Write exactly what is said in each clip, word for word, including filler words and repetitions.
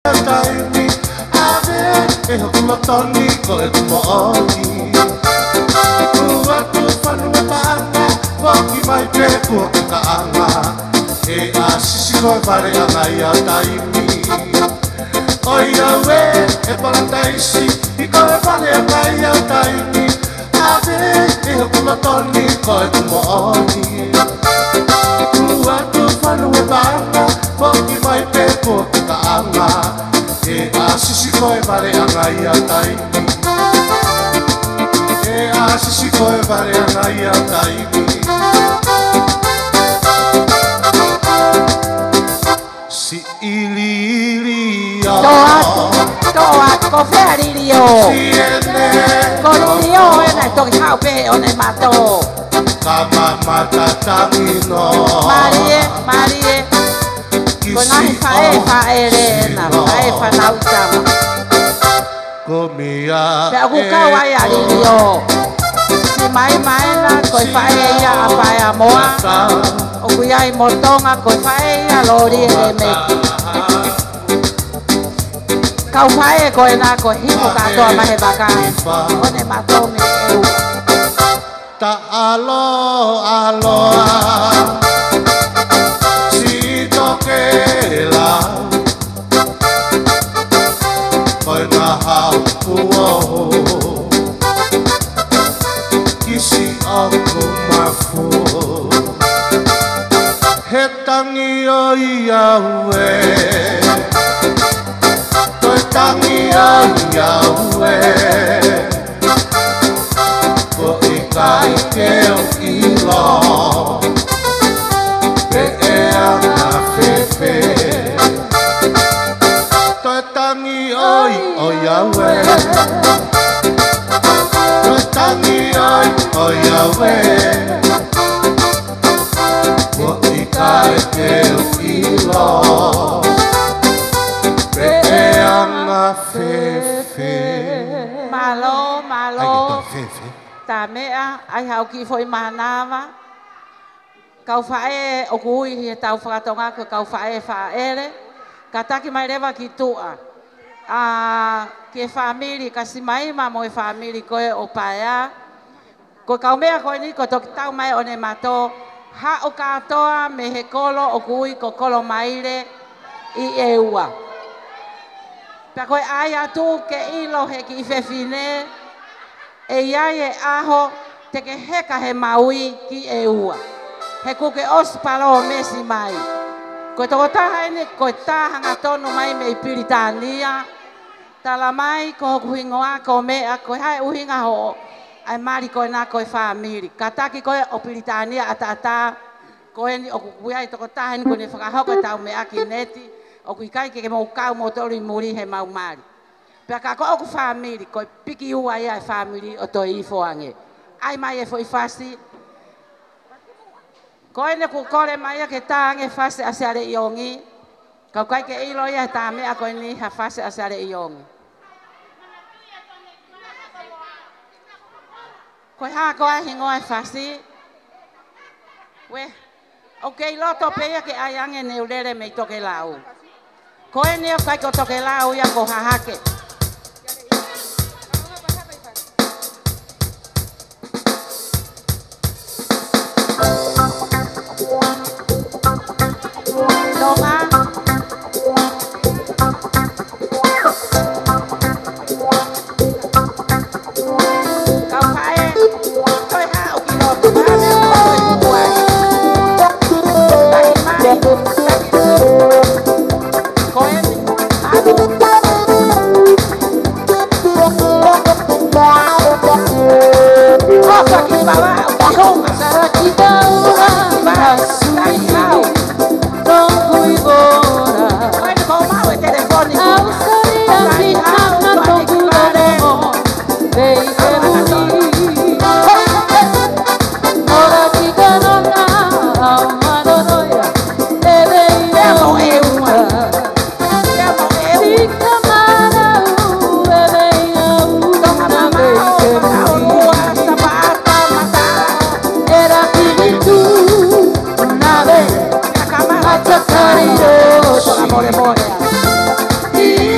taimi ave e hoki matoni ko e tumooni Ua tu whanu me paanga Woki mai pe kua ki kaanga E a sisi koe whare anga i a taimi Oi awe e parataisi I koe whare anga i a taimi Ave e hoki matoni ko e tumooni Ua tu whanu me paanga Woki mai pe kua ki kaanga E a sisi koe whare anga i a taimi E a sisi koe whare anga i a taimi Si ili ili o Tō atu ko whea ririo Si ene Ko ririo e nei toki hau pe o nei mato Ka mamata tamino Marie, Marie Ko nahi whae whae rena Whae whanau tama Ko mia Pea ku kau ai a ririo Si mai mai na koi whae ia a whae a moa O kui ai motonga koi whae ia lori e le meki Kau whae koe nā ko hiko katoa mahe baka O ne mato me eu Ta alo aloa Si toke la Koe na hau kuoho Kisi aku mafu He tangi o Iaue Toi tangi o Iaue Ko i kai ke o ilo Pe e anga fefe Toi tangi oi o Iaue Toi tangi oi o Iaue Ko i kai ke o ilo Pe e anga fefe Malo, malo Ai, fefe Ta mea, ai hau ki foi manawa. Kau whae o kui he tau whakatonga ko kau whae whaere. Ka taki mai rewa ki tua. A ke whamiri, ka si mai ma mo e whamiri koe o paea. Ko kau mea koe ni ko toki tau mai o ne mato. Ha o katoa me he kolo o kui ko kolo maire i e ua. Pea koe ai atu ke ilo he ki whewhine. E iai e aho te ke heka he maui ki e ua. He kuke ospalo o mesi mai. Koe toko tahaini, koe tahanga tonu mai me i Piritania. Tala mai ko hoku hingoa ko mea, koe hae uhinga ho. Ai mari koe nā koe whamiri. Ka taki koe o Piritania ata ata. Koe ni o kukuiai toko tahaini koe ne whakahoko tau mea ki neti. O kui kai ke ke mau kau motori muri he mau mari. Pea ka ko oku whamiri, koe piki ua ia e whamiri o toi i foange. Ai mai e foi fasi. Koe ne ku kore mai ke tānge fasi a seare iongi. Kau kai ke ilo ia e tā mea koe ni ha fasi a seare iongi. Koe haa koe hingoa e fasi. We, o kei loto peia ke aiange neulere me toke lau. Koe ni o kai ko toke lau ia ko hahake. Amore, amore.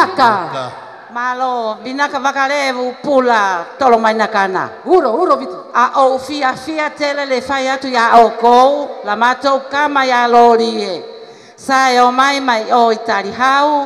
Binaka. Malo, binaka vakalevu pula tolo mai na kana. Uro, uro vitu. A o fia fia tele le fai atu ya o kou, la matou kama ya lori e. Sae o mai mai o i tarihau.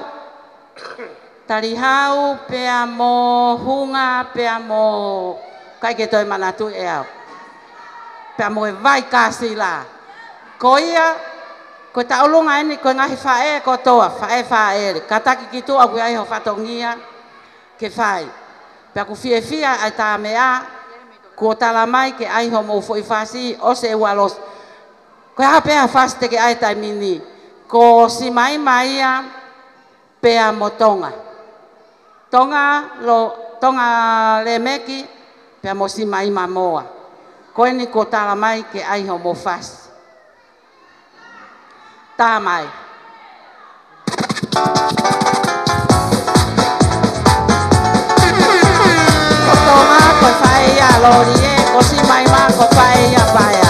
Tarihau pea mo hunga, pea mo kai ke toi manatu e au. Pea mo e vai kasi la. Ko ia, ko ta olunga eni ko ngahi fae ko toa, fae fae. Kataki kitu aku ai ho fatongia. Ke fai. Pea ku fie fia ai ta mea, ko tala mai ke ai ho mo foi fasi o se walos. Ko ha pea fasi te ke ai tai mini. Ko si mai mai ia pea mo tonga. Tonga lo tonga le meki pea mo si mai mamoa. Ko ni ko tala mai ke ai ho mo fasi. Ta mai. Tonga ko fai ya lori e ko si mai ma ko fai ya baya.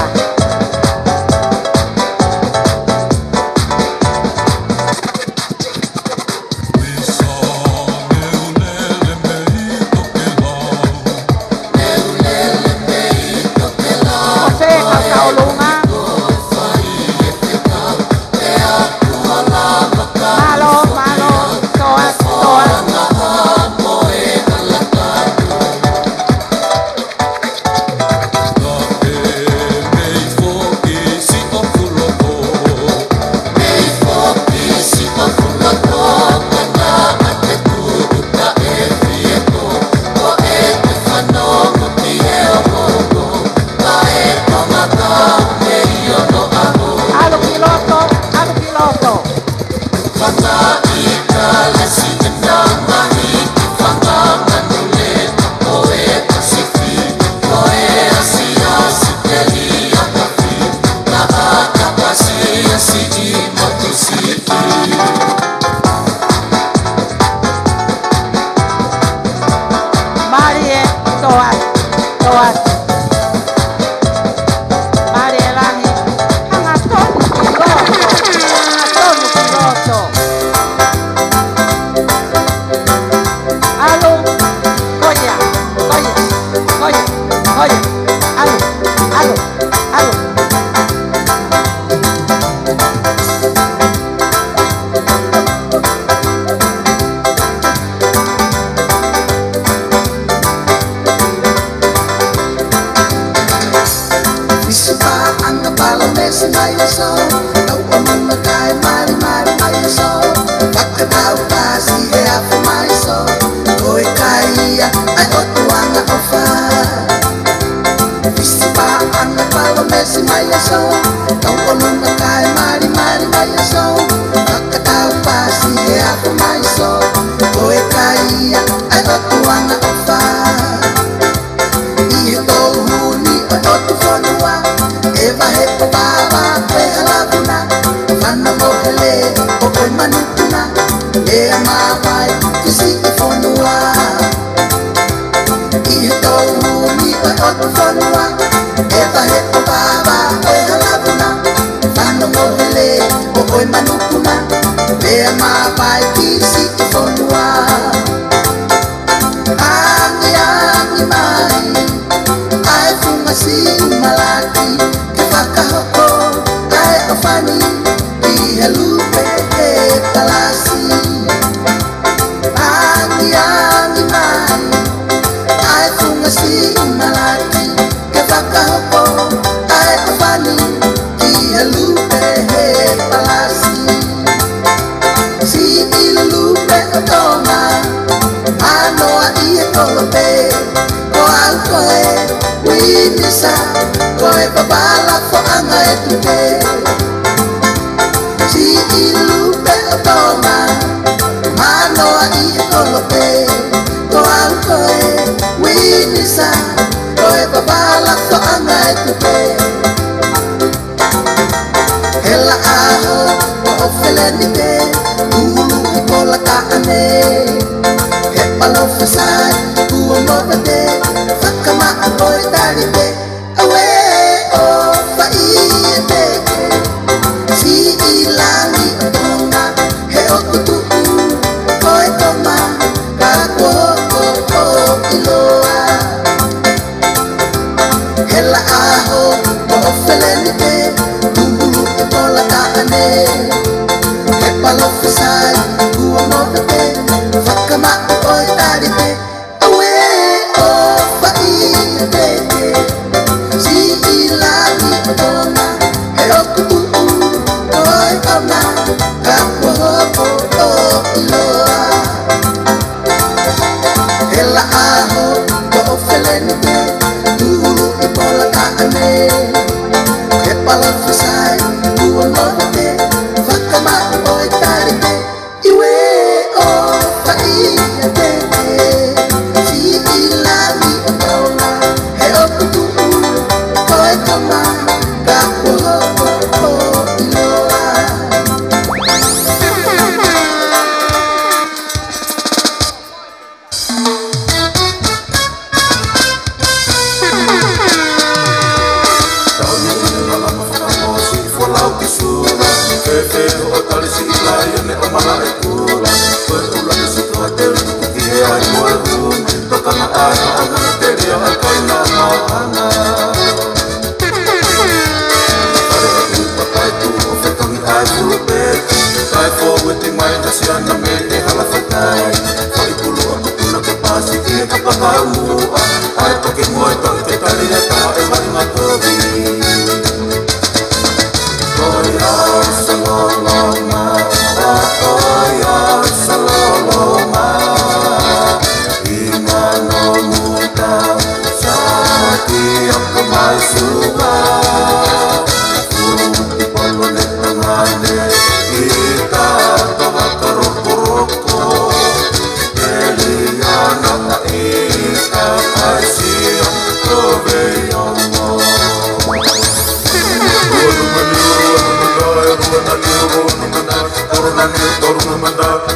Malaki, que vaca,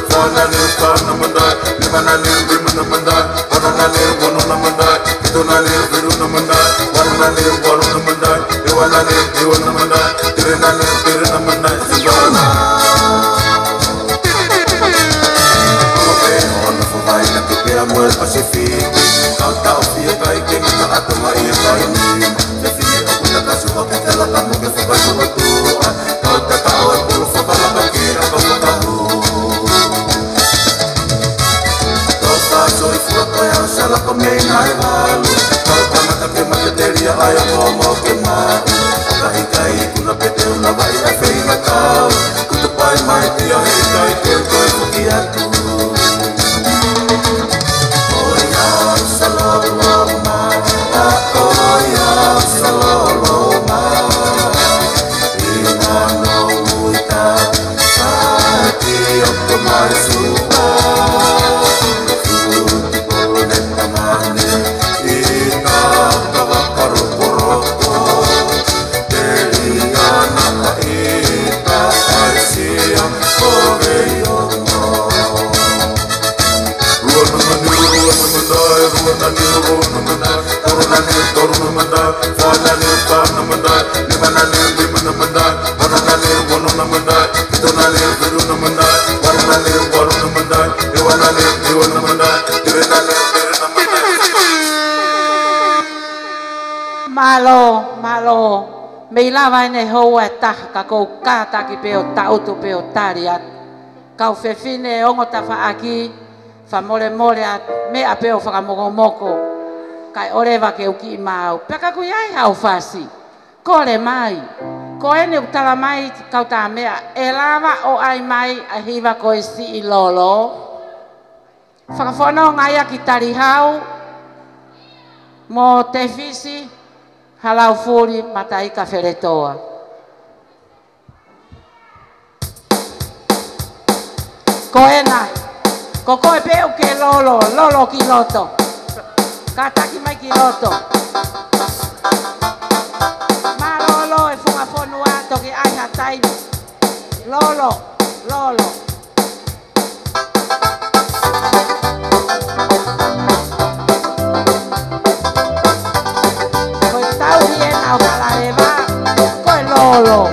Fona ni fona mandai, lima na ni lima na mandai, wana na ni wana na mandai, itu na ni biru na mandai, wana na ni wana na mandai, iwa na ni iwa na mandai, tiri na ni tiri na mandai, sigana. Oke, ona fovai na kipea mo el Pacific, kau tau fia kai ke mina atoma ia kai ni, te fia aku na kasuha ke tela kamu ke fokai soba tua, kau te tau e pulu fokala ka kira kau fokahu. Soy foto yang salah kemana lalu kau kama tak kemana teria ayam ngomong kemana kai kai kuna pete una vai a feina kau kutu pai mai tia hei kai ke koi muki atu oh ya saloloma oh ya saloloma ina no uita sati okto mai suka Malo, malo, me lava ne hoa ta ka ko ka ta ki peo ta auto peo taria. Kau fefine ongo ta fa aki, fa mole mole a me a peo fa moko moko. Kai oreva ke uki mau. Peka ku yai hau fasi. Kore mai. Ko ene utala mai kau ta mea. E lava o ai mai a hiva ko isi i lolo. Whakafono ngaia ki tari hau. Mo te fisi. Halau furi matai ka feretoa. Koena, ko koe peu ke lolo, lolo ki loto. Kataki mai ki loto. Ma lolo e funga fonu ato ki ai hatai. Lolo, lolo. Lolo.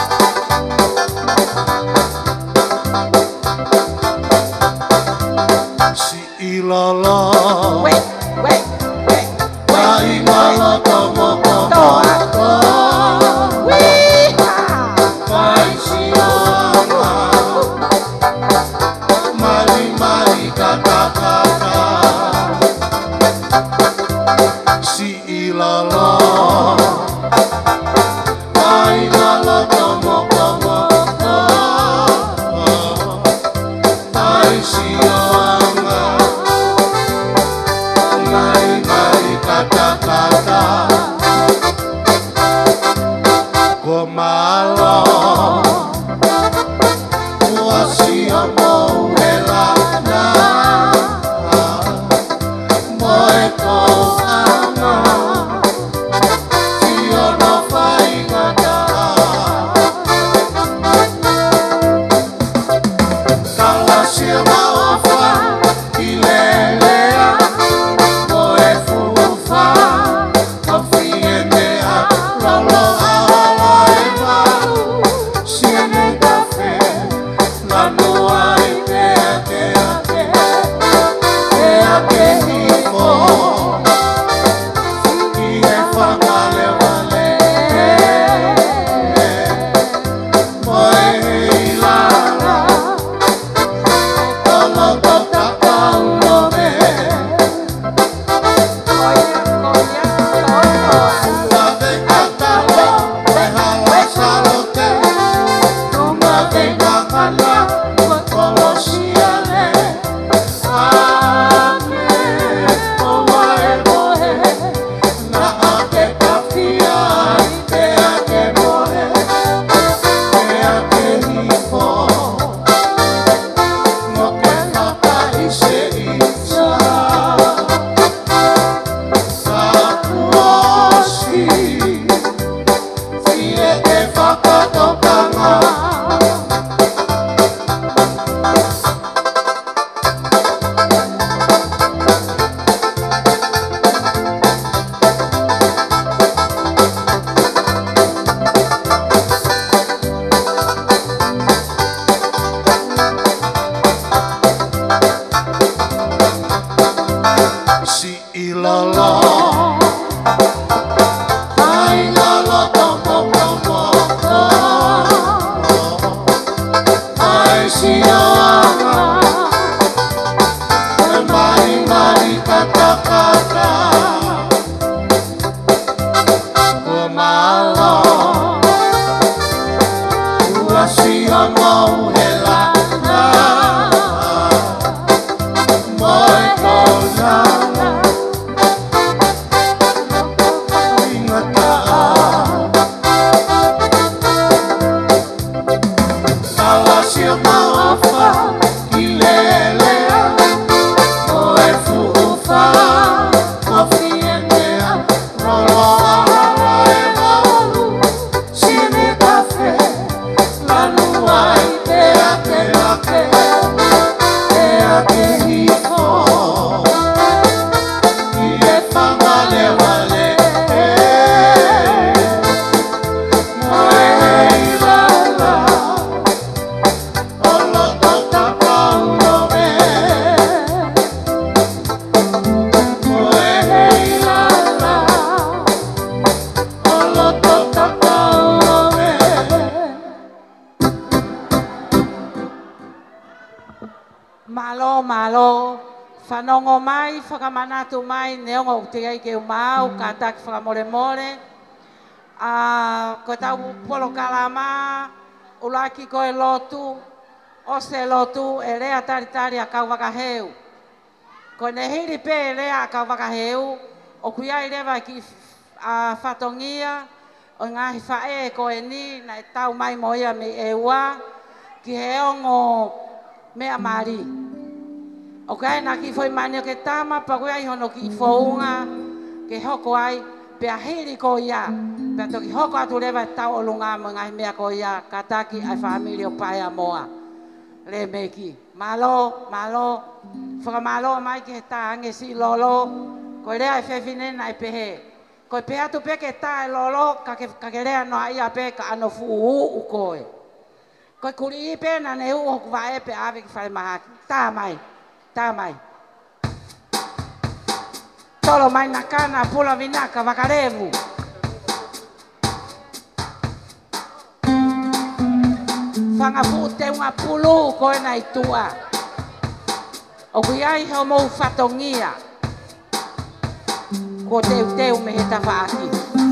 Si lolo. Wait, wait, wait. Ai lolo tomo tomo. Wee. Vai si lolo. Mari mari kata kata. Si lolo. lolo ai lolo tomo tomo ai siapa mari mari kata kata malo sia mau helana moi cosa ingata ala sia mau apa kilele oi fufa ofiende rolo Malo, malo, whanongo mai, whakamanatu mai, neongo te ai ke umau, ka taki whakamore more. Ko tau polo kalama, ulaki ko e lotu, o se lotu, e rea tari tari a kau wakaheu. Ko ne hiri pe e rea a kau wakaheu, o kuia i rewa ki whatongia, o ngahi whae ko e ni, na e tau mai moia me e ua, ki he ongo mea mari. O kai na ki foi mani o ke tama, pa koe ai hono ki founga, ke hoko ai, pe ahiri ko ia, pe ato ki hoko atu rewa e tau o lunga mo ngai mea ko ia, kataki ai famili o pai a moa. Le meki, malo, malo, whaka malo mai ki he ta ange si lolo, ko rea e whewhine na e pehe. Ko pe atu pe ke ta e lolo, ka ke rea no ia pe ka ano fu u u koe. Ko kuri i pe na ne u hoku vae pe ave ki whare mahaki. Tā mai, tā mai. Tolo mai na kana pula vinaka wakarevu. Whanga fu te unga pulu koe na i tua. O kui ai heo mou whatongia. Ko teu teu me he tawhaaki.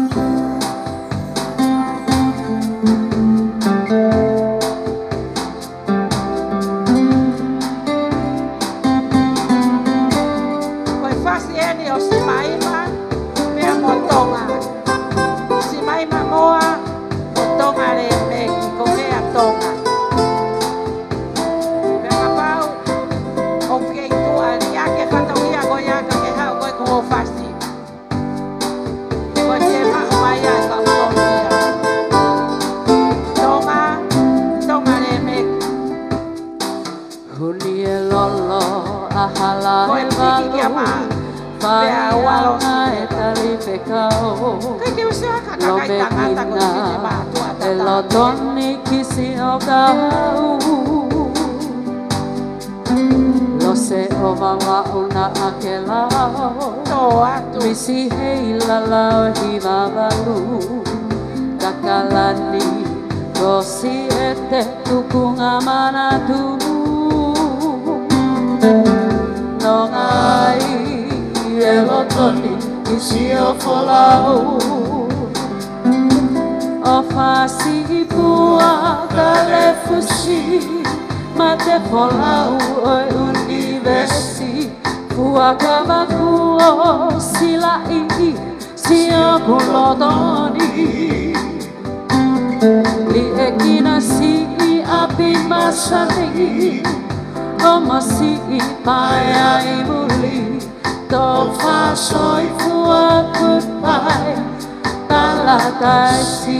O si maima, mea motonga. Si maima moa, motonga re meki, ko mea tonga. Mea pau, o kei tua, ni ake whatongia ko iaka ke hau koe ko ho fasi. Ko te maho mai ai ka motongia. Tonga, tonga re meki. Huni e lolo, ahala e valu. Vai walo e tali pekao lo mekina e lo donni kisi o kau lo se o mama una akelao misi hei lalao hiva valu kakalani kosi ete tukunga manatu no ngai e lotoni i si o folau o fasi pua ka le fusi ma te folau o universi pua ka maku o sila i si o kulotoni li e kina si i api masani o masi i paia i muli Don't faço e fua goodbye, talataisi.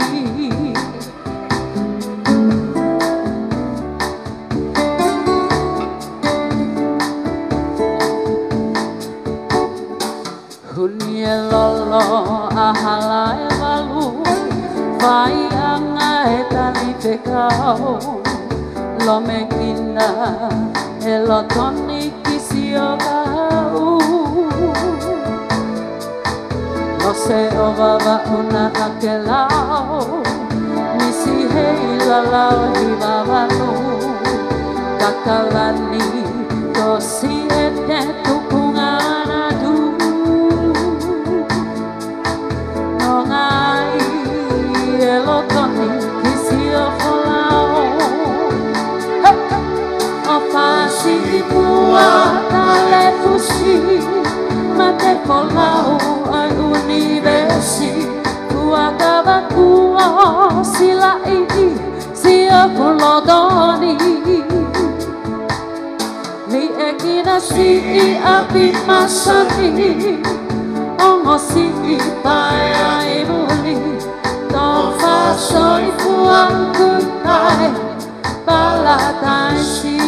Hunie lolo ahala e malu, vai anga e tali pekao, lo mekina e lo toni kisi o kau. se o wawa una ake lau Nisi hei la lau hi wawa no Kakalani to si e te tukunga na du No ngai e lokoni kisi o whalau O whasi i pua ta le fusi Ma te whalau ai universi Kua kawa kua sila i si o kolodoni Li e kina si i api masani Ongo si i pai ai muli Tō whasoi fua kutai Palatai si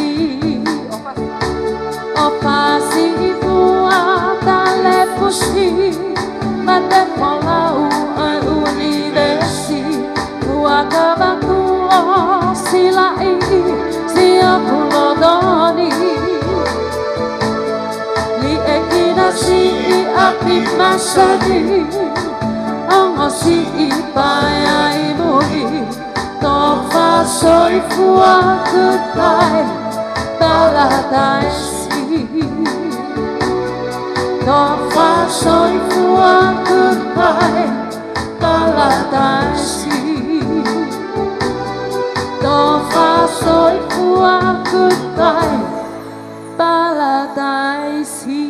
O pasi i fua tale pusi Ma te whalau ai universi Kua kawa kua sila i si o kolodoni Li e kina si i api masani Ongo si i pai ai mui Tō whasoi fua kutai Palatai si Tō whasoi fua kutai Palatai si Tō whasoi fua kutai Palatai si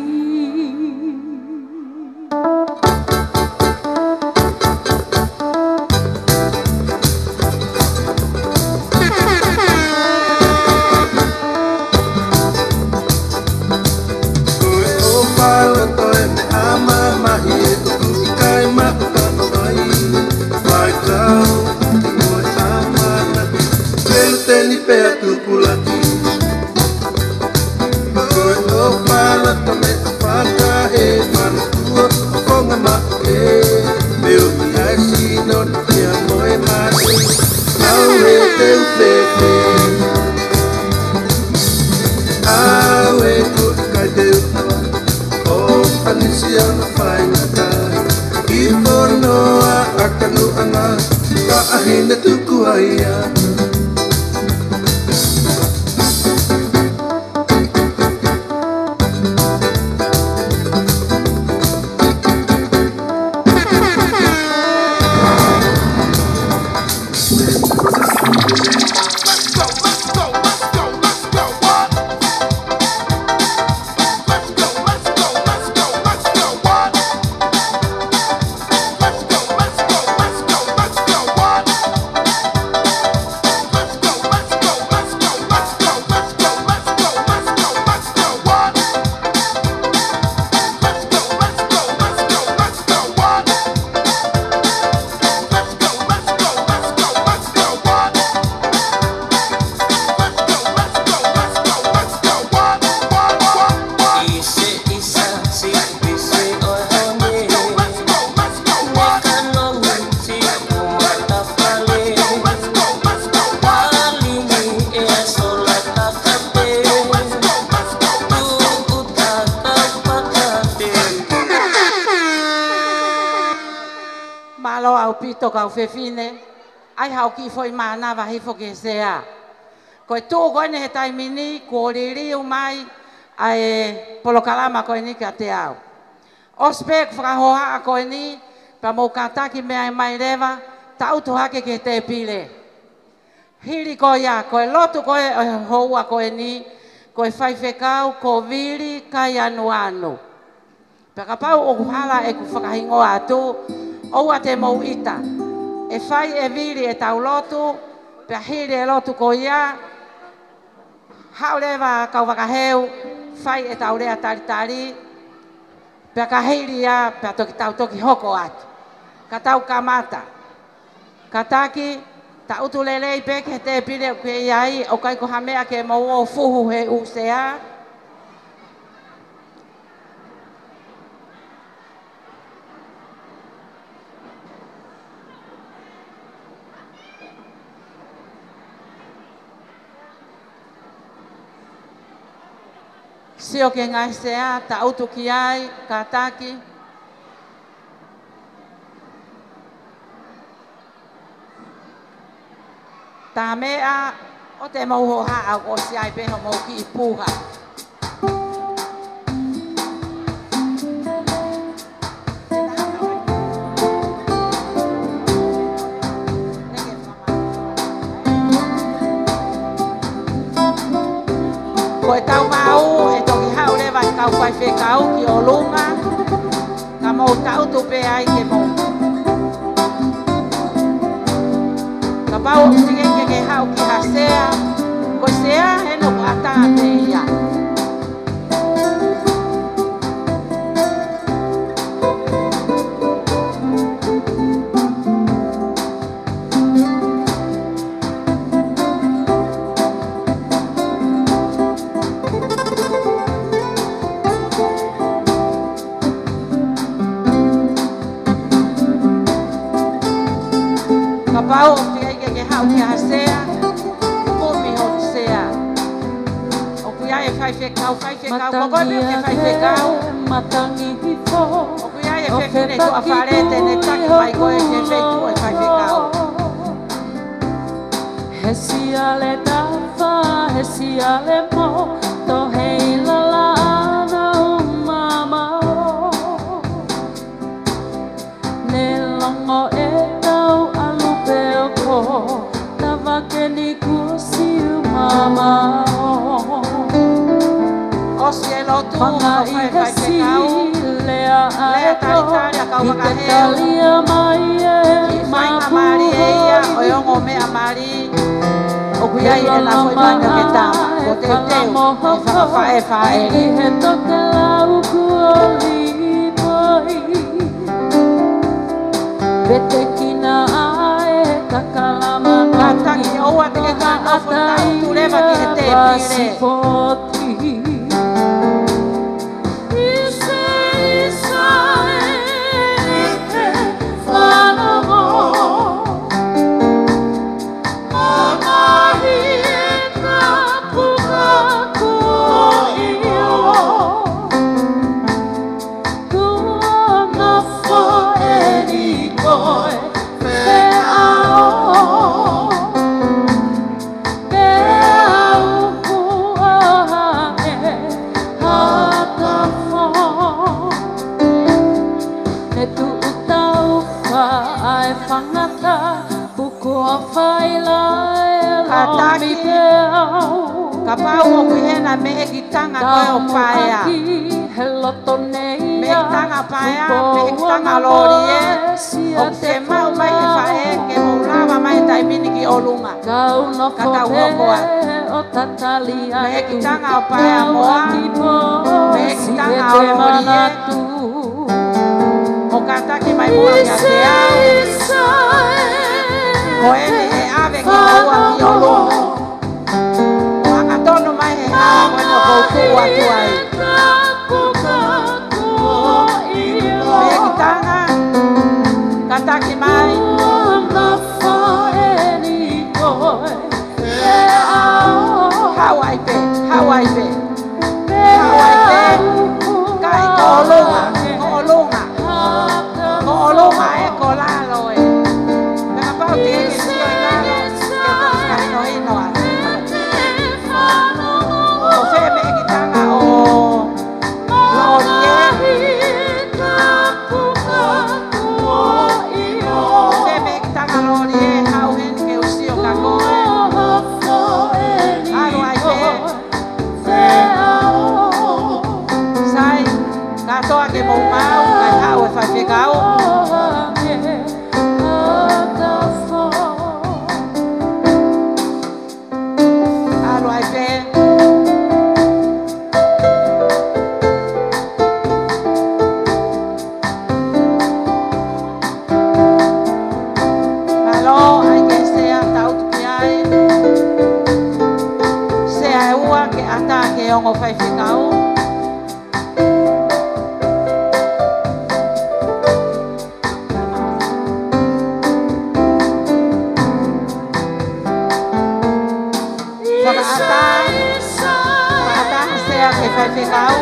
Ahina tuku haya Pito kau whewhine, ai hau ki foi mana wahi whoke sea. Koe tū koe ne he taimini, kua ririu mai, ai polokalama koe ni ka te au. Ospek whakahoha a koe ni, pa mou kataki mea mai rewa, ta utu hake ke te pile. Hiri koe ia, koe lotu koe houa koe ni, koe whai whekau, ko viri kai anu anu. Pakapau o kuhala e ku whakahingoa atu, Oua te mau ita, e whai e viri e tau lotu, pe hiri e lotu ko ia, haurewa kau wakaheu, whai e tau rea taritari, pe ka hiri ia, pe toki tau toki hoko atu. Ka tau kamata, ka taki, ta utu lelei peke te pire ke iai, o kai ko hamea ke mau o fuhu he usea, Sio ke ngai sea, ta utu ki ai, ka taki. Tā mea o te mauho haa o si ai peho mau ki i puha. Ko e tau mau e toki hau lewa i kau whai whekau ki o lunga. Ka mau tau tupe ai ke mau. Ka pau o tingenge ke hau ki hasea. Ko sea he no ku ataa te ia. Pau o te aike ke hau ki hasea, ko mi ho sea. O kuia e whai whekau, whai whekau, ko koe pio ke whai whekau. O kuia e whewhine tu a wharete, ne taki mai koe ke whetu e whai whekau. He sia le tafa, he sia le mo, to hei lala ana o mamao. Ne longo e tava ke ni kusiu mama o cielo tu no fai fai ke kau lea lea tari tari a kau wakaheo i fai amari eia o yongo me amari o kuiai e na foi mano ke tama o te teu e whakawhae whae i he toke lau kuoli poi bete kina ae kakalama Kataki oua te ke kāna o whutau tu rewa ki he te pire. Ise isa e te whanamo Mamahi e ka puka kuoio Kua nofo e ni koe me ao Kataki, ka pau o kuhena me e ki tanga koe o paea. Me e tanga paea, me e tanga lori e. O te mau mai e whae ke mo lawa mai tai mini ki o lunga. Ka tau hokoa. Me e ki tanga o paea moa. Me e ki tanga o lori e. O kataki mai mua ki a te au. Ko ene e ave ki maua ki o lunga. O anga tono mai he haa wena koutou atu ai. Me e ki tanga, kataki mai. Hawaii pe, Hawaii pe. Hawaii pe, kai ko o lunga, ko o lunga. Ko o lunga e ko lalo e. Peka pau te eke si o lalo, ke toska ino ino a. O fe me e ki tanga o lori e. O fe me e ki tanga lori e, hau hen ke usio ka koe. Aro ai pe. Sai, katoa ke mou mau, kai hau e whai whekau. Aro ai pe. Malo, ai ke sea tau tupi ai. Sea e ua ke ata ke ongo whai whekau. Whakaata, whakaata sea ke whai whekau.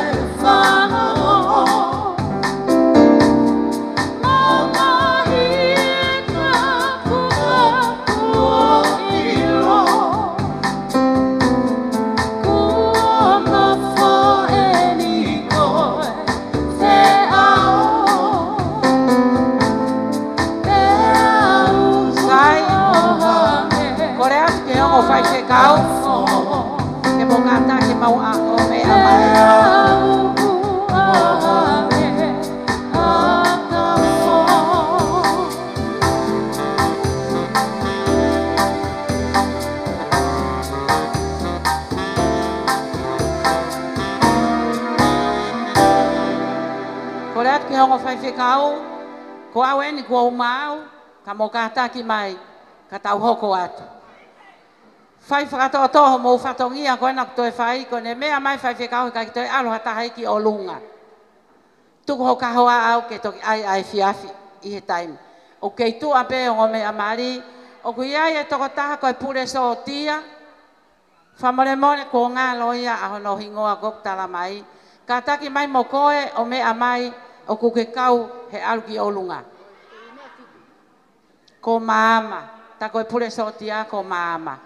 Hongo fai whekau, ko au eni ko au mau, ka mo kātaki mai, ka tau hoko atu. Fai whakatoa toho mo whatongia ko ena kutoe whai, ko ne mea mai fai whekau ka ki toi aloha tahaiki o lunga. Tuku ho ka hoa au ke toki ai ai fiafi i he taimi. O kei tu ape o me amari, o kui ai e toko taha koe pure so o tia, whamore mone ko ngā loia aho no hingoa gok tala mai, ka taki mai mo koe o me amai, o ku ke kau he aluki olunga. Ko maama, ta koe pure sotia ko maama.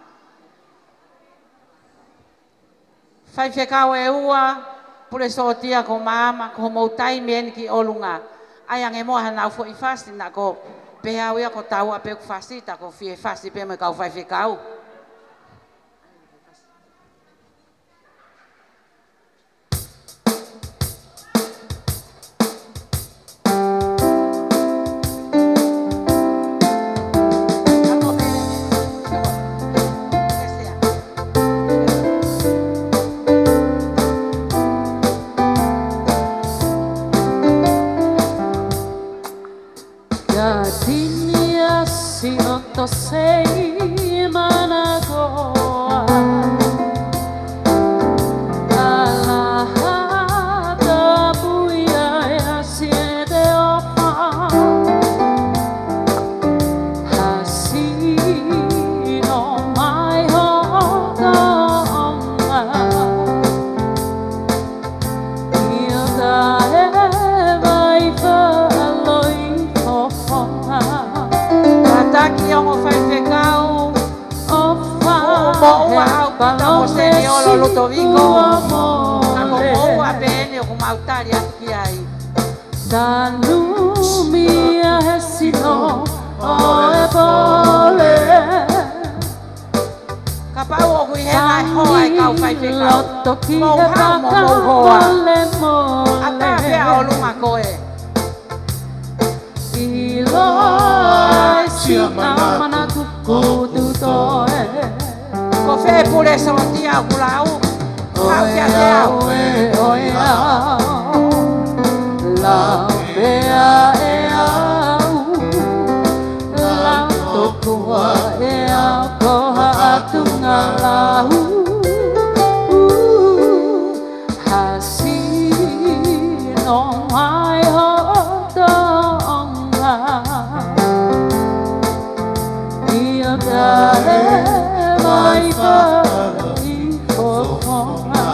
Fai whekau e ua, pure sotia ko maama, ko mou taimi eni ki olunga. Ai ange moa hanau fo i fasti na ko pehau ia ko tau ape ku fasti, ta ko fie fasti pe me kau fai whekau. Sei managoa alahada buia e asiede opa hasino mai hotonga ia tae vai whaloi hofonga Taki ongo fai whekau, o moua au pita o seni olo luto viko, ako moua pene o kumautari atu ki ai. Tanu mia he sino o e pole, ka pau o kui he ngai hoa e kau fai whekau, mou hau mo mou hoa, a tā whea o lunga koe. Iloi sina mana kukutu toe, ko whe pure so tia o kulau, hau kia te au. Oia, la mea e au, la tokua e au, koha atunga lau. Hasino ai hotonga, ia tae mai whai hotonga.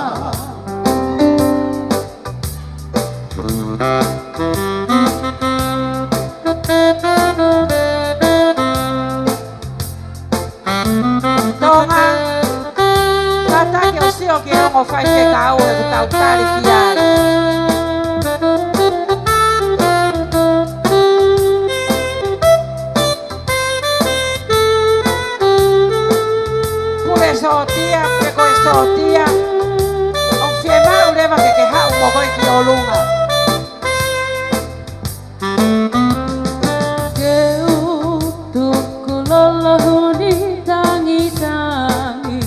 Tonga, ka taki o sio ki ongo fai whekau e ku tau tari ki ai. Pure sotia, peko e sotia, o fie mau lewa ke ke hau mo koi ki o lunga. Ke utuku lolahuni tangi tangi,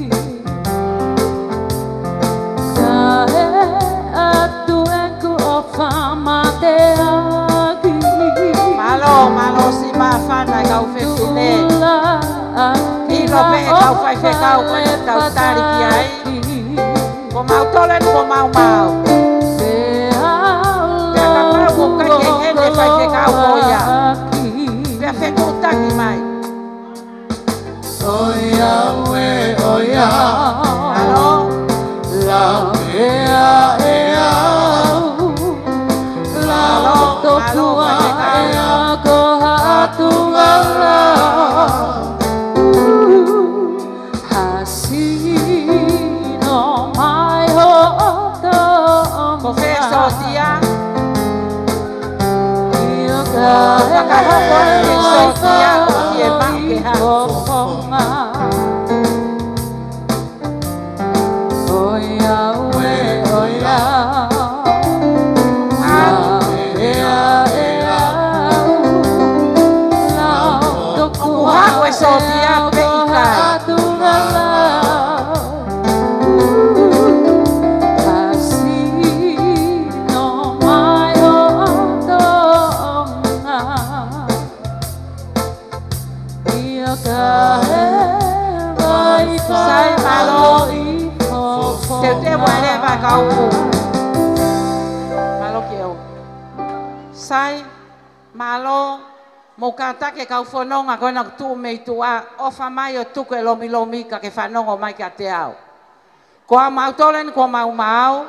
kae atu eku o whamate agi. Malo, malo si mawhana kau whewhine. Ilo pehe kau whai whekau koe ni tau tari ki ai. Ko mau tole ni ko mau mau. Pea ka mau ko kai ke hene whai whekau ko ia. Pea wheku taki mai. Oia ue oia, Malo, la mea e au, la Tokua e ako hatunga lau, hasino mai hotonga. ko whe sotia. Ia Whakahoko e sotia o ki e mau ke hau. hotonga. Oia ue Sai, malo, mo kata ke kau whanonga koe na tu mei tua, ofa mai o tuku e lomi lomi ka ke whanongo mai ka te au. Koa mau tolen, koa mau mau,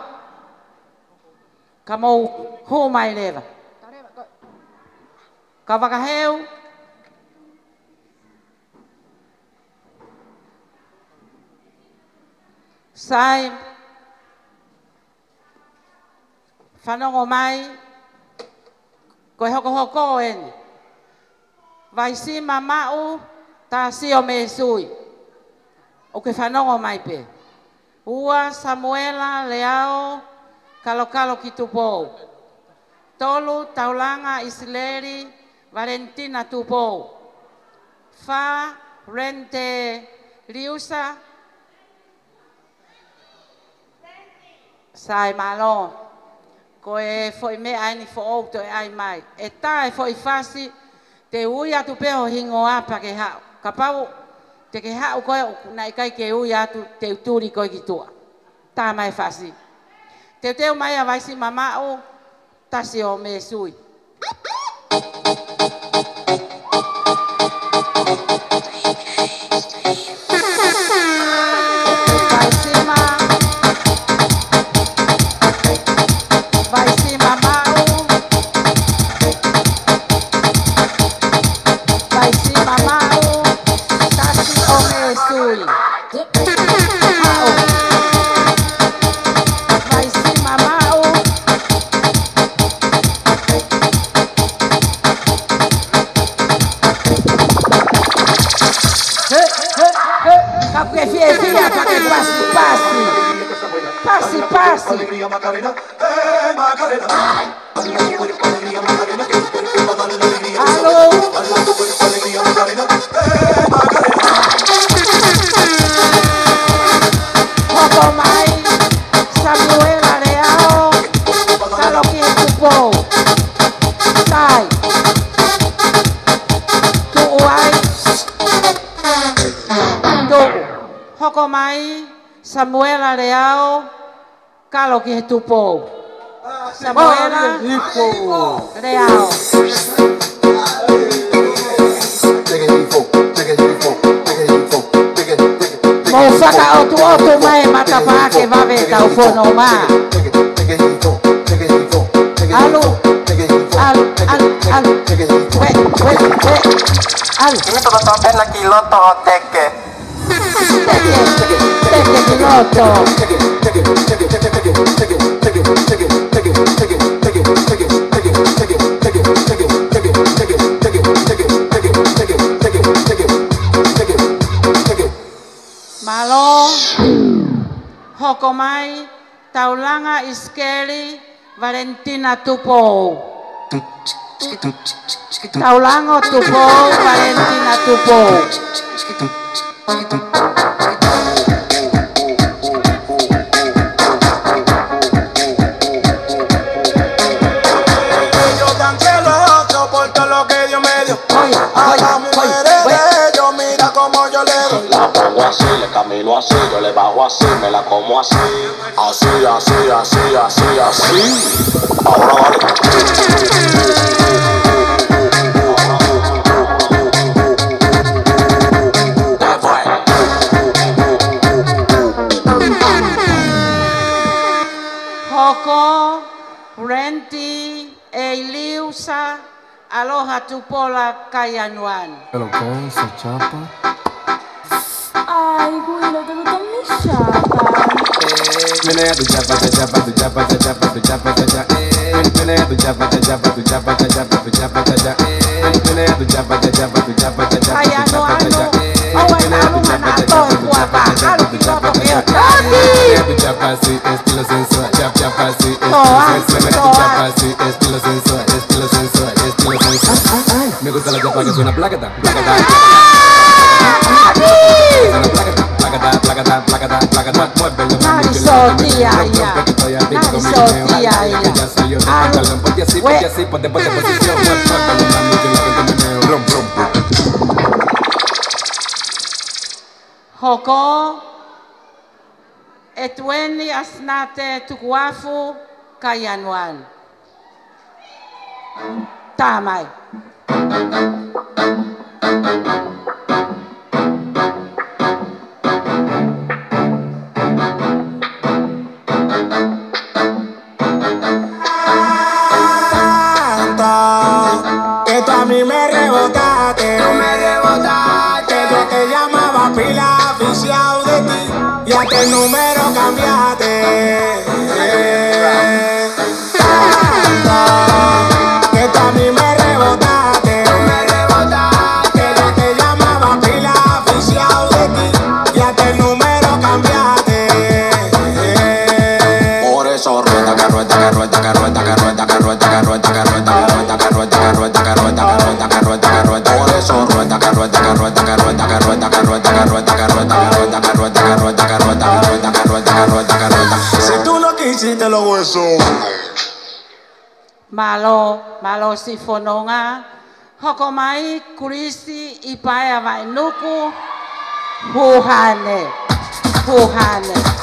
ka mau hu mai lewa. Ka wakaheu, sai, whanongo mai, koe hoko hoko eni. Vai si mamau, ta si o me sui. O ke whanongo mai pe. Ua Samuela Leao, kalo kalo ki tupou. Tolu Taulanga Isileri, Valentina tupou. Fa Rente Liusa. Sai malo. Koe foi me aini fo ou to e ai mai. E tae foi fasi, te ui atu peho hingo apa ke hao. Ka pau, te ke hao koe na ikai ke ui atu te uturi koe ki tua. Tā mai fasi. Te teo mai a vaisi mamau, tasi o me sui. Pasi, pasi. Alegría Macarena, eh Macarena. Alegría Macarena, dale alegría. Aló. Alegría Macarena, eh Macarena. Poco mai, Samuela Leao, kalo ki tupou. Tai. Tu uai. Tu. Hoko mai, Samuela Leao, kalo ki tupou. Samuela Leao. Mo whaka otu otu mai matapā ke wawe tau whono mā. Alu, alu, alu, alu. We, we, we. Alu. Ini tuh tuh pena kilo toh teke. Teke, teke kiloto. Malo, hoko mai, Taulanga Iskeli, Valentina tupou. Taulango tupou, Valentina tupou. Yo tan celoso por todo lo que Dios me dio. A las mujeres de ellos, mira como yo le doy. La pongo así, le camino así, yo le bajo así, me la como así. Así, así, así, así, así. Ahora vale. Hoko, Renti, Eliusa, aloha tupola kayanuan. Pero con esa chapa. Ay, Guido, te gusta mi chapa. Menea tu chapa, tu chapa, tu chapa, tu chapa, tu chapa, tu chapa. Menea tu chapa, tu chapa, tu chapa, tu chapa, tu chapa, tu chapa. Menea tu chapa, tu chapa, tu chapa, tu chapa, Kayanuan, tu chapa. awan alu manato, guapa, alu kiloto keo tati. Menea tu chapa, sí, estilo sensual. Chapa, chapa, sí, estilo sensual. Menea tu chapa, sí, estilo sensual, estilo sensual, estilo sensual. Me gusta la chapa que suena placata, placata. Suena placata, placata, placata, placata, placata. Muévelo, mami, que Narizo, tía, ya. Narizo, tía, ya. Alu, Ponte así, ponte así, ponte, ponte posición. Muévelo, mami, que la gente meneo. Rum, rum. Hoko, etueni asnate tukuafu kayanuan. Tā mai. Que tú a mí me rebotaste, tú me rebotaste. Que yo te llamaba pila oficial de ti y hasta el número cambiaste. Tanto que tú a mí me rebotaste, tú me rebotaste. Que yo te llamaba pila oficial de ti y hasta el número cambiaste. Por eso rueda, que rueda, que rueda, que rueda, que rueda, que rueda, que rueda, que rueda, que rueda, que rueda, que rueda, que rueda, que rueda, que rueda, que rueda. Por eso rueda, que rueda, que rueda, que rueda, que rueda, que rueda, que rueda, que rueda, que rueda, que rueda, que rueda, que rueda, que rueda, que rueda, que rueda, que rueda. Si tú no quisiste los huesos. Malo, malo si fononga. Hoko mai kurisi i paia vai nuku. Huhane. Huhane.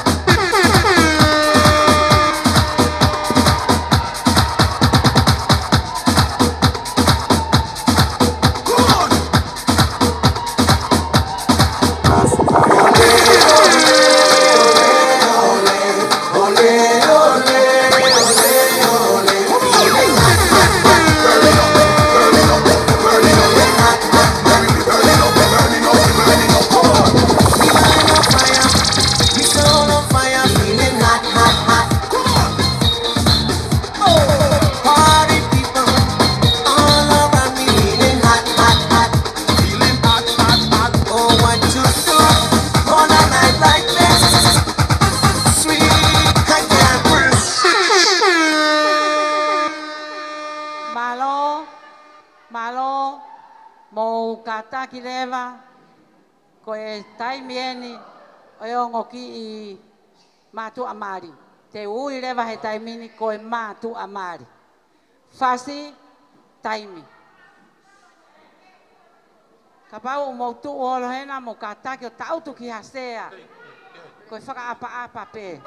Malo, mo kataki leva, koe taimieni, oe ngoki i matu amari. Te ui leva he taimini koe matu amari. Fasi, taimi. Kapau mo tu olo hena mo kataki o tautu ki hasea. Koe whaka apa apa pe.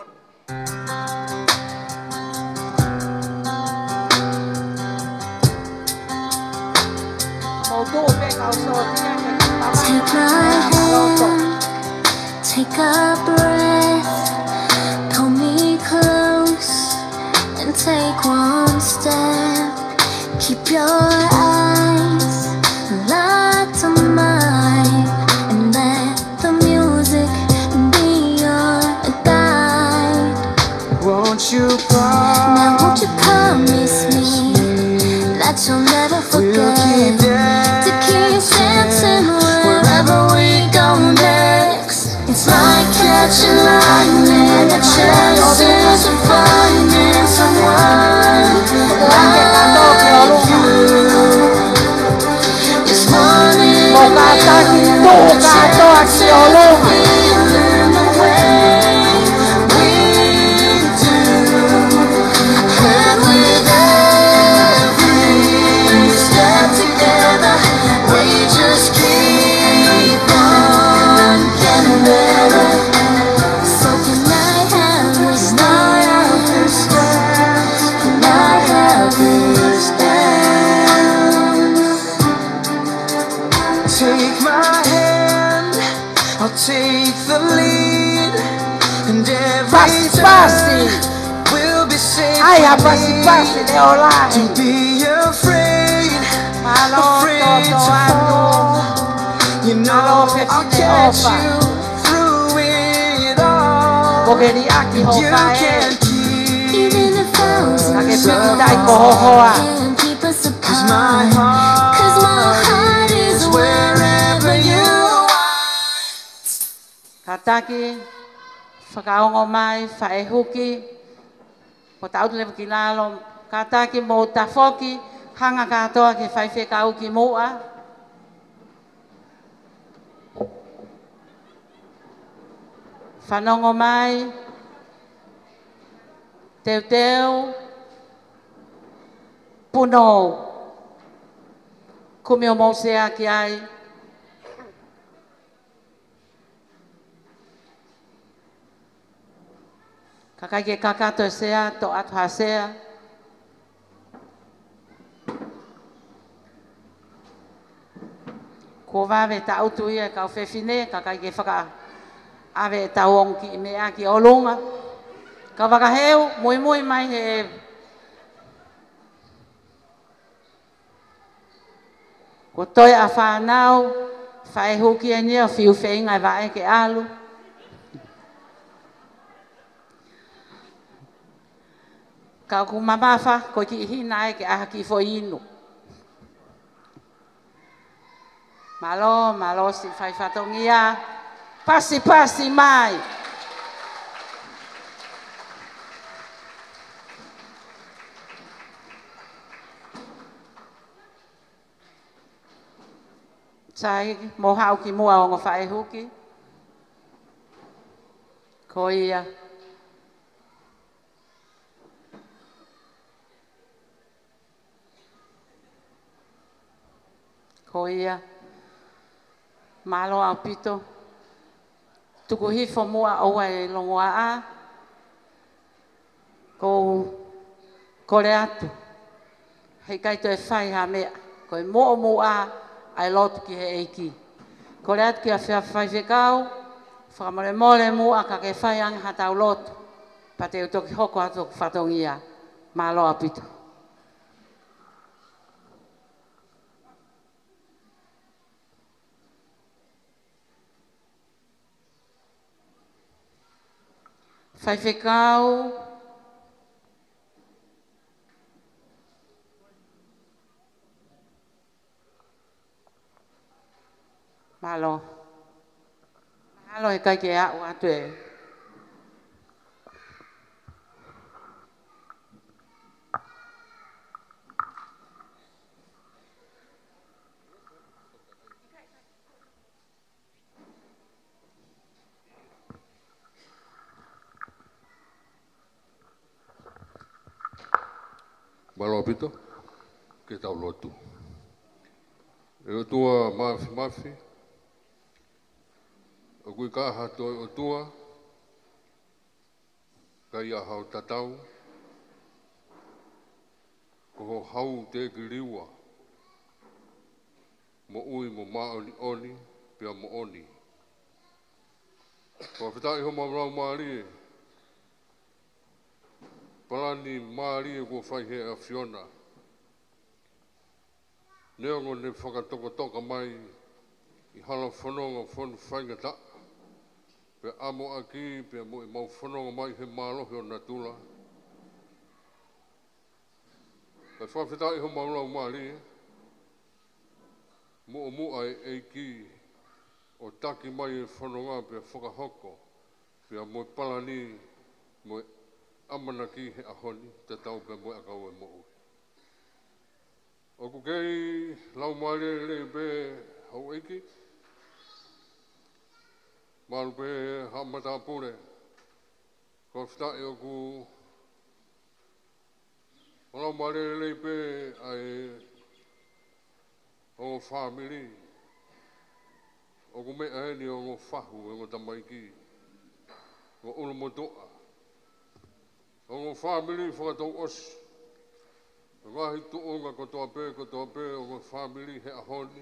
Take my hand, take a breath, pull me close and take one step. Keep your eyes locked on mine and let the music be your guide. Won't you promise? Now won't you promise me that you'll never forget? Wherever we go next, it's like catching lightning, a chance of finding someone like you. Just wanting to make a chance of feeling the way we do. And with every step together, we just keep take the lead, and every Pasi, time will be safe. Ai, a pasi, pasi, Leolai. To be afraid, Malo, afraid to fall. You know I'll catch you through it all. You can't keep even a thousand songs can't keep us apart. 'Cause my heart, 'Cause my heart is wherever you are. Kataki, whakaongo mai, whaehuki, po tautu lewa ki lalo, kataki mo tafoki, hanga katoa ki whaiwhekau ki mua. Whanongo mai, teu teu, puno, kumio mosea ki ai, kakai ke kakato e sea, to atu hasea. Ko wawe ta autu ia ka whewhine, ka kai ke whaka awe ta onki i mea ki olunga. Ka wakaheu, mui mui mai he ko toi a whanau, whae huki a nia, whiu whainga e wae ke alu. Ka ku mamafa, ko ki hina e ke aha ki fo inu. Malo, malo si whai whatongia, pasi pasi mai. Sai, mo hau ki mua o ngā whae huki. Ko ia. Ko ia. Malo au pito. Tuku hifo mua au e longoa a. Ko, ko le atu. Hei kaito e whai ha mea. Ko e mo mua ai lotu ki he eiki. Ko le atu ki a whia whai whekau. Whakamore mole mua ka ke whai ang hatau lotu. Pa te utoki hoko atu whatongia. Malo au pito. Whai whekau. Malo. Malo e kai ke au atu e. Malo apito, ke tau lotu. E o tua mafi mafi, o kui kaha toi o tua, ka ia hau tatau, ko ho hau te kiriwa, mo ui mo maoni oni, pia mo oni. Ko whitai ho mamrau maari, palani maari e ko whai he a Fiona. Neongo ne whakatoko toka mai i hala whanonga whanu whaingata. Pe amo aki, pe mo i mau whanonga mai he mālohi o natula. Pe whawhitai ho maurau maari, mo o mua e eiki o taki mai e whanonga pe whakahoko. Pe mo i palani, mo i amana ki he ahoni, te tau pe mo i akau e mo ui. O ku kei lau maare le pe hau eiki. Maru pe hamata pure. Ko whitai o ku o lau maare le pe ai o whamiri. O ku mea heni o ngō whahu e ngō tamaiki. O unu motoa. O ngō whamiri whakatau osi. Ngahi tuonga ko toa pe, ko toa pe, o ngā whamiri he ahoni.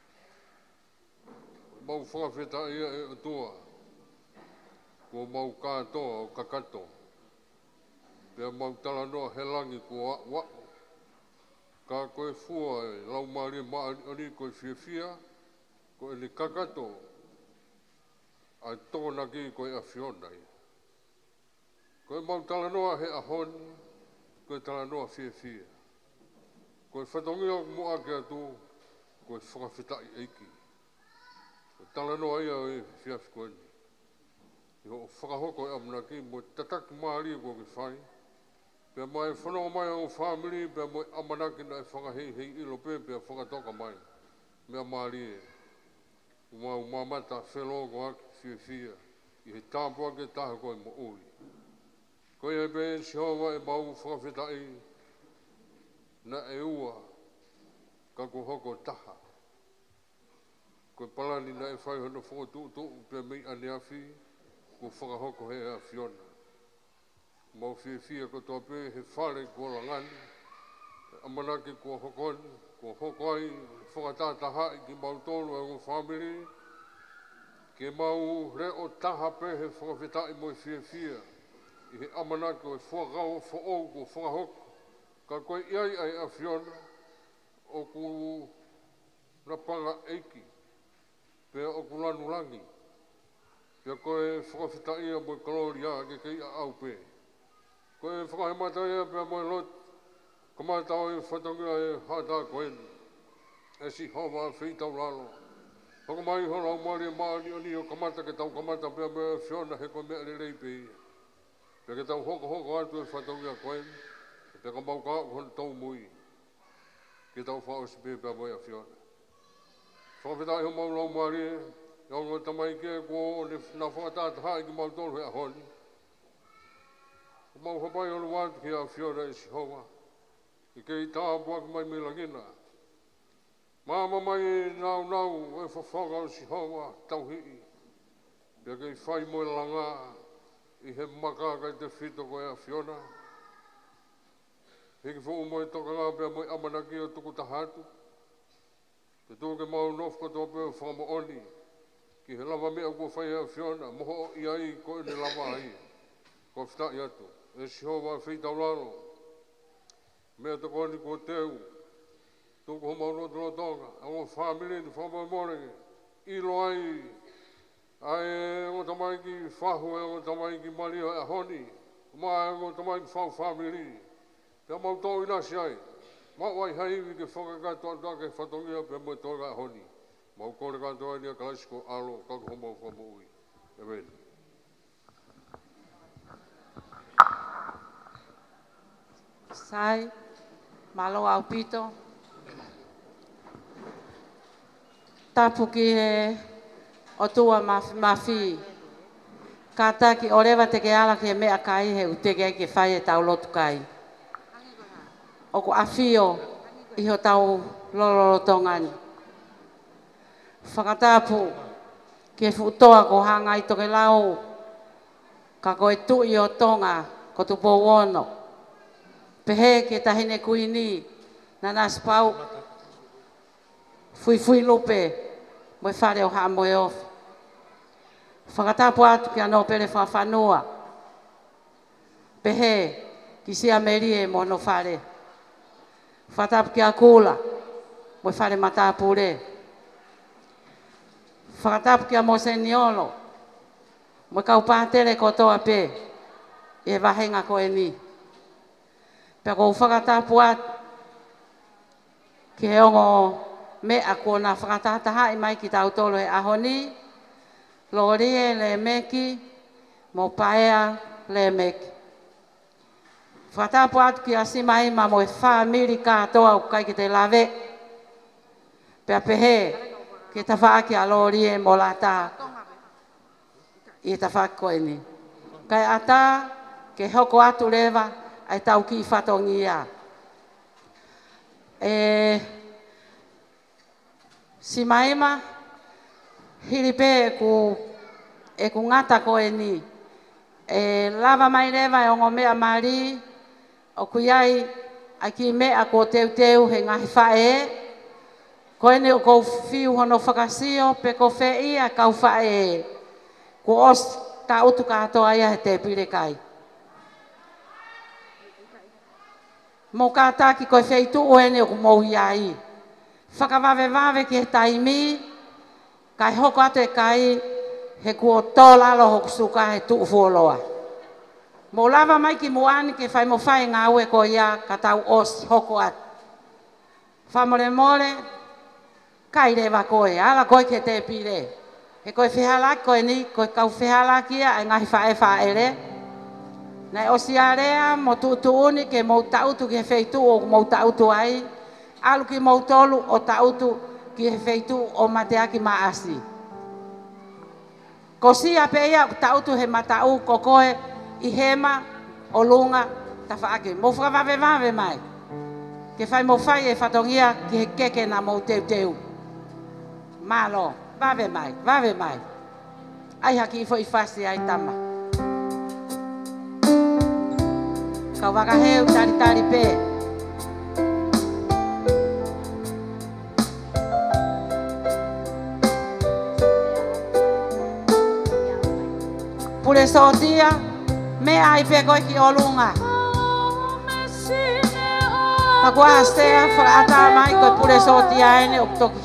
Mau whakawheta ia e o tua. Ko mau kātoa o kakato. Pea mau tala noa he langi ko wa, wa. Ka koe fua e lau maari maari koe fia fia. Ko e ni kakato. Ai tōna ki koe a Fiona. Ko e mau tala noa he ahoni. Ko e tala noa fia fia. Ko e whatongia o mua ke atu, ko e whakawhitai eiki. Ko tala noa ia o e whiafi koe ni. I ho whakahoko e amunaki, mo tataki maari ko ke whai. Pea mai whanonga mai o whamiri, pea mo amanaki na e whakahei hei ilo pe, pea whakatoka mai. Mea maari e. Uma umamata whelo ko aki fia fia. I he tāpua ke taha koe mo ui. Ko e pe si hoa e mau whakawhitai. Na e ua, ka ko hoko taha. Ko palani na e whai hono whoko tu tu, pe mei ane awhi, ko whakahoko he a Fiona. Mau fia fia ko toa pe he whare ko langani, Amanaki kua hokoni, kua hokoi, whakatataha i ki mautonu e ngō whamiri, ke mau re o taha pe he whakawhetai mo i fia fia, i he amanaki o e whakao whaou ko whakahoko, ka koe iai ai a whiona, o ku rapanga eiki, pe o ku lanulangi, pe koe whakawhetai a mo i kaloria ke kei a au pe. Koe whakahemata ia pe mo i lot, kamatau i whatongia e hata koen, e si hawa whitau lalo. Hoko mai hona au maari e maari o ni o kamata ke tau kamata pia mea whiona he koe mea lelei pe ia. Pia ke tau hoko hoko atu e whatongia koen, pia ka mau kaa hona tau mui, ke tau whao si pe pia mea whiona. Whakawhetai ho mau lau maari e, iau ngā tamai ke ko na whakatata i ki mau tolu he a honi. Ko mau hapai o luatu ki a whiona e si hoa. I kei tā puaki mai me langina. Māma mai nau nau e whawhanga o si hoa tau hii. Pia kei whai moe langa i he maka kai te whito koe a whiona. Hiki whu moe toka ngā pia moe amanaki o tuku tahatu. Te tūke mau nof koto pia whama oni. Ki he lava mea kua whai a whiona. Moho i ai koe ne lava ai. Ko whitai atu. E si hoa whitau laro. Mea te koni kua teu, tuku ho mauro tolo tonga, a ngō whamiri ni whamai morenge, ilo ai, ai ngō tamai ki whahu e ngō tamai ki maria e honi, mai ngō tamai ki whau whamiri, pia mau tō i nasi ai, mau ai haiwi ke whakakato atu ake whatongia pia mo tōga e honi, mau kore katoa ni a kalaisiko alo, kako ho mau whamu ui, e wei. Sai, malo au pito. Tapu ki he o tua mawhi. Ka taki o rewa te ke ala ke mea kai he u te ke whai e tau lotu kai. O ko awhio i ho tau lololo tongani. Whakatapu ke whutoa ko hanga i toke lau. Ka koe tui o tonga ko tupo wono. Pehe ke tahine kuini, na nas pau, fui fui lupe, moi whare o haa moe off. Whakatapu atu ki anō pere whawhanua. Pehe, ki si amerie mo no whare. Whakatapu ki a kula, moi whare matapu re. Whakatapu ki a mo seniolo, moi kau pātere kotoa pe, e wahenga koe ni. Pea kou whakatapu atu, ki he ongo mea kua nā whakatataha i mai ki tau tolo he ahoni, lorie le meki, mo paea le meki. Whakatapu atu ki a simaima mo e whamiri katoa u kai ki te lawe, pea pehe ki ta whaaki a lorie mo la tā, i ta whaaki koe ni. Kai ata, ke hoko atu rewa, ai tau ki whatongia. E, si maima, hiripe e ku, e ku ngata koe ni. E, lava mai rewa e ongo mea mari, o ku iai, ai ki mea ko teu teu he ngahi whae, koe ni o kou whiu hono whakasio, pe ko whei a kau whae, ko os ka utu katoa ia he te pire kai. Mo kātaki koe wheitu oene o ku mouhi ai. Whakawawe wawe ki he taimi, kai hoko atu e kai, he kua tōlalo hoku suka he tuu fuoloa. Mo lava mai ki muani ke whai mo whai ngā ue ko ia ka tau os hoko atu. Whamore more, kai rewa koe, ala koe ke te pire. He koe whihalaki koe ni, koe kau whihalaki ia, ai ngahi whae whaere. Nei osiarea mo tuutuuni ke mou tautu ki he wheitu o mou tautu ai, alu ki mou tolu o tautu ki he wheitu o mateaki maasi. Ko sia pe ia tautu he matau ko koe i hema o lunga ta whaake. Mo whakawawe wawe mai. Ke whai mo whai e whatongia ki he keke na mou teu teu. Malo, wawe mai, wawe mai. Ai haki i fo i whasi ai tama. Kau wakaheu tari tari pe. pure sotia, me ai pe koe ki olunga. Ka kua astea whakaata mai koe pure sotia ene o toki.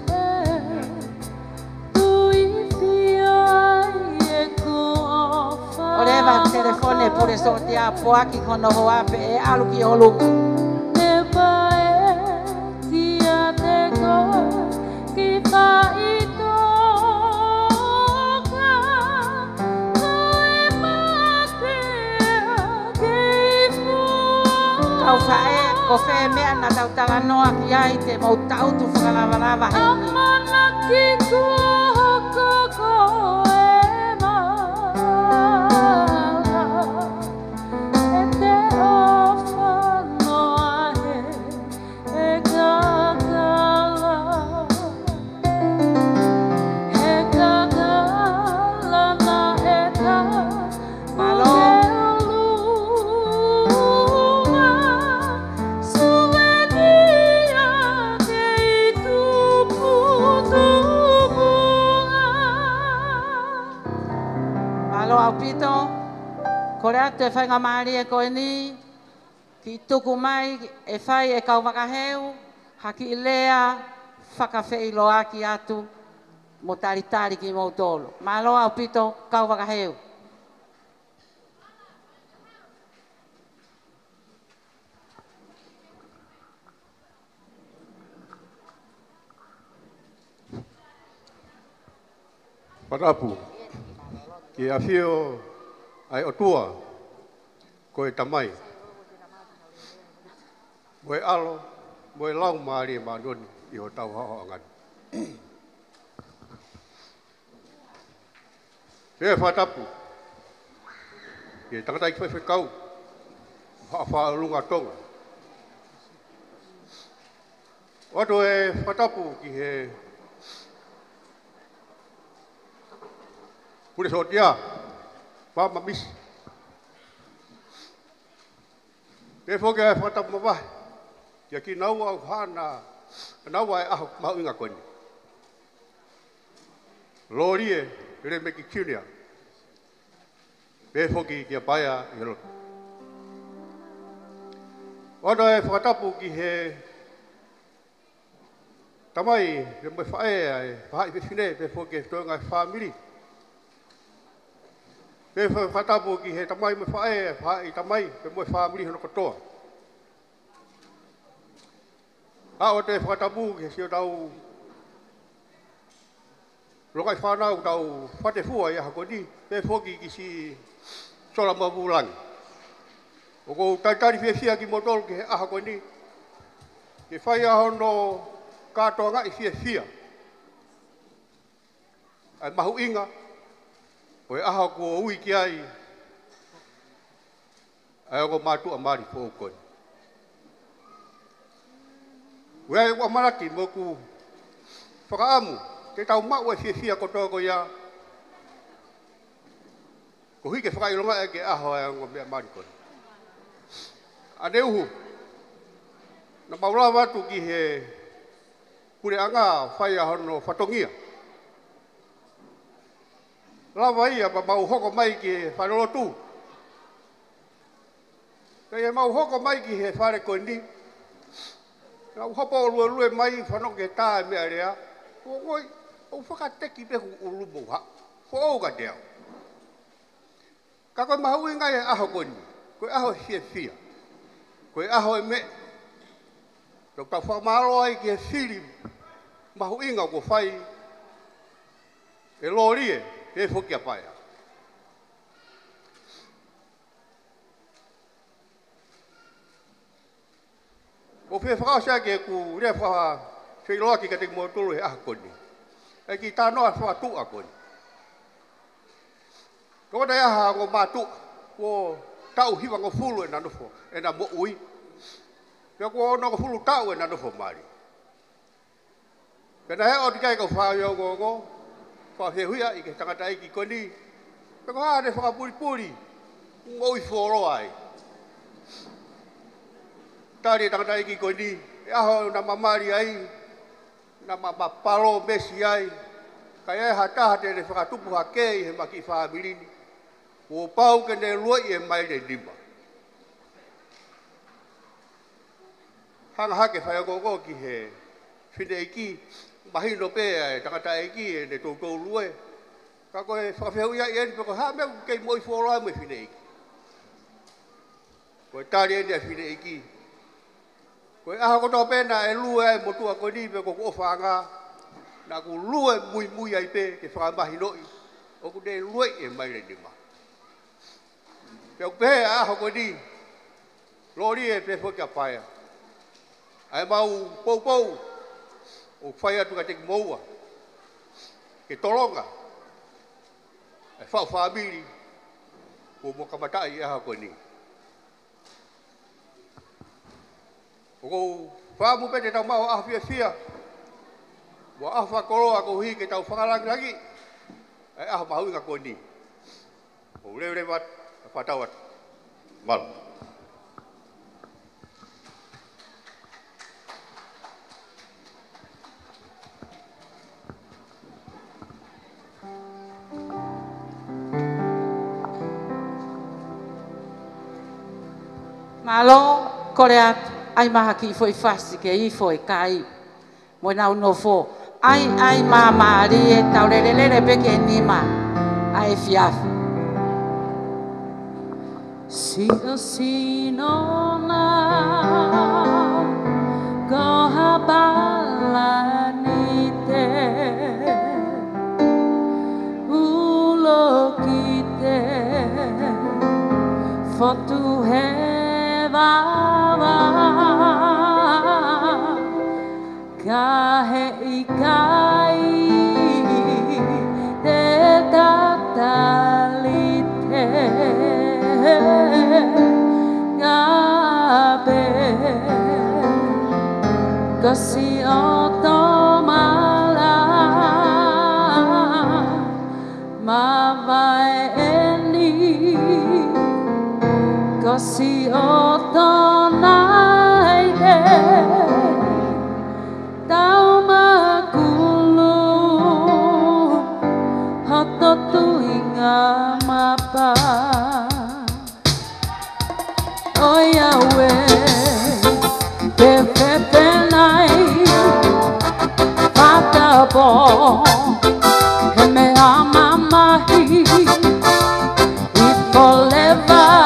O lewa telefone pure sotia poaki kono hoa pe e alu ki olunga. Kau fae ko fe mea na tau tala noa ki ai te mau tau tu whakalawalawa he. Amana ki kua koko e maala e te ofa noa he e kakala e kakala na e ta malo. Au pito, kore atu e whainga maari e koe ni, ki tuku mai e whai e kau wakaheu, haki i lea, whakawhei loa ki atu, mo taritari ki mau tolo. Malo au pito, kau wakaheu. Parapu. Ki a whio ai o tua, ko e tamai. Mo e alo, mo e lau maari e manoni i o tau hao angani. E whatapu, ki e tangata i kwai whekau, haa whaalunga tonga. Wato e whatapu ki he pure sotia, mama misi. E whoke e whatapu mawahe, kia ki nau au hana, nau ai aho mau inga koni. Lori e, re me ki kiunia. E whoke kia paia i roto. Wato e whatapu ki he tamai, re me whae ai, whai whine, e whoke toenga whamiri. Pe whatapu ki he tamai me whae, whae tamai, pe moe whamiri hono katoa. A o te whatapu ki he sio tau rokai whanau tau whate fua i aha koni, pe whoki ki si sola mabulangi. O kou taitari fia fia ki motolo ki he aha koni, ki whai ahono katoa ngai fia fia. Ai mahu inga, o e aha ko ui ki ai, ai o mātua mari po koni. Ue ai ua maraki mo ku whakaamu, te tau mau e fia fia kotoa ko ia, ko hui ke whakailonga e ke aho ai o mea mari koni. Ane uhu, na maula watu ki he kure anga whai ahono whatongia. Lawa ia pa mau hoko mai ki whanolo tū. Kei e mau hoko mai ki he whare kondi. Nau hopo o lua lue mai whanoke tā e mea rea. O ngoi, o whakateki pehu ulumu ha. Ko ouga deo. Ka koe mahu i ngai e aho kondi. Koe aho fia fia. Koe aho e me. Tau tau whamaro ai ki he whiri. Mahu inga ko whai. E lori e. E whoki a paia. O whea whakasea ke ku rea wha whiloa ki ka te mo tolu he aha koni. E ki tā noa wha tu a koni. Ko te aha ngo mātu, ko tau hiwa ngo fulu e na nufo, e na mo ui. Pea ko ono ngo fulu tau e na nufo mari. Pena he o tikai ko wha yo ngo ngo, whahehuia i ke tangata i ki koni. Peko haa ne whakapuripuri, ngoi whoro ai. Tāre tangata i ki koni, e aho na mamari ai, na mamapalo mesi ai, kai e hataha te ne whakatupu hakei he maki whaamirini. o pau ke ne lua e mai le lima. Hanga hake whai go ki he whine iki, mahino pe e tangata iki e ne tōtou lue. Ka koe whakawhau ia i eni peko ha mea kei moi whoroa me whine iki. Koe tāri eni a whine iki. Koe aha koto pēna e lue e motua koe ni peko ko whanga. Nā ku lue mui mui ai pe ke whakamahino i. O ku ne lue e mai le lima. Peo pe aha koe ni. Lori e pe whokia paia. Ai mau pou pou. O whai atu ka teki moua. Ke toronga. E whau whamiri. O mo kamatai e aha koe ni. O kou whamu pete tau mau aha fia fia. Wa aha whakoroa ko hi ke tau whakalangi lagi. E aha mahu inga koe ni. O leo leo wat. E whatau wat. Malu. Malo, kore atu, ai maha ki foi fasi ke i foi kai. Mo nau no fo, ai ai ma maari e tau lere lere peke nima, ai fiafu. Si o si nona, goha bala ni te, ulo ki te, fotu he. Wawa ka he ikai te tatali te ka be kasi o tomala ma vai eni kasi o tonai e tau makulu hoto tuinga mapa o yawe te pepe nai pata bo he me ama mahi it forever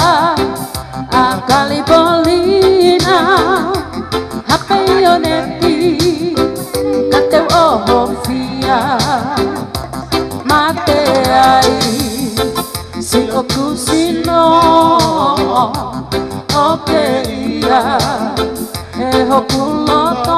Calibolina, hapeioneti, kateu ohofia, mate ai, si okusino, okeia, e hokuloto,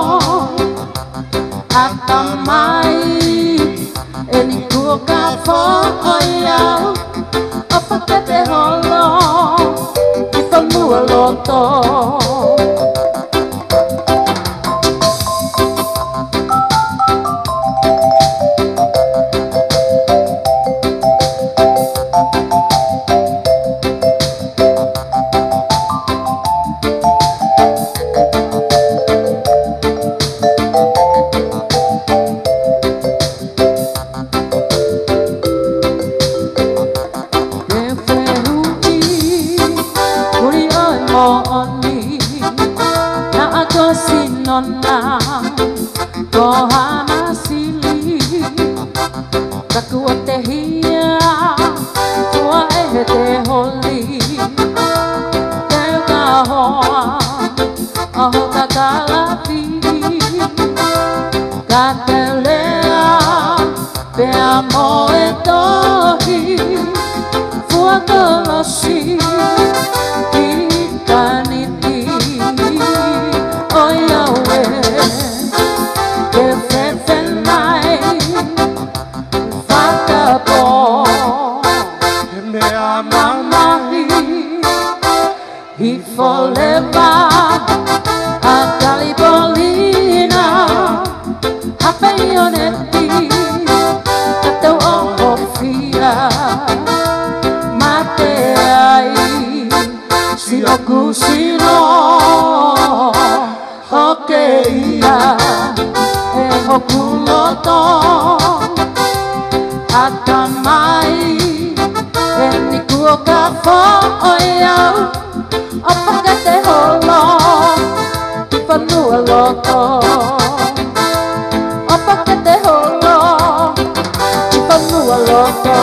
atamai, e nikuka foia, opakete holo. Mua loto nona kohana sili takua te hia tua e te holi te kahoa aho kakalapi ka te lea pe amo e tohi fua kolosi ikaniti oh Yahweh, que fefe nai, fata po, me ama mahi, he forever, a Calibolina, hapeioneti, kateu ohofia, mate ai, si okusino. Okeia e hokuloto atamai e whanua loto o paka te holo i whanua loto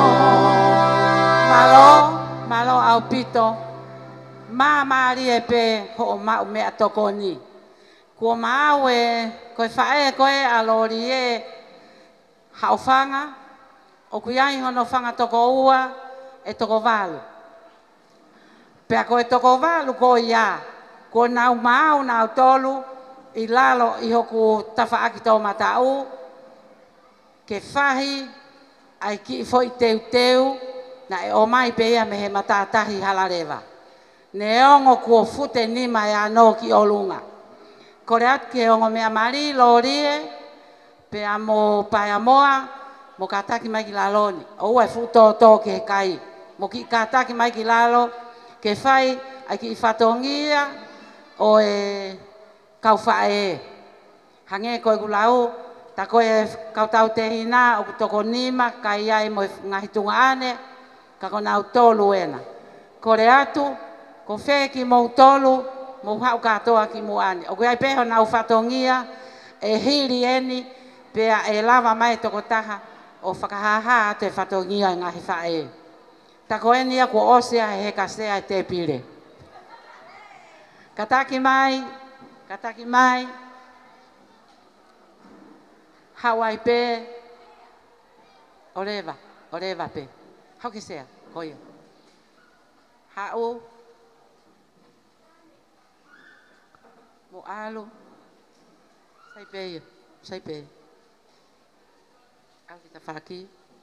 Malo, malo au pito. Ma maari e pe ho o mau mea toko ni. Kua mau e koe whae koe a lori e hao whanga. O kuiai hono whanga toko ua e toko walu. Pea koe toko walu ko ia. Ko nau mau nau tolu i lalo i hoku tawhaaki tau matau. Ke whahi ai ki foi teu teu. Na e o mai pe ia me he matatahi halarewa. Ne ongo kua fute nima e anō ki olunga. Kore atu ke ongo mea mari lori e, pe a mo pai amoa, mo kataki mai ki laloni. O ua e futo tō ke kai. Mo ki kataki mai ki lalo, ke whai ai ki whatongia o e kauwhae e. Hange koe kulau, ta koe kautau te hina o kutoko nima, kai ai mo ngahi tunga ane, ka kona au tolu ena. Kore atu, ko whē ki mou tolu, mou hau katoa ki muane. O kuai peho nau whatongia, e hiri eni, pea e lava mai toko taha, o whakahaha atu e whatongia i ngahi whae. Tako eni a kua osea he kasea e te pire. Kataki mai, kataki mai, hawai pe, oreva, oreva pe. Hau ke sea, koia. Hau, mo alu, sai peia, sai peia. Au kita whaki.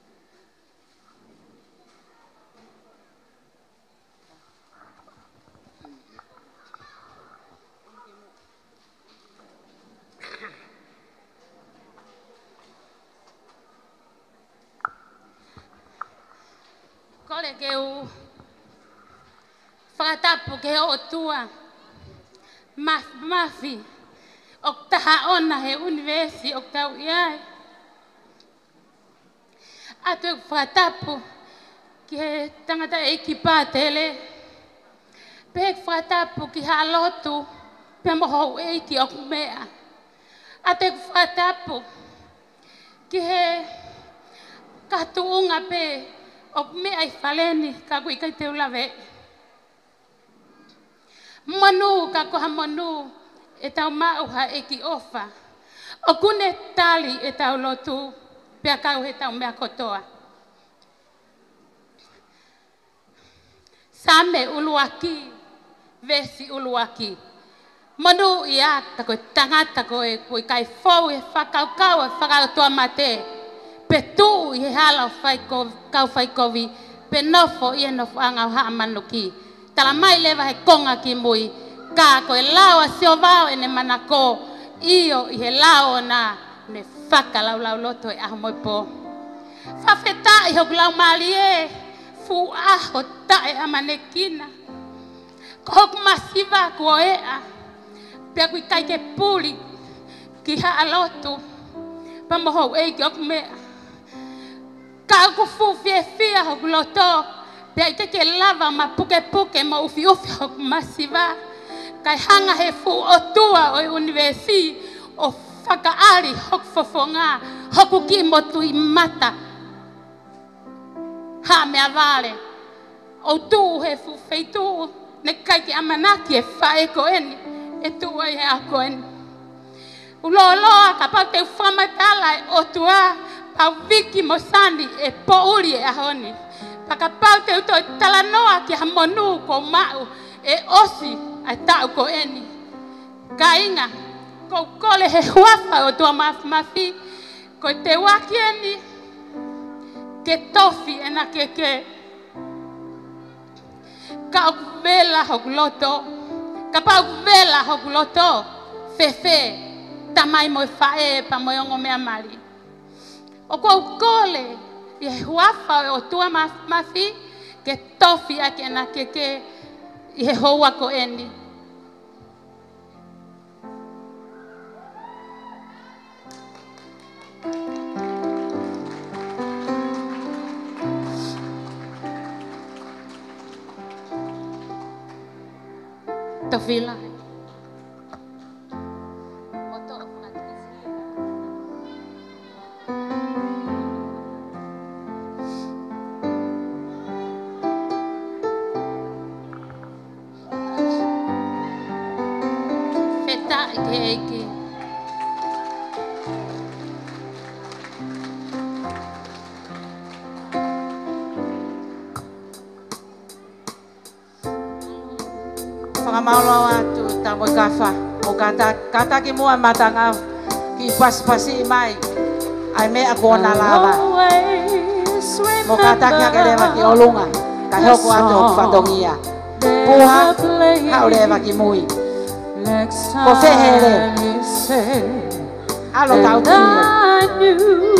Kole ke u whakatapu ke o tua maf, mafi o taha ona he universi o tau iai. Atu e whakatapu ki he tangata e ki pātele. Pe whakatapu ki ha lotu pe moho e ki o mea. Atu e whakatapu ki he katuunga pe o mea i whaleni ka kui kai te ulawe. Manu ka koha manu e tau mauha e ki ofa. O kune tali e tau lotu pea kau he tau mea kotoa. Same uluaki, vesi uluaki. Manu i a tako tangata koe kui kai fau e whakau kau e whakau toa mate. Pe tu i he hala o kau whaikovi, pe nofo i e nofo anga o haa manuki. Tala mai lewa he konga ki mui, ka koe lawa sio vao e ne manako, iyo i he lao na ne whaka lau lau loto e aho moi po. Whawheta i hoku lau mali e, fu aho tae amanekina. Ko hoku masiva kua ea, pia kui kai ke puli ki haa lotu, pa moho e ki oku mea. Ka ku fu fie fia hoku loto, pia i teke lava ma puke puke ma ufi ufi hoku masiva. Kai hanga he fu o tua o universi o whakaari hoku fofonga, hoku ki motu i mata. Ha mea vale, o tu he fu feitu, ne kai ki amanaki e whae ko eni, e tu ai he ako eni. Uloloa ka pau te whamatala e o tua, pau viki mo sandi e po uri e ahoni. Paka pau te uto e talanoa ki ha monu ko mau e osi ai tau ko eni. Ka inga, ko kole he huafa o tua mafi, ko te waki eni, ke tofi e na ke ke. Ka o vela hoku loto, ka pau vela hoku loto, fefe, tamai mo fae pa mo yongo mea mari. O kou kole, i he huafa o tua mafi, ke tofi ake na keke, i he hoa ko eni. Tofila. me ta ke ke. Whakamaulo atu ta mo kafa. O kata kata ki mua matanga ki pas pasi mai. Ai me ako na lava. Mo kata ki akelewa ki olunga. Ka hoko atu whatongia. Puha haulewa ki mui. Ko fehere. Alo tau tia.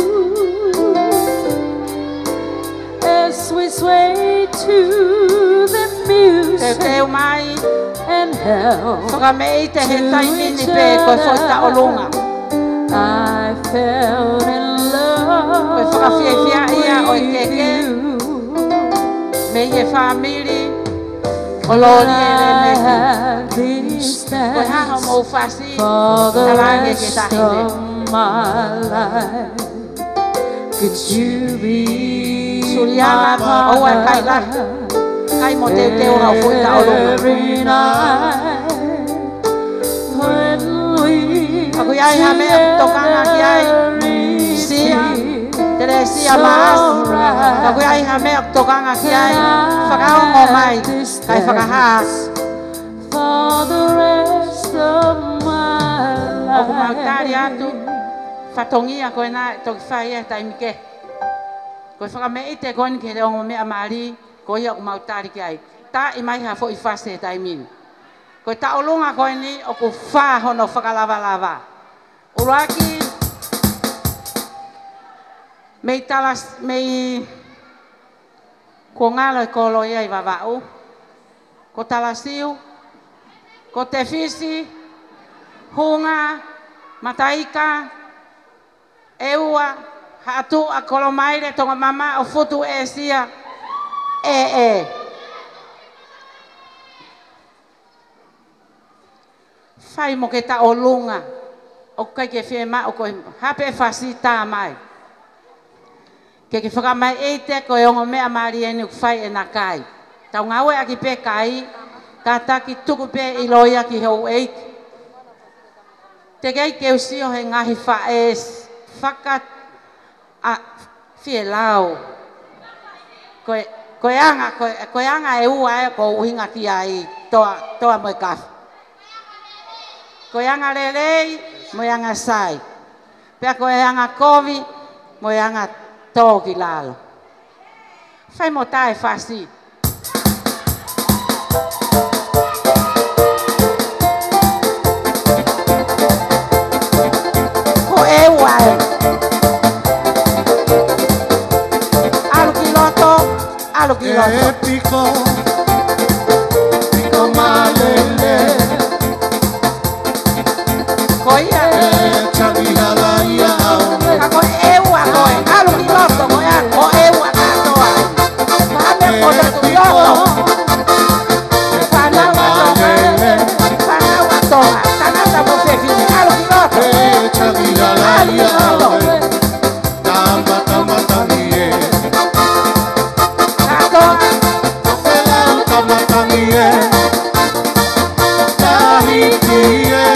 As we sway to the music Te mai and help whakamei te he taimini pe koe foi ta olunga. I fell in love Koe whakawhiawhia ia o i keke. with Me he whamiri. O you. lori e le I mehi. have these Koe haho thanks mou whasi. for the Tarange ke rest tahine. of my life. Could you be Suriana my o e kai la. Kai mo te te ora o foi ta olunga. every night when we Ako iai ha mea tokanga ki ai. Sia. Tere sia maas. Ako iai ha mea tokanga ki ai. Whakaongo mai. Kai whakahaa. for the rest of my O ku mautari atu. life. Whatongia koe nā toki whai e taimike. Koe whakamei te koe ni ke reongo mea maari. Koe ia o ku mautari ki ai. Tā i mai ha fo i whase e taimini. Koe ta olunga koe ni o ku wha hono whakalava lava. Uraki. Mei talas, mei. Ko ngalo i kolo ia i wawau. Ko talasiu. Ko te fisi. Hunga. Mataika. Eua. Hatu a kolomaire tonga mama o futu e sia. E e. Whai mo ke ta olunga. O kai ke whiema o koe hape whasi tā mai. Ke ke whakamai e te koe ongo mea maari e ni whai e na kai. Tau ngawe aki pe kai. Ka taki tuku pe i loia ki hou eiki. Te kei ke usio he ngahi whae whaka a fie lau. Koe, koe anga, koe, koe anga e ua e ko uhinga ki ai toa, toa moe kafu. Koe anga rerei, moe anga sai. Pea koe anga kovi, moe anga tō ki lalo. Whai mo tae whasi. Ko e ua e. Alu ki loto, alu ki loto. E pico, pico malele, Ko ia, e chagihala ia aue. ka ko e ua koe. Alu ki loto, ko ia, ko e ua katoa. Mame ko te tu loto. Whanau a tonga, whanau a tonga. Tanata mo whewhine, alu ki loto. E chagihala ia aue. Tama tama tangie, Katoa, pelau tama tangie. Tahitie,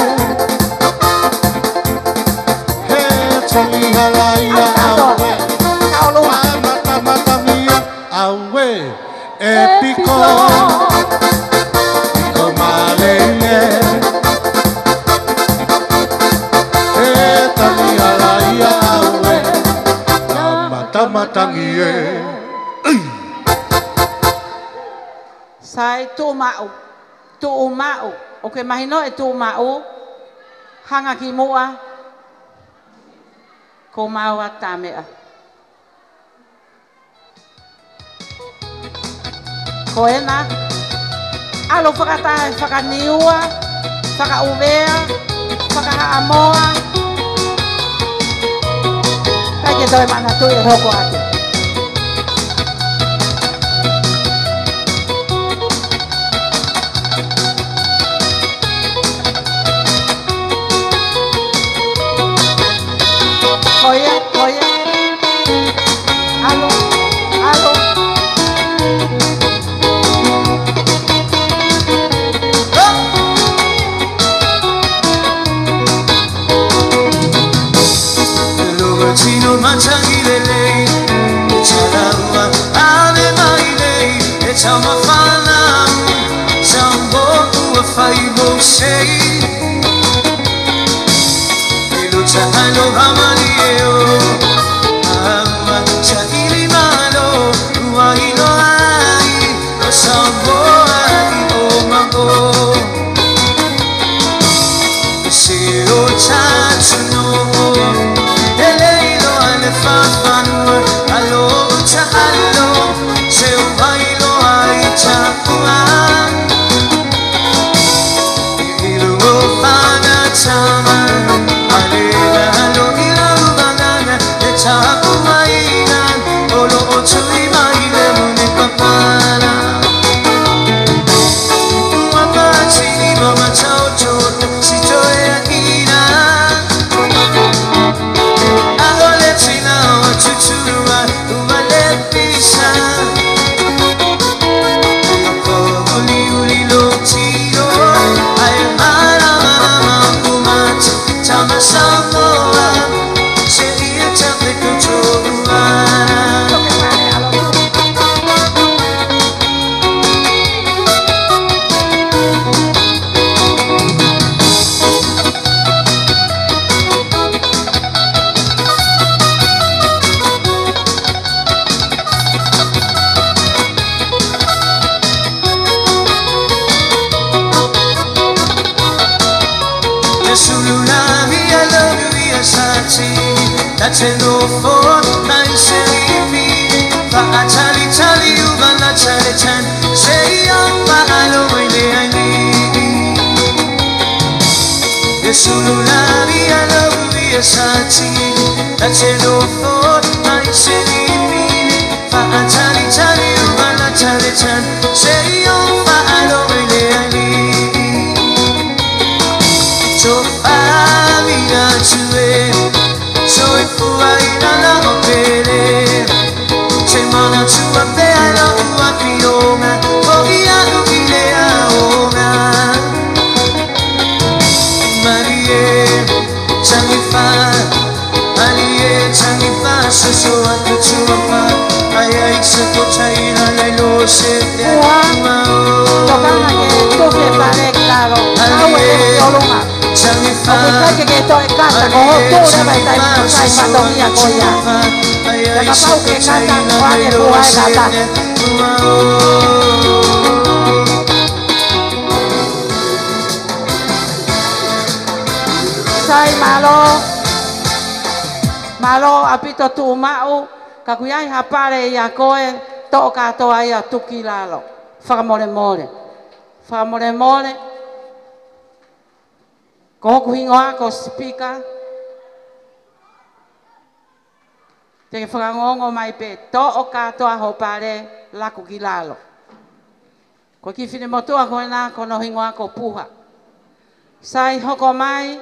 e chagihala ia aue. kaolunga. Tama tama tangie, aue. E pico, pico malele. E tangihala ia aue. Tama tama tangie. Sai tu mau, tu mau. O ke mahino e tu mau. Hanga ki mua. Ko mau a tamea. Ko ena. Alo whakatahe whakaniua. Whakauvea. Whakahaamoa. Kai ke toi mana tui e hoko ate. Koia, koia. Alo, alo. sei Ilucha alo hamalio Ama chakili malo Uai no ai No samboa i o mako Seo chachu no Eleilo ane fafanua Alo ucha alo Seo bailo ai chakua Sama alega lo ila ubangana de chapu maina olo ochui maile mune papana Mapachi ni mama chao choto si choe akina Agole china o chuchurua ubale pisa Uli uli lo tiro ay mara Tama samoa, seria tape kuchuana. Tacendo for nai serimi fa achali chali ubana chale chan sei amba alo ile ani Yesulu la via lo via sachi Tacendo for nai serimi fa achali chali ubana chale chan sei amba alo ile ani So avina chue Soy fuaina la opere Semana chua pea la ua pioma Ogia lukile a oma Marie, changi fa Alie, changi fa Soso atu chua fa Aya ikse kochaina la ilo se te akuma o Tokana que toque pare claro Aue, olunga Changi fa Porque que esto es casa con octubre va a estar en Matonía Coya. La capau que canta Juan de Cuba de Gata. Sai malo malo apito tu mau kakuyai hapare ya koe toka toa ya tukilalo. Famole mole. Famole mole. Ko kuhingoa ko speaker te frangongo mai pe to o kato a hopare la kukilalo ko ki fine moto a ko na ko no hingoa ko puha sai hoko mai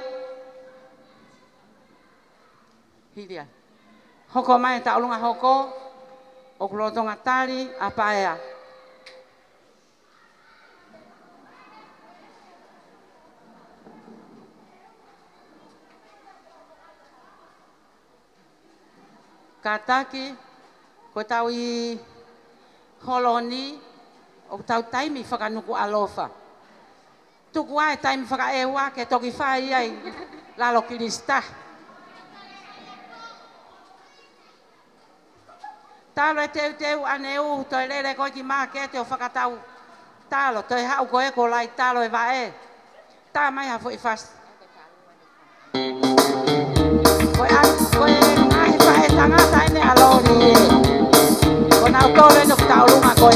hidia hoko mai ta ulunga hoko o klotonga tali apaea Kataki, ko tau I holoni, o tau taimi whakanuku alofa. Tuku ai taimi whakaewa ke toki whai ai lalo kirista. Talo e teu teu aneu, toi lere koe ki maa ke te o whakatau talo, toi hau koe ko lai talo e vae. Tā mai hafo I fast. Koe ai, koe ai whae tangata ine alori e. Ko nau tole no tau lunga koe.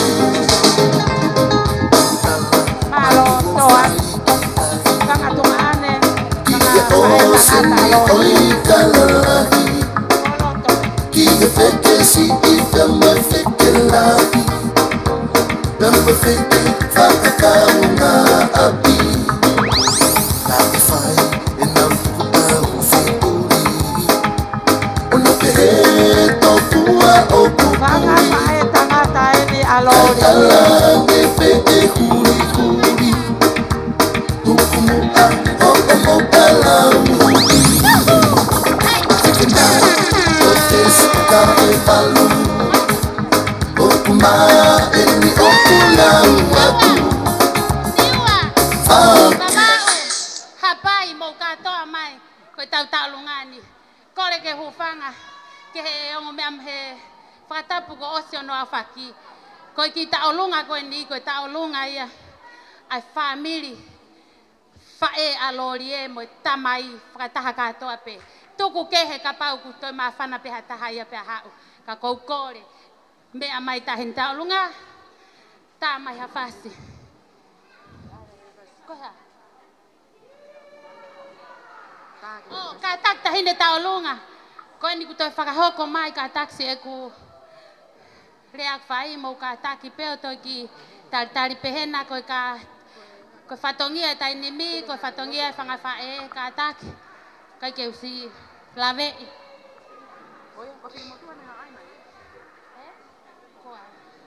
Malo toa. Kanga tunga ane. Kanga whae tangata alori. Kiga feke si itama feke lahi Damba feke whakakaunga api Lahi whai e nau tukuta uwhituri Ono pehe topua o kuku Whaka whae tangata ene alori Kakala me pete huri huri Tukumu a o o o palau Kae palu Okuma eni okula Mamau, hapai mo katoa mai, koe tau tau lungani. Kore ke hufanga, ke he ongo meam he whakatapu ko osio no awhaki. Koe ki tau lunga koe ni, koe tau lunga ia. Ai whamiri, whae alori e mo tamai whakataha katoa pe. Tuku kehe ka pau ku toi maa whana peha taha ia peha hau. Ka kou kore, mea mai tahin tau lunga, tā mai hawhasi. Koha. Oh, ka tak tahine tau lunga. Koe ni ku toi whakahoko mai ka taksi e ku reak whai mo ka taki peo toi ki tari tari pehena koe ka koe whatongia e tai nimi, koe whatongia e whangawhae ka taki. Kai keu si lawei. Oia, koe mo tuane na aina e? Eh? Koa.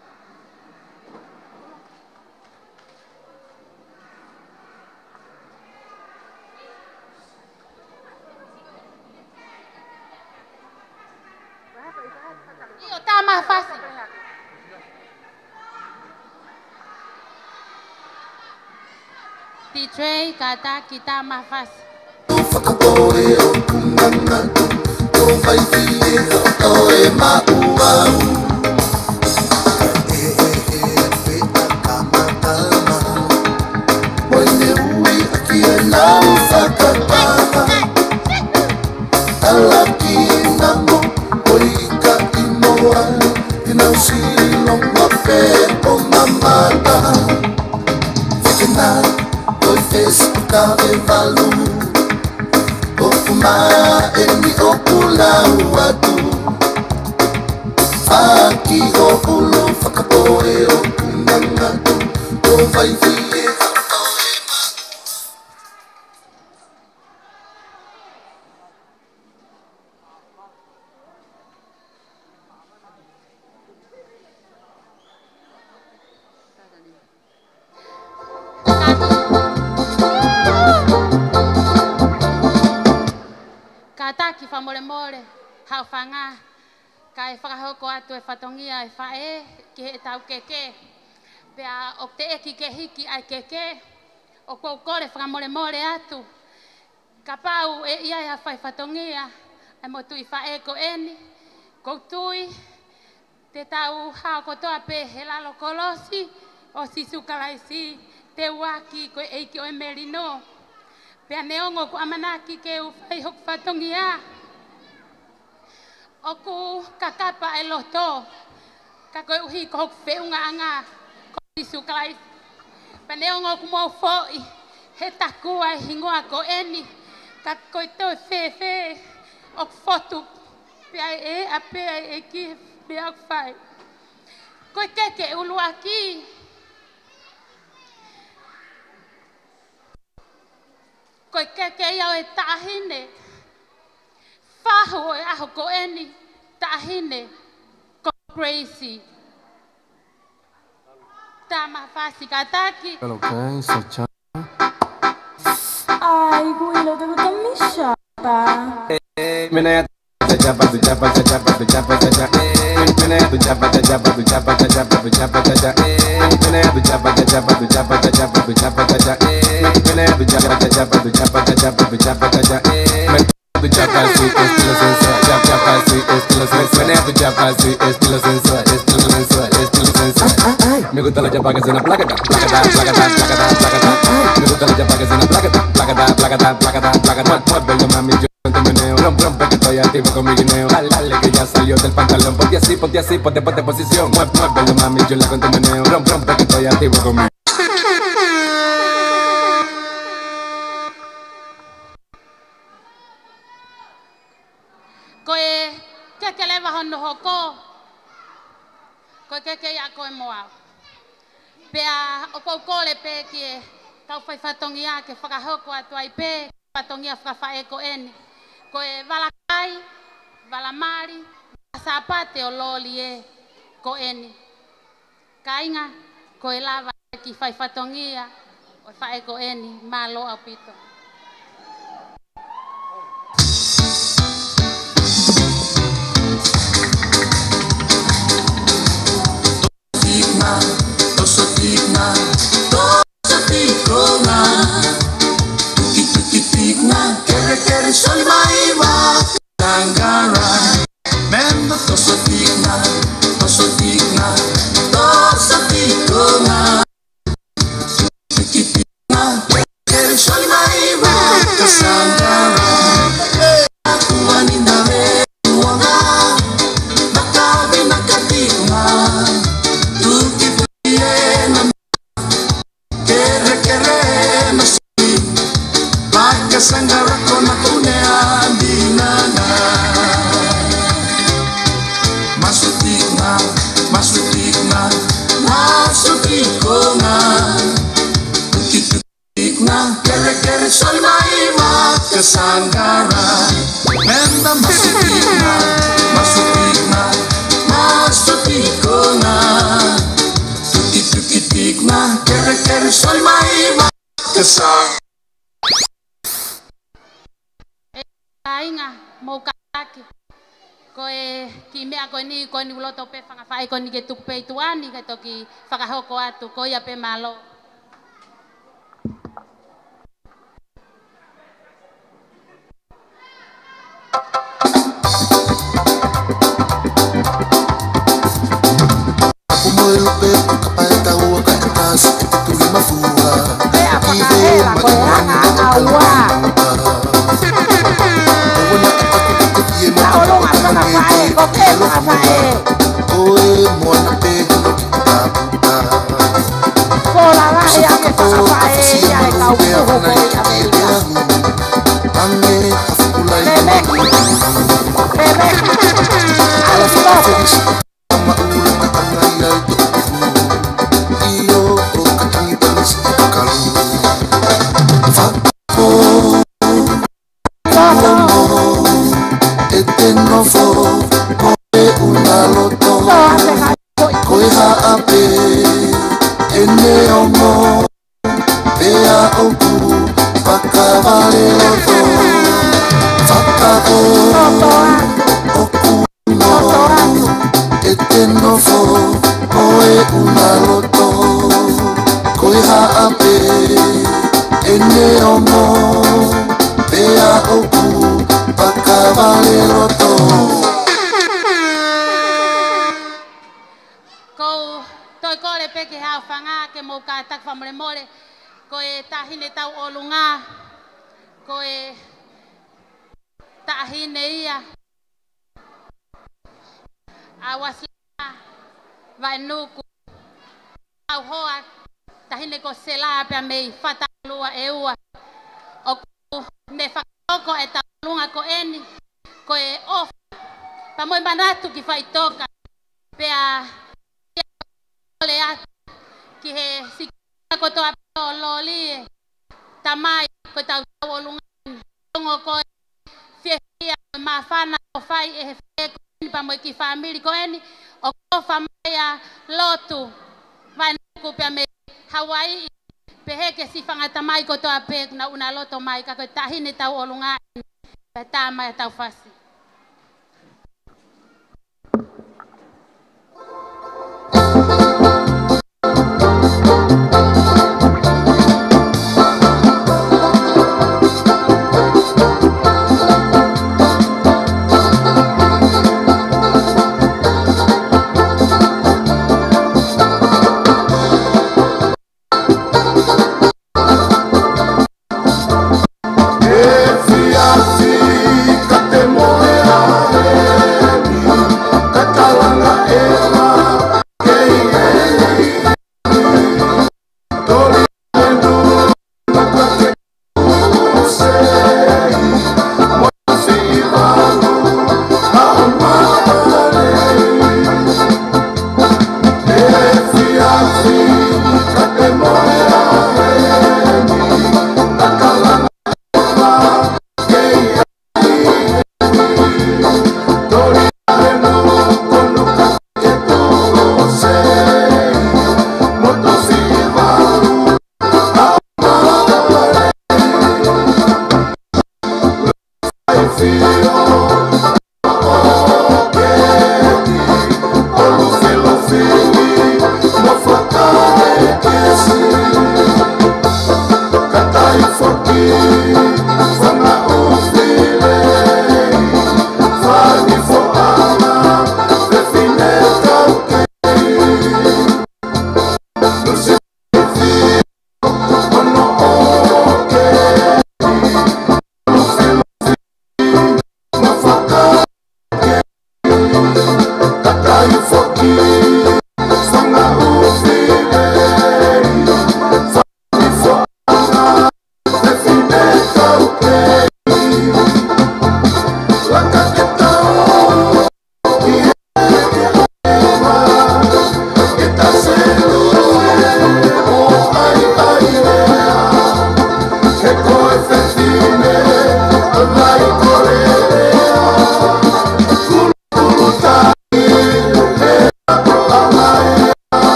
Iyo, tā maha whasi. Ti trei, ka taki, tā maha whasi. Whakapoe o kumangatu, tō whai whie o e mauau. E e e wheta ka matama, moine ui aki e nau whakatama. Alaki namo, oi ka imoa, i nau silonga pe o mamata. Whikena, oi whesi ka e walu, Okuma eni okula watu Aki okulu whakapoe okumangatu Tō vai whie Taki whamore more, hau whanga, ka e whakahoko atu e whatongia e whae, ki he tau keke. Pea o te eki ke hiki ai keke, o kou kore whakamore more atu. Ka pau e ia e hawhai whatongia, e mo tui whae ko eni, kou tui, te tau hao kotoa pe he lalo kolosi, o sisu kalaisi, te waki ko eiki o e merino. Pea neongo ku amanaki ke u whai hoku whatongia. O ku kakapa e loto. Ka koe uhi ko hoku whiunga anga. Ko sisu kalai. Pea neongo ku mau fōi. He takua e hingoa ko eni. Ka koe toi whē whē. O ku whotu. Pea e a pea e ki pea ku whai. Koe keke ulu aki. Koe keke iau e tāhine. Whahu e aho ko eni. Tāhine. Ko crazy. Tā maha whasi ka taki. Hello guys, so ciao. Ai, Guido, devo darmi sciapa. Eh, me ne tu japa tu japa tu japa tu japa tu japa. Me ne tu japa tu japa tu japa tu japa tu japa tu japa. Me ne tu japa tu japa tu japa tu japa tu japa tu japa. Me ne tu japa tu japa tu japa tu japa tu japa tu japa. Me tu japa si estilo sensual, japa japa si estilo sensual. Me ne tu japa si estilo sensual, estilo sensual, estilo sensual. Me gusta la japa que suena placata, placata, placata, placata, placata. Me gusta la japa que suena placata, placata, placata, placata, placata. Muévelo mami, yo te meneo, rompe, rompe que estoy activo con mi guineo. Dale, dale que ya salió del pantalón. Ponte así, ponte así, ponte, ponte posición. Muévelo mami, yo la con tu meneo. Rompe, rompe que estoy activo con mi. Koe keke lewa hono hoko. Koe keke ia koe moa. Pea o kou kore pe ki e tau whai whatongia ke whakahoko atu ai pe. Whatongia whakawhae ko eni. Koe walakai, walamari, sapate o loli e ko eni. Kainga, koe lava ki whai whatongia o whae ko eni. Malo au pito. Digna, tô sou digna, tô sou digna. na kere kere soy maima kesanggara Menda masupik na masupik na masupik na Tuki tuki tik na kere kere soy maima kesanggara Ainga mau kaki koe ki mea koe ni koe ni uloto pe whangawhai koe ni ke tuku pe tuani ke toki whakahoko atu koe ia pe malo. Umuelo pe kapalta ua ka etas tuli mafua Ive awa Na olong asa na fae, koke na fae. Oe mona pe kita buta. Kola la ya ke fa fae ya e kau ko ko Amerika. Ame afulai. Bebek. Bebek. Alas stop. Ama ula ka angai ai to. Iyo o katangi panis kalu. Fapo. Eterno fo, koe una loto, koe haape, ene omo, pea oku, pakavale loto, fakavo, oku no, eterno fo, koe una loto, koe haape, ene omo, pea oku, pakavale loto. Kou toi kore peke hau whanga ke mou ka tak whamore more koe tahine tau olunga koe tahine ia awasla vai nuku au hoa tahine ko sela pe mei fatalua eua o ne whakoko e taulunga ko eni koe off pamoe manatu ki whai toka pea ole atu ki he sikina ko toa peo lolie tamai ko tau tau olungan tongo koe fiefia mawhana o whai e he whai ko eni pamoe ki whamiri ko eni o ko whamaya lotu vai nuku pea me Hawaii peheke si whangata mai ko toa pek na una loto mai ka koe tahine tau olunga pe tā mai tau whasi. Temor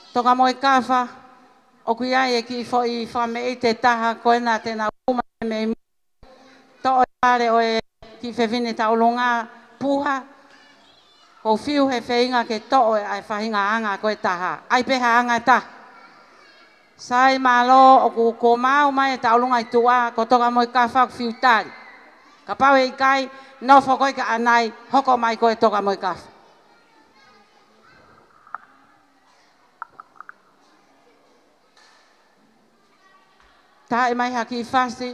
toka mo e kafa, o kuia e ki fo i whame i te taha koena tēnā uma me mi. To o pare o e ki whewhine taulunga puha, ko whiu he wheinga ke to o e ai whahinga anga koe taha. Ai peha anga ta. Sai malo o ku ko mau mai e taulunga i tua, ko toka mo e kafa ku whiu tari. Ka pau e i kai, no whakoi ka anai, hoko mai koe toka mo e kafa. Tā e mai haki whasi.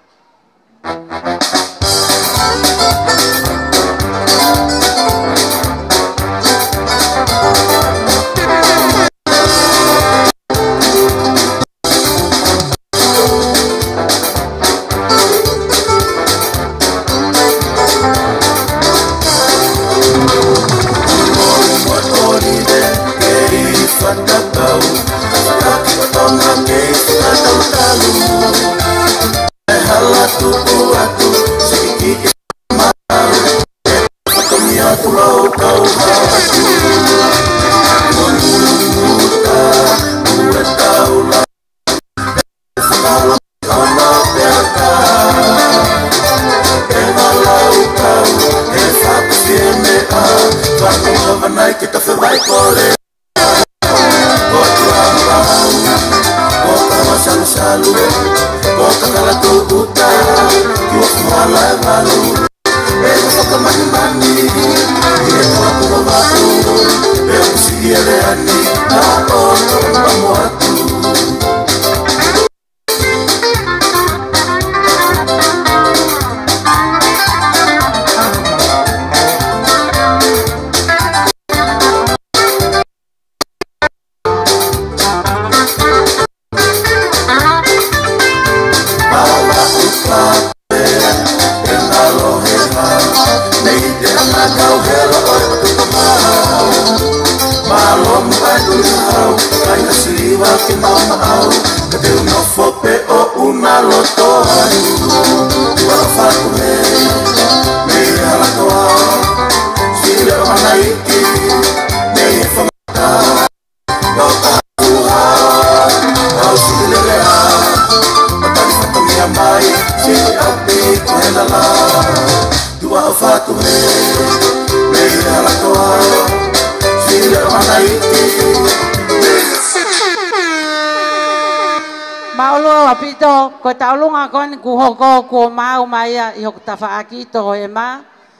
Ko taulunga kon ku hoko ku mau mai i hok tawhaaki to e ma.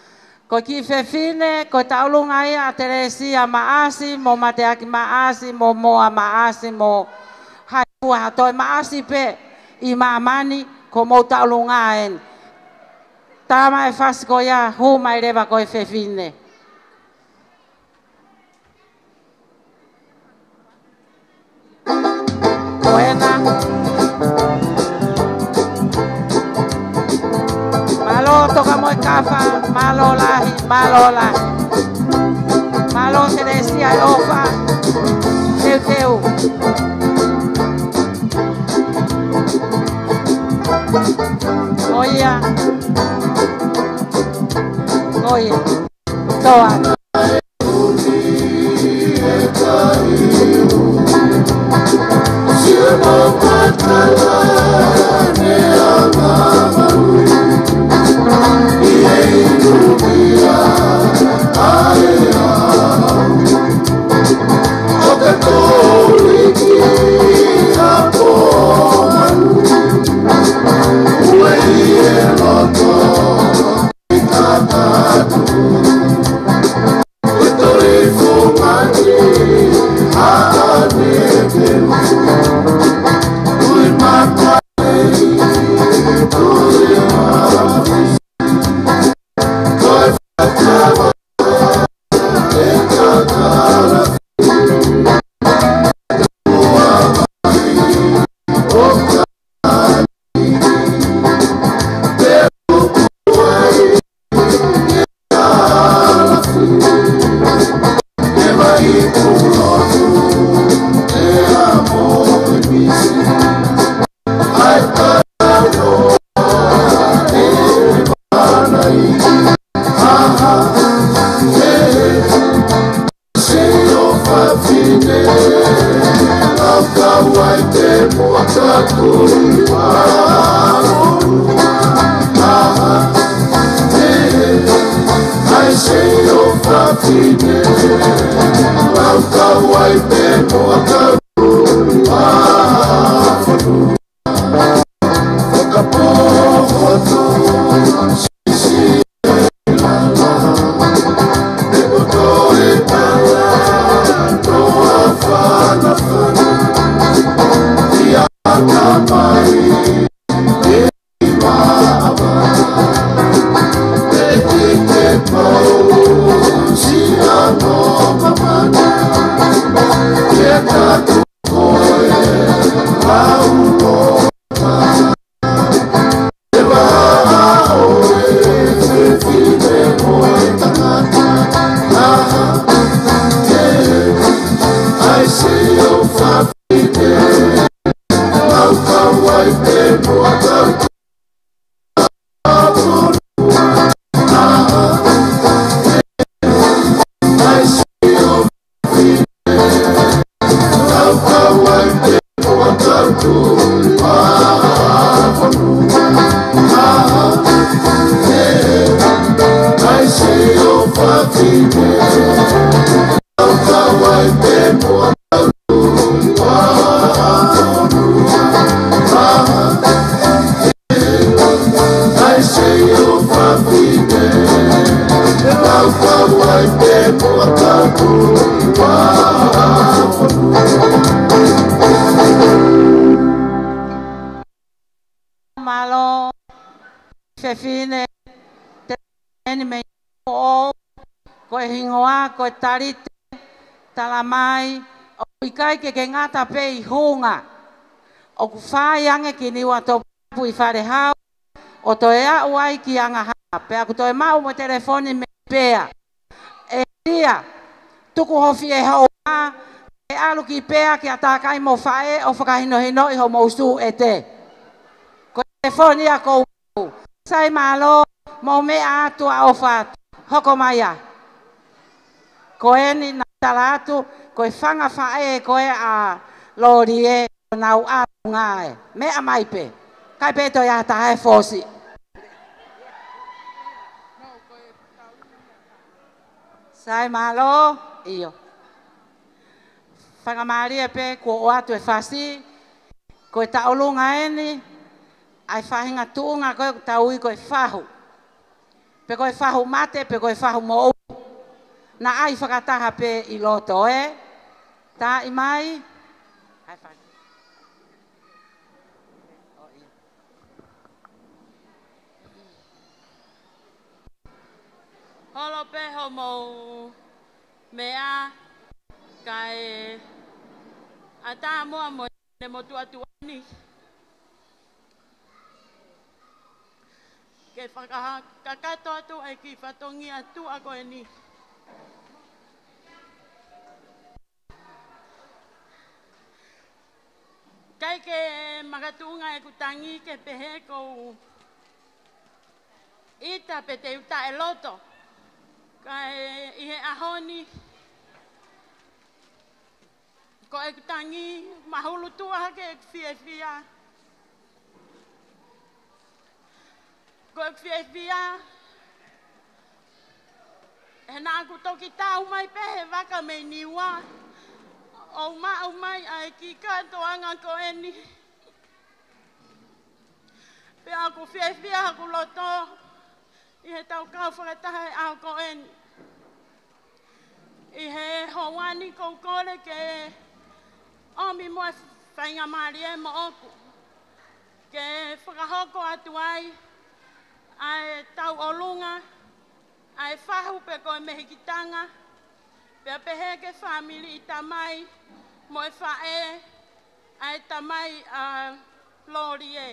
Ko ki whewhine, ko taulunga ia Teresia maasi, mo mateaki maasi, mo moa maasi, mo haipua hatoi maasi pe i maamani, ko mo taulunga en. Tama e whasko ia hu mai rewa ko e whewhine. Ko ena. Malo toka mo e kafa, malo lahi, malo lahi. Malo Teresia e ofa, teu teu. Goia. Goia. Toa. I say oh fatine Lauka waipe moaka Wafanu Wakapo watu Sisi lala Ego toe tala Noa fana fana Ia kamai Ima ama I say oh fatine Lauka waipe moaka I say oh fatine Lauka waipe moaka I say oh fatine Lauka waipe moaka Malo fefine teni me o ko hingoa ko tarite talamai o ikai ke ke ngata pe i hunga o ku fai ange ki ni wa to pu i fare ha o to ea uai ki anga ha pe aku to e mau mo telefoni me pea e dia tuku hofi e ho e alu ki pea ki atakai mo fae o whakahino hino i ho mousu e te ko telefoni a ko sai malo mo me atu a ofat hoko maya ko eni na talatu ko e whanga fae ko e a lori e nau a ngae me a maipe kai pe to ya ta e fosi sai malo io whanga maria pe ko o atu e fasi ko e taolunga eni ai whahinga tuunga ko e taui ko e whahu pe ko e whahu mate pe ko e whahu mo na ai whakataha pe i loto e ta i mai ai whahi Holo pe ho mo mea kai ata mo mo ne mo tua tuani ke whakaha kakato atu ai ki whatongi atu a koe ni kai ke magatunga e kutangi ke pehe ko ita pe te uta e loto kai ihe ahoni ko e kutangi mahulu tua ke fie fia ko e fie fia e na aku toki tau mai pehe waka me niwa o ma o mai ai ki kato anga ko eni pe aku fie fia aku loto i he tau kau whakataha e au ko eni i he hoani kou kore ke omi moe whainga maari e mo oku ke whakahoko atu ai ai tau olunga ai whahu pe koe mehikitanga pe a pehe ke whamili i tamai moe whae ai tamai a lori e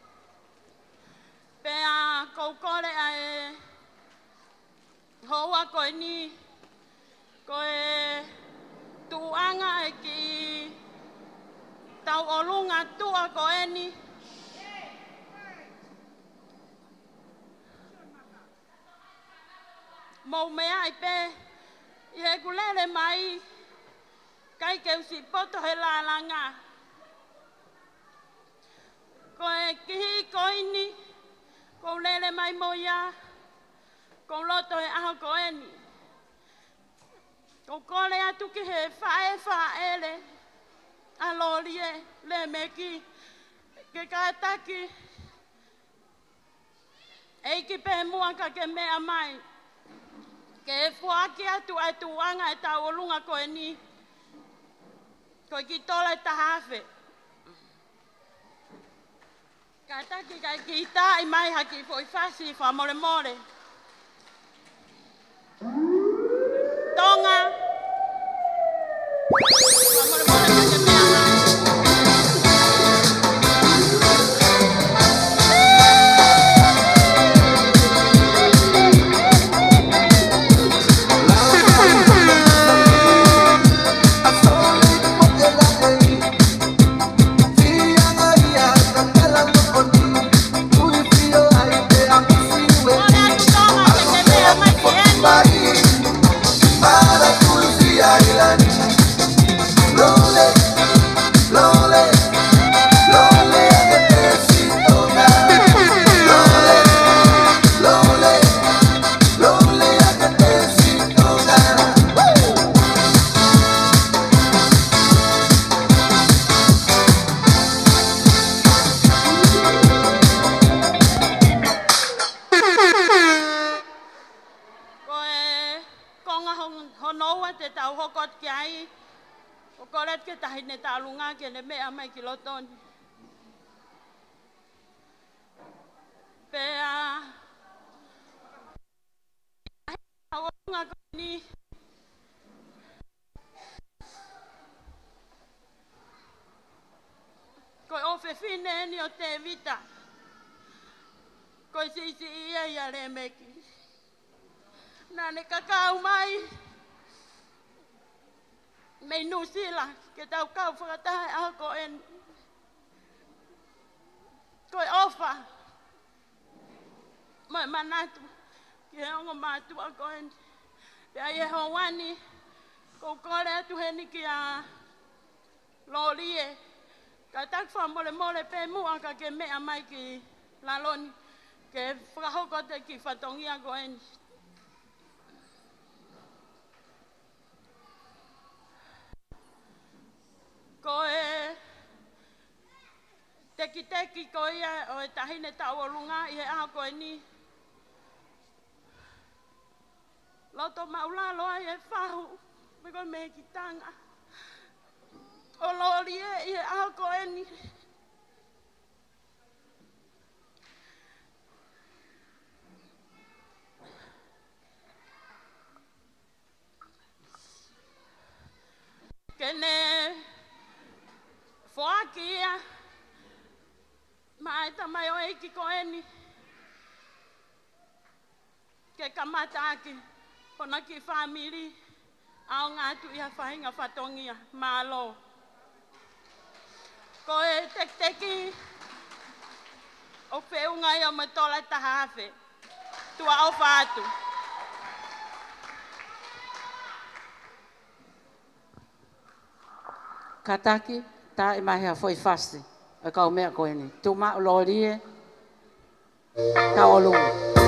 pe a koukore ai hoa koe ni koe tuanga e ki tau olunga tua koe ni mau mea i pe i he kulele mai kai ke usi poto he la langa Ko e kihi ko ini, ko lele mai moia, ko loto e aho ko eni. Ko kore atu ki he whae whaele, a lorie, le meki, ke kātaki, eiki pe muaka ke mea mai, ke e fuaki atu ai tuanga e tau olunga ko e ni, ko ki tola e tahawhe. Ka taki kai ki ta i mai haki fo i whasi wha more more. Tonga. Wha more more hake mea mai. Ke mea mai ki lotoni. Pea awanga ko ni ko ofe fine ni o te vita. Ko si si ia ia le meki. Na ne kakau mai. Mei nusila ke tau kau whakatahe a ko en. Koe ofa. Mai manatu. Ki he ongo matu a ko en. Pea i e hawani. Ko kore atu heni ki a lorie. Ka tak wha mole mole pe mua ka ke mea mai ki laloni. Ke whakahoko te ki whatongi a ko en. Ko e teki teki ko ia o e tahine tau olunga i he aha ko e ni. Loto maulalo ai e whahu, me koe me ki tanga. O lori e i he aha ko e ni. Kene Foaki ia, mai tamai o eiki ko eni. Ke kamata aki, pona ki whamiri, ao ngātu ia whahinga whatongia, mālo. Ko e tek teki, o whiunga i o matola tahawhe, tua o whātu. Kataki. Ta e mahi a foi fasti, e kau mea koe ni. Tu ma lorie, ta o lunga.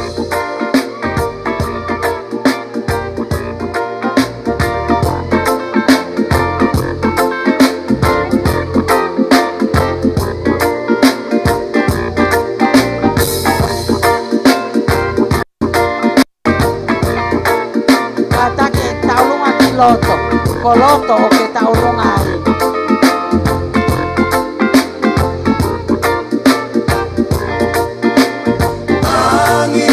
Kataki ta o lunga ki loto, ko loto o ke ta o lunga ai. Angin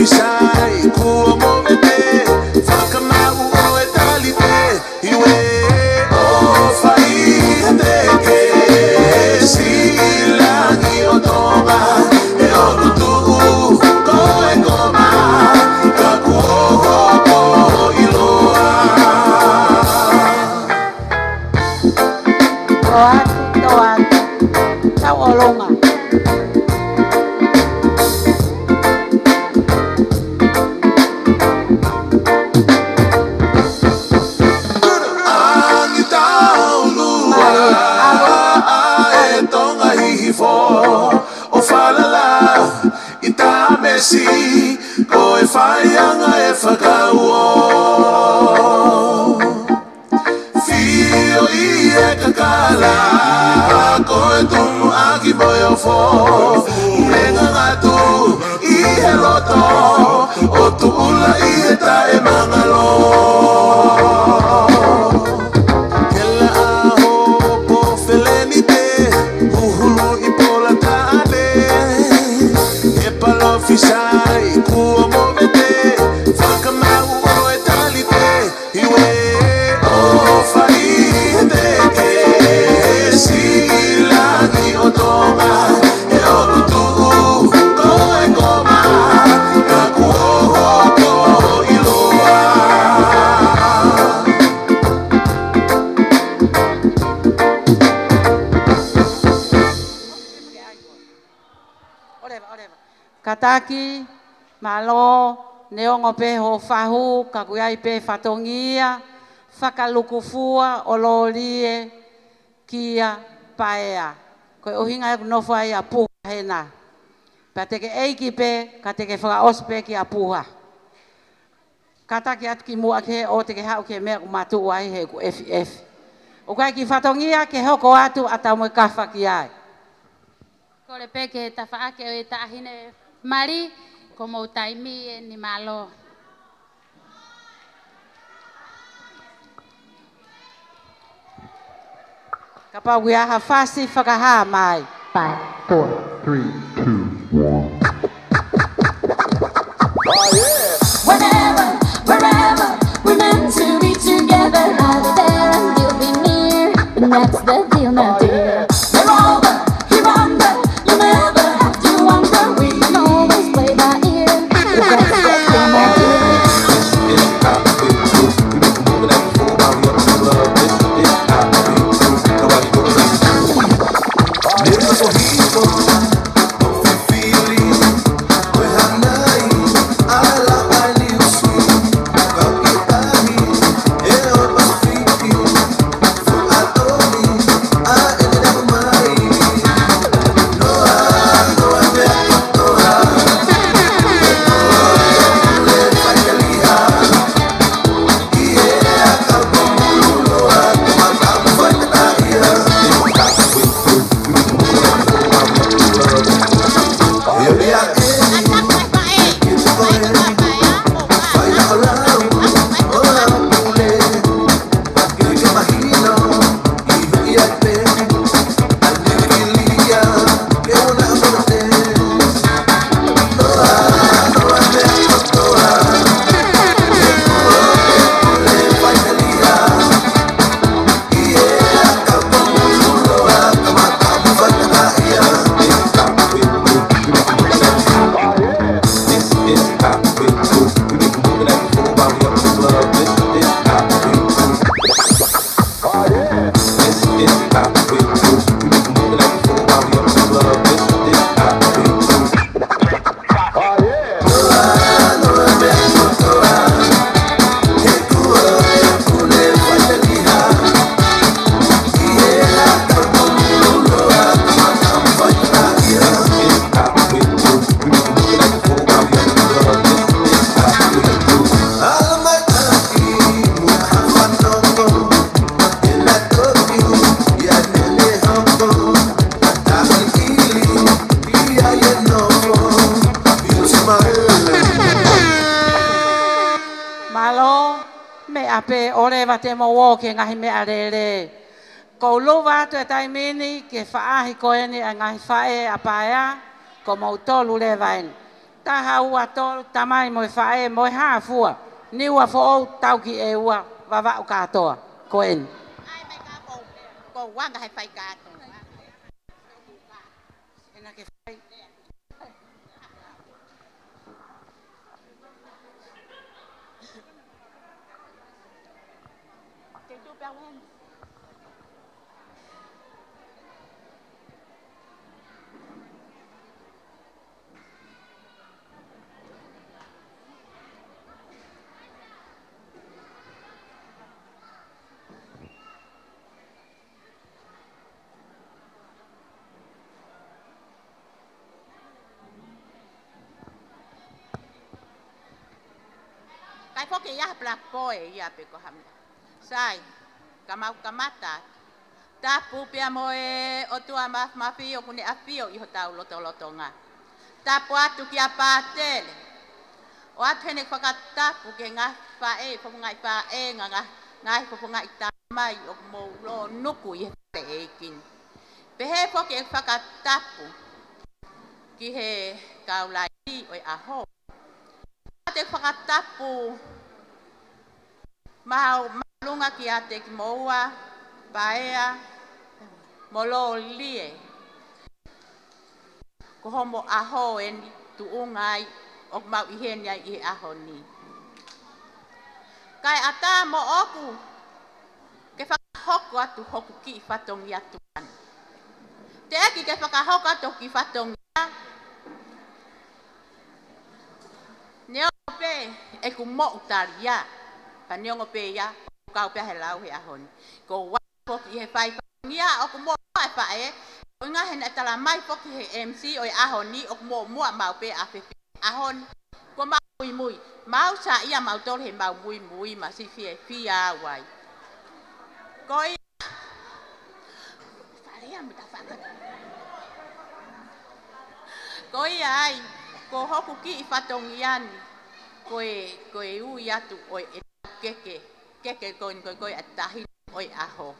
fisai kua movete whakamau o e talite iwe o whai teke silangi o tonga e o kutu ko e koma ka kuoho i loa Toatu, toatu, tau olonga. O falala I ta mesi ko e whaianga e whakauo Fio I e kakala ko e tungu aki moi o fo Menga ngatu I he loto o tuula I he ta e mangalo Kela aho po felenite Uhulu I pola tane E palo fisai kua movete Whakamau o e talite Iwe o whai teke Silangi o tonga E o kutu ko e koma Ka kuoho ko I loa Kataki, malo, neongo pe ho fahu, kakuiai pe fatongia, whakalukufua, ololie, kia, paea. Koe ohinga e nofo ai a puha hena. Pa teke eiki pe, ka teke whakaospe ki a puha. Kataki atu ki mua ke o teke hau ke mea kumatu ai he ku F F. O kai ki fatongia ke hoko atu atau mo kafa ki ai. Kore peke ta whaake o e tahine mari, ko mau taimi e ni malo. Kapa wiaha fasi whakaha mai. Five, four, three, two, one. Oh yeah! Whenever, wherever, we're meant to be together. I'll be there and you'll be near. And that's the deal now, dear. We're over, here under. You never have to wonder. We can always play by ear. But that's the deal now, dear. It's how we do. We make a move that before while we up in the club. This is how we do. Nobody goes like this. Nigga so he goes. ape ore wa te mo ke ngahi mea rere. Ko luwa tu e taimini ke whaahi ko eni a ngahi whae a paea ko mau tolu le vain. Ta haua to tamai mo fae mo ha fua. Ni wa fo tau ki e wa wa wa ka to. Ko en. Ko wanga hai fai ka to. Ena ke fai. Te tu pa wen. Kai foke ya pla poe ya pe ko ham. Sai kamau kamata. Tapu pia moe o tua ma mafi o kune afio i hotau loto loto nga. Tapu atu ki apatele. O atu hene whakatapu ke ngā whae, whapu ngai whae nga ngā ngai whapu ngai tamai o mo lo nuku i he e kin. Pehe whoke e whakatapu ki he kaulai o i aho. Te whakatapu mau malunga ki a te ki moua, paea, molo lie. Ko homo aho e ni tu ungai o mau ihenia i aho ni. Kai ata mo oku ke whakahoko atu hoku ki i whatongi atu an. Te eki ke whakahoko atu ki whatongi a. Neo pe e ku mo utari ya. Pa neo pe ya. Kau pe he lau he ahoni. Ko wapo ki he whai whatongi a. O ku mo e whae. O ngā hena tala mai poki he M C o e ahoni. O ku mo mua mau pe a whewhi ahoni. Ko mau mui mui. Mau sa ia mau tol he mau mui mui. Ma si fie fia wai. Ko ia. Wharia muta whakata. Ko ia ai. Ko hoku ki i whatongi ani, koe, koe ui atu oi e keke, keke koe koe koe atahi oi aho.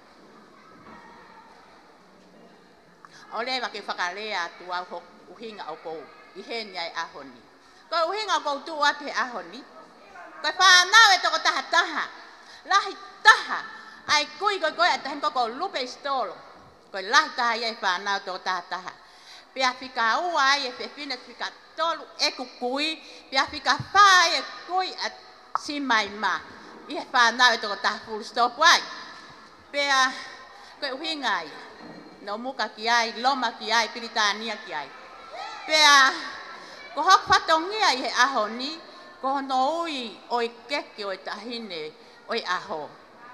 O lewa ke whakalea atu au hoku uhinga o kou, i henia e aho ni. Koe uhinga o kou tu atu he aho ni. Koe whanau e toko taha taha, lahi taha, ai kui koe koe atahin koko lupe stolo. Koe lahi taha ia e whanau toko taha taha. Pea whika ua ai e whiwhine whika tolu e kukui, pia whika whae e kui a si mai ma. I he whanau e toko taha full stop wai. Pea koe uhinga ai, no muka ki ai, loma ki ai, Piritania ki ai. Pea ko hok whatongia i he aho ni, ko hono ui oi keke oi tahine oi aho.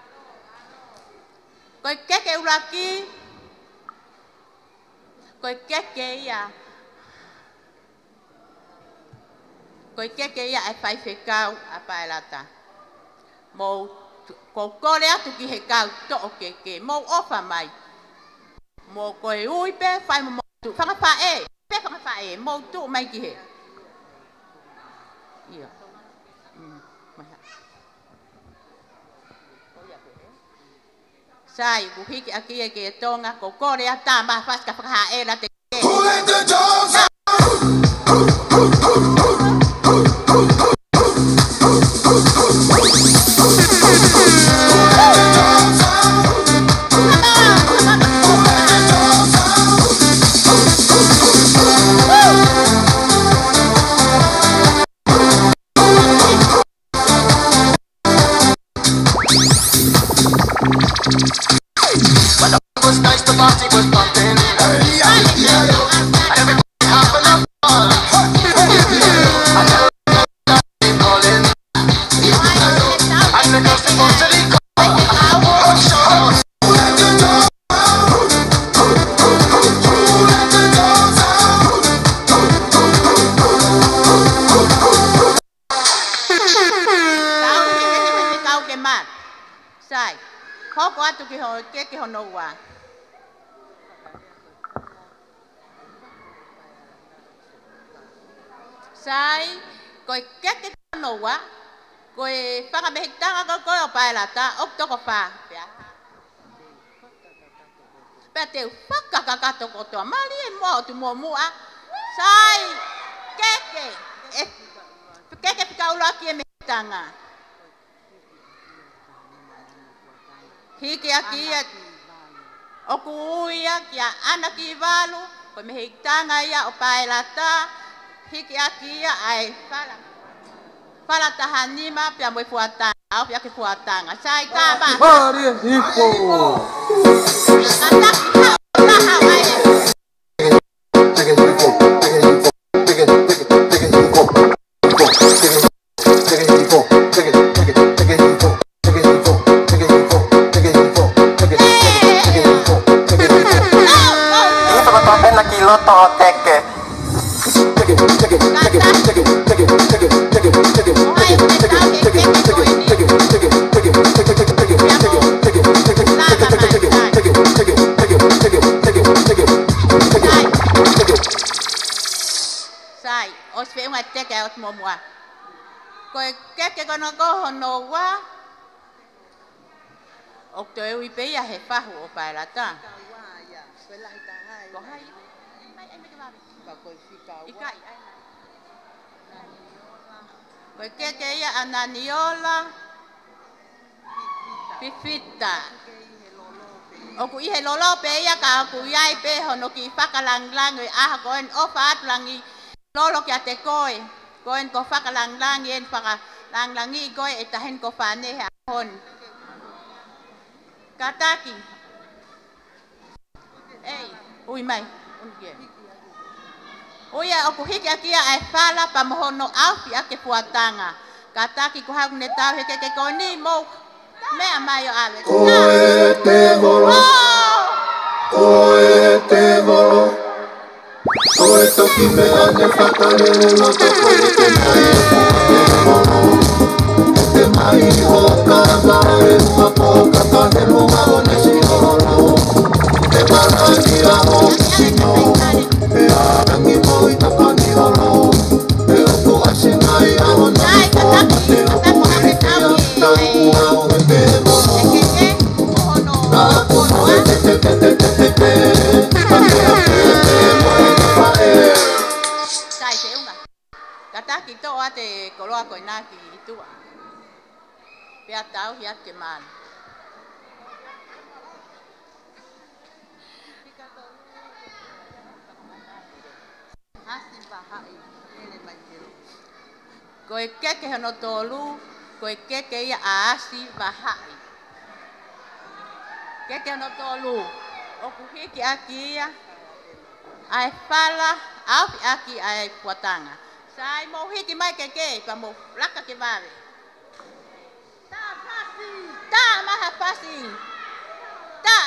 Koe keke uraki, koe keke ia, koe keke ia e whai whekau a paelata. Mou, ko kore atu ki he kau to'o keke, mou ofa mai. Mou koe ui pe, whai mo tu, whanga whae, pe whanga whae, mou tu mai ki he. Ia. Sai, ku hiki a kia ke tonga, ko kore a tā ma whaska whakaha e la te ke. Who let the dogs out? Was nice, the party was pumping. Everybody having a ball. I know they're calling. And the girls they want to leave. I want shots. Who let the dogs out? Who let the dogs out? Kau ke man. Sai. Hoko atu ki ho ke ke hono wa. Sai, koe keke tano wa, koe whakabehitanga ko koe o paelata, ok toko wha. Pea te whakakakato kotoa, mali e mua o tu mua mua. Sai, keke, keke kaula ki me tanga. Hiki akia o kuia kia ana ki valu ko me hitanga ia o paelata hiki akia ai fala fala tahanima pia mo fuata au pia ki fuatanga sai ka ba Maria Hipo. Sai, os fe un ateke os momwa. Ko keke kono ko hono wa. Ok tôi uy pe ya he fa ho pa la ta. Ko hai. Ika ko keke ya ananiola. Pipita. Oku ihe lolo pe ya ka ku yai pe hono ki fakalang lang we ah ko en ofat langi lolo ki ate koe ko en ko fakalang lang yen faka lang langi koe etahen ko fane ha hon kataki ei ui mai unge oya oku hiki akia ai fala pa mohono afi ake puatanga kataki ko ha ne tau heke ke ko ni mo me amayo ale Cohete bolo, cohete bolo, cohete que me hace falta no te puede tener. Te mai boca mare papo cantando no magonesino. Te maragia oxino, te arangi boy tapaniolo. Te oku asinai ahonai te oku sai se unga kata kita ate koloa ko na ki itu pia tau hiat ke man ko keke hono tolu ko keke ya asi bahai keke hono tolu o ku hiki aki ya ai fala au aki ai puatanga sai mo hiki mai keke pa mo laka ke vale ta pasi ta maha pasi ta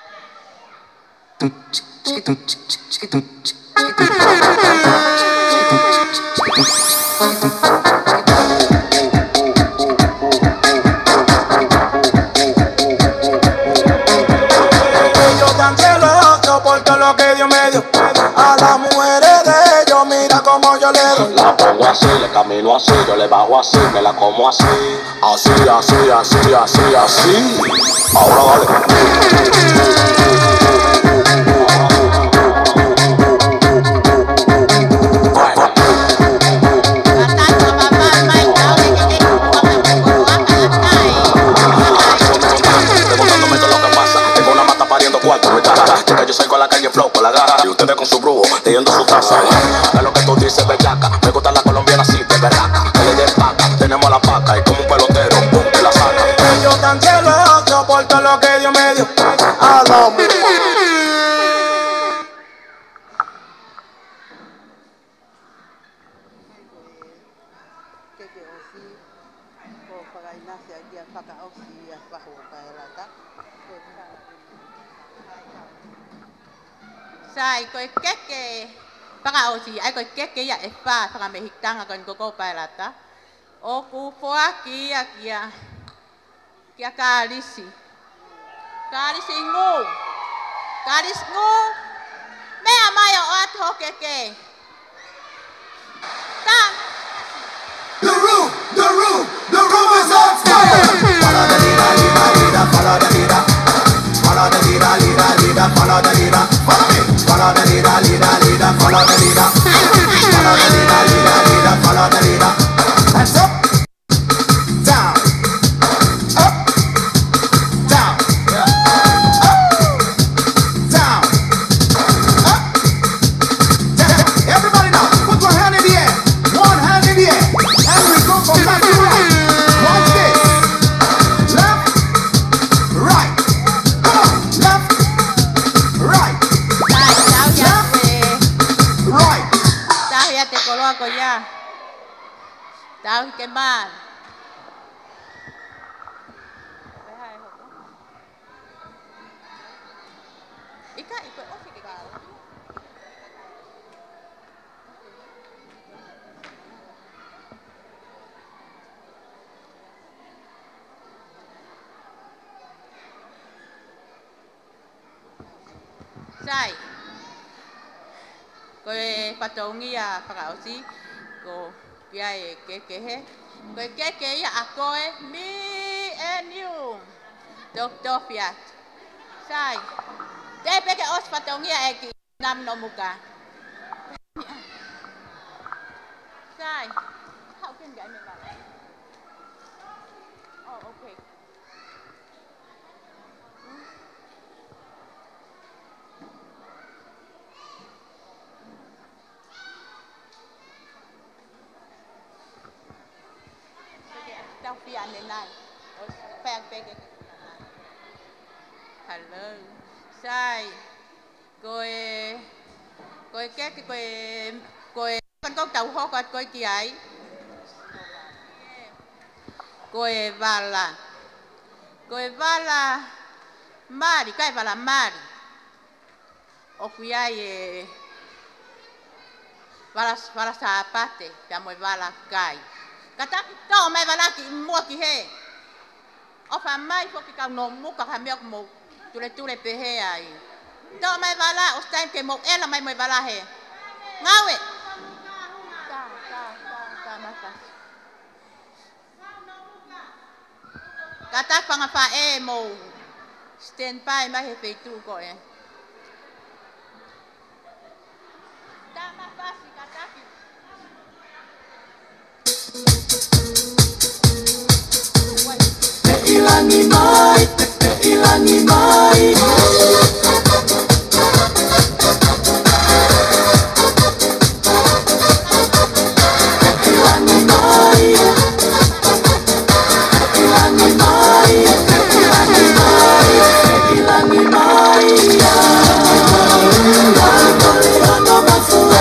Yo también loco porque lo que Dios me dio a las mujeres de ellos, mira como yo le doy. La pongo así, le camino así, yo le bajo así, me la como así. Así, así, así, así, así. Ahora vale. Chica, yo salgo a la calle flow con la garra y ustedes con su brujo leyendo su taza. Es lo que tú dices, bellaca. Me gusta la colombiana así, de berraca. Que le den paca, tenemos la paca y como un pelotero, pum, te la saca. Yo tan celoso por todo lo que Dios me dio a la mujer. sai ko keke para osi ai ko keke ya efa para me hitanga kon koko palata o ku foa ki akia kia kalisi kalisi ngu kalis ngu me amayo atho keke ta The room, the room, the room is on fire. Follow the leader, leader, leader, follow the leader. Follow the leader, leader, leader, follow the leader. Follow me. Follow the leader, leader, leader, follow the leader. Follow the leader, leader, leader, follow follow the leader. Hands up, down, up, down, up, down, up, down. Everybody now, put one hand in the air, one hand in the air, and we go from left to right. Watch this. Left, right. Come on, left, right. Right. Tao ya te koloa ko ya. Tao ke man. Ika iko ofi ke kalo. Sai. Koe patongi ya whakaosi, ko kia e kekehe. Koe keke ia a koe, me and you. Doktor Fiat. Sai. Te peke os patongi ya e ki nam no muka. Sai. How can I make that? Oh, okay. Hello. Sai. Koe koe ke koe koe con con tàu ho con koe ki ai. Koe vala. Koe vala mari, kai vala mari. O kui ai e vala vala sapate, ka mo vala kai. Kata tao mai vala ki mo ki he. O fa mai fo ki ka no mo ka ha me mo tule tule pe he ai. Tao mai vala o time ke mo ela mai mo vala he. Ngawe. Ta ta ta ta mata. Kata panga fa e mo stand by mai he pe tu ko e. Ta ma fa si kata ki. Ilangi mai, ilangi mai. Ilangi mai, ilangi mai, ilangi mai, ilangi mai. Ano mafua,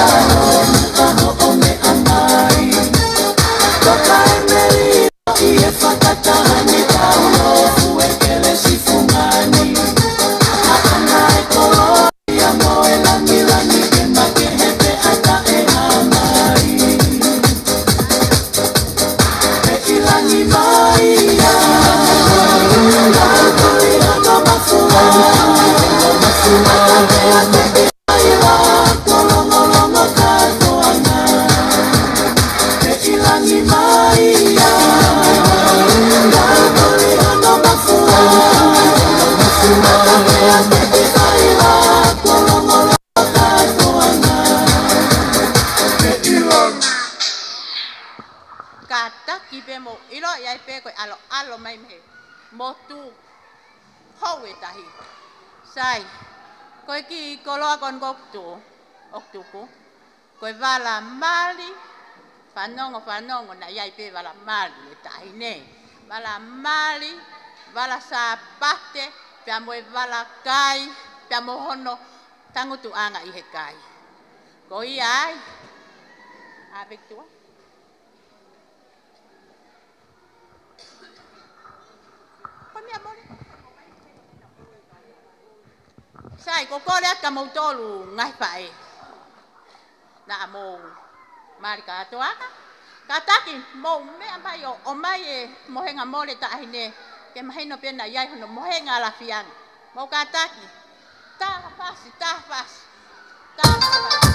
Yeah. Sai, koi ki koloa kon goktu, oktuku, koi vala mali, fanongo fanongo na yai pe vala mali, tahine, vala mali, vala sapate, pia moe vala kai, pia mo hono tangu tu anga ihe kai. Koi ai, abek tua. Koi mi amore. Sai ko ko le ka mo tolu ngai pae. Na mo mari ka to aka. Ka taki mo me amba yo o mai e mo henga mo le ta hine. Ke mai no pena yai hono mo henga la fian. Mo ka taki. Ta fasi ta fasi. Ta fasi.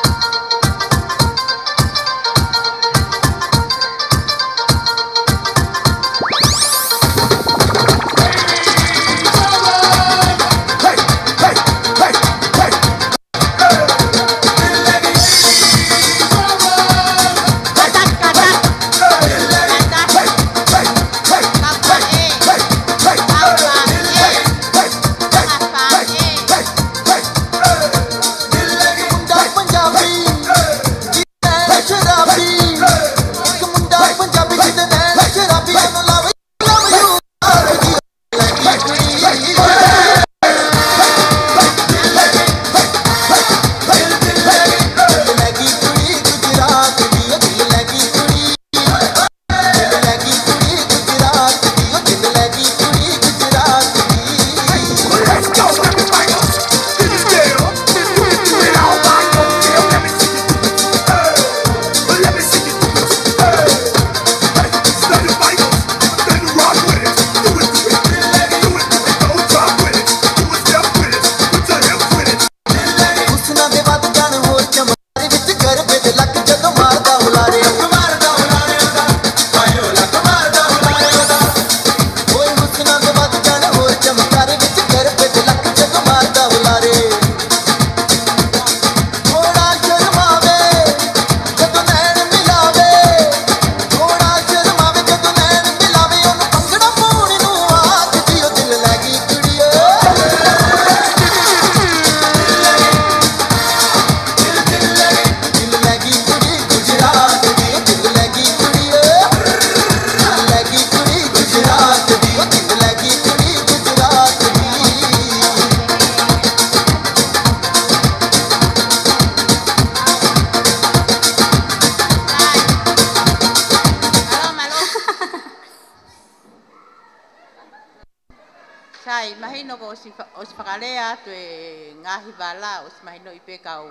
Sai mahino ko si os pakalea tu ngahi bala os mahino ipe kau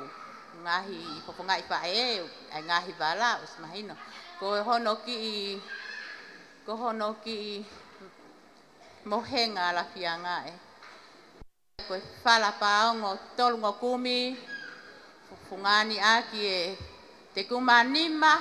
ngahi poponga ipa e ngahi bala os mahino ko hono ki ko hono ki mohenga la fianga e ko fala paongo tol ngo kumi fungani aki e te kumanima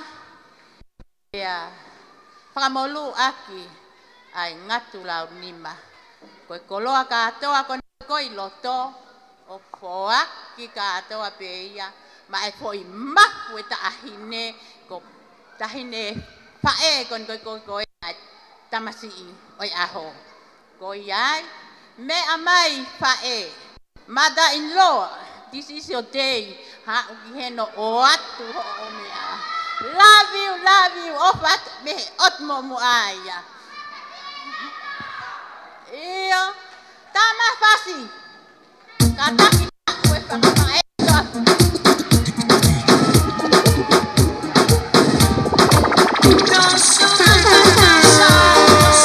ya pakamolu aki ai ngatu lau nima ko koloa katoa kon koi loto o foa ki katoa peia ma e foi ma weta ahine ko tahine pae kon ko ko ko tamasi oi aho ko yai me amai pae mother in law this is your day ha heno o atu o me love you love you ofat me otmo mu aya iyo tama fasi kata kita kue pakai ekor no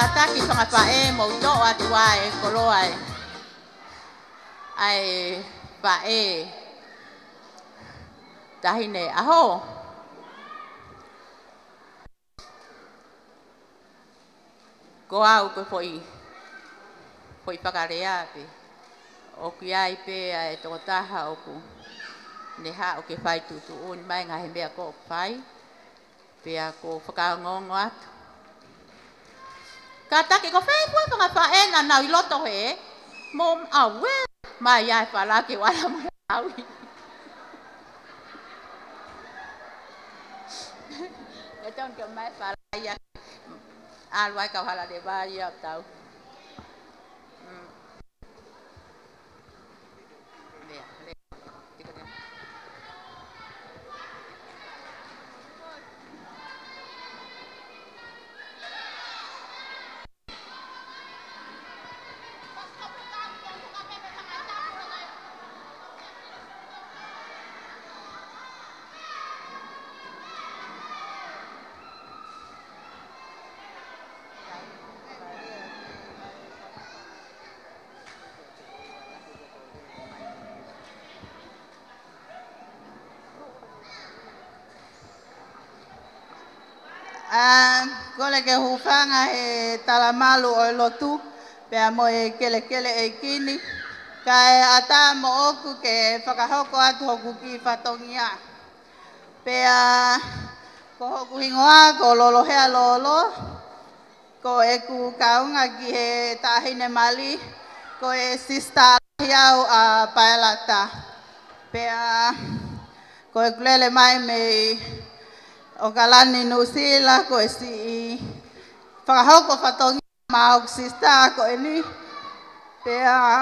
taki whanga pae mo to ati wae kolo ai. Ai pae. Tahine aho. Ko au ko foi. Foi pakarea pe. O ki ai pe ai to taha o ku. Ne ha o ke fai tu tu un mai nga hembe ko fai. Pe ko whakaongongo atu. Ka take ko fai pua whanga whae na nau i loto he. Mom awe. Mai ai whala ke wala mo awi. Nè trong cái máy pha lại ăn quay cầu hala để ba giờ tàu Ah, kole ke hufanga he talamalu o lotu pe mo e kele kele e kini kai ata mo oku ke whakahoko atu hoku ki whatongia pe a ko hoku hingoa ko lolo hea lolo ko e ku kaunga ki he tahine mali ko e sista hiau a paelata pe a ko e kulele mai me o kalani nusila ko si whakahoko whatongi ma o sista ko e ni pe a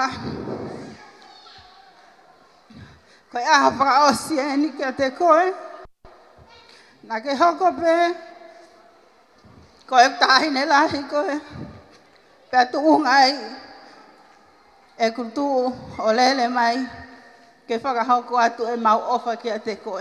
ko e aha whakaosi e ni kia te koe na ke hoko pe ko e tahine lahi koe pe a tuungai e kutu o lele mai ke whakahoko atu e mau ofa kia te koe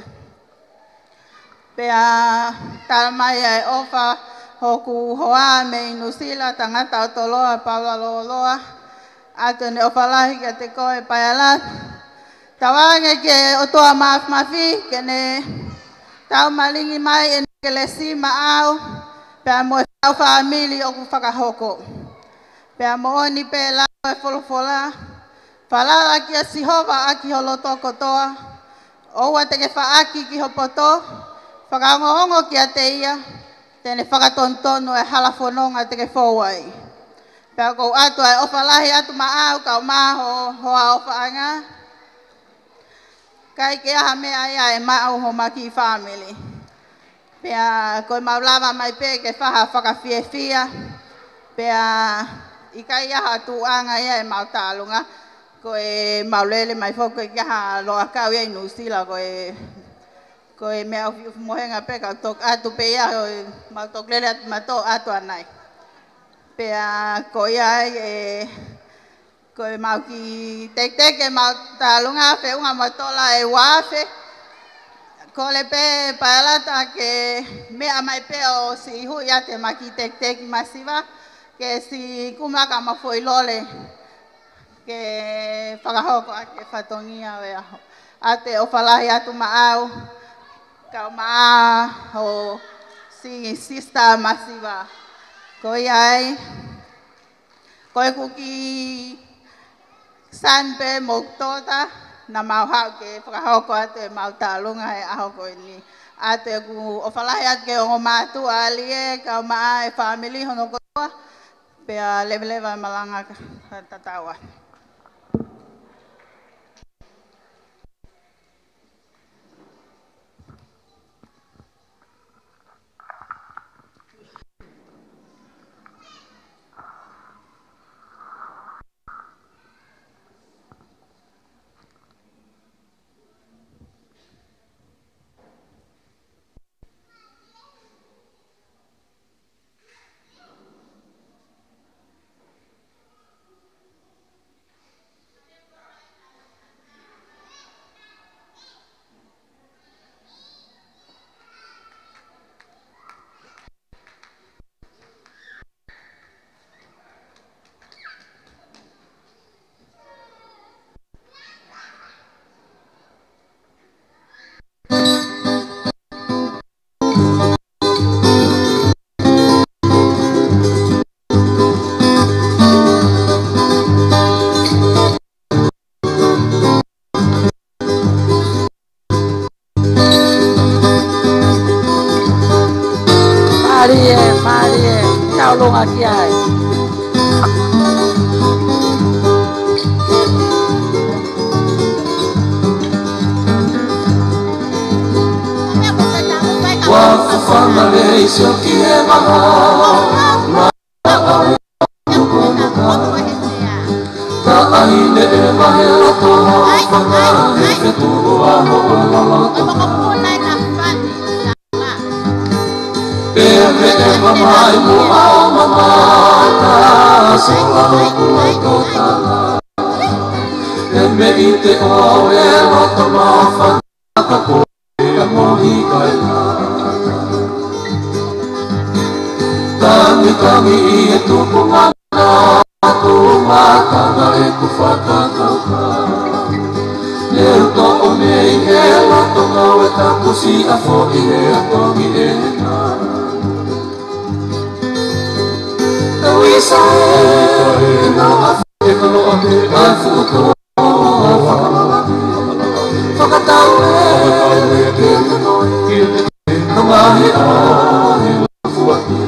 Pea talamai ai ofa hoku hoa me inusila tangata o toloa paula loloa ato ne ofa lahi ke te koe paialat. Tawange ke o toa maaf mafi ke ne tau malingi mai e ke lesi maau pea mo tau famili o ku whakahoko. Pea mo oni pe lau e folofola falala ki a sihova aki holoto kotoa oua te ke whaaki ki hopoto whakaongohongo ki a te ia, tēne whakatontonu e halafononga te ke whauai. Pea kou atu ai ofalahi atu maau kau maho hoa ofaanga. Kai ke aha mea ia e mau ho maki family. Pea koe maulava mai pe ke whaha whakawhiewhia. Pea i kai aha tuanga ia e mau tālunga. Koe maulele mai whoko i aha loa kau ia i Nusila koe ko e mea ufu mohenga pe ka tok atu pe ia ma tok lele atu ma to atu anai pe a ko ia e ko e mau ki tek tek e mau talunga fe unga ma tola e wafe ko le pe paela ta ke mea mai pe o si hu ia te ma ki tek tek masiva ke si kuma ka ma foi lole ke whakahoko ake whatongia wea ate o whalahi atu ma au kau maa ho si sista masiva ko iai ko e kuki sanpe moktota na mau hau ke whakahoko ate mau talunga e aho ko ni ate ku o whalahi ake o ngomatu alie kau maa e family hono kotoa pea leve leve malanga tatawa. Marie, Marie, tau longa ki ai. Wafu famale isio ki e maha Ma au Ta aine e mahe o toha whanga He whetu a ho o loto E me e mamai mo ao mamata Sola o kua totala E me i te o e roto ma whanga Ko e a mohi kai Tangi tangi i e tupu ngana Tu makanga e ku whakatauka Leu to o nei he roto ngau e tapusi a fo i he a tongi e nga Tau i sa e na a e kano a me a fuko Whakatau e ke te noi No mahi a he fuaki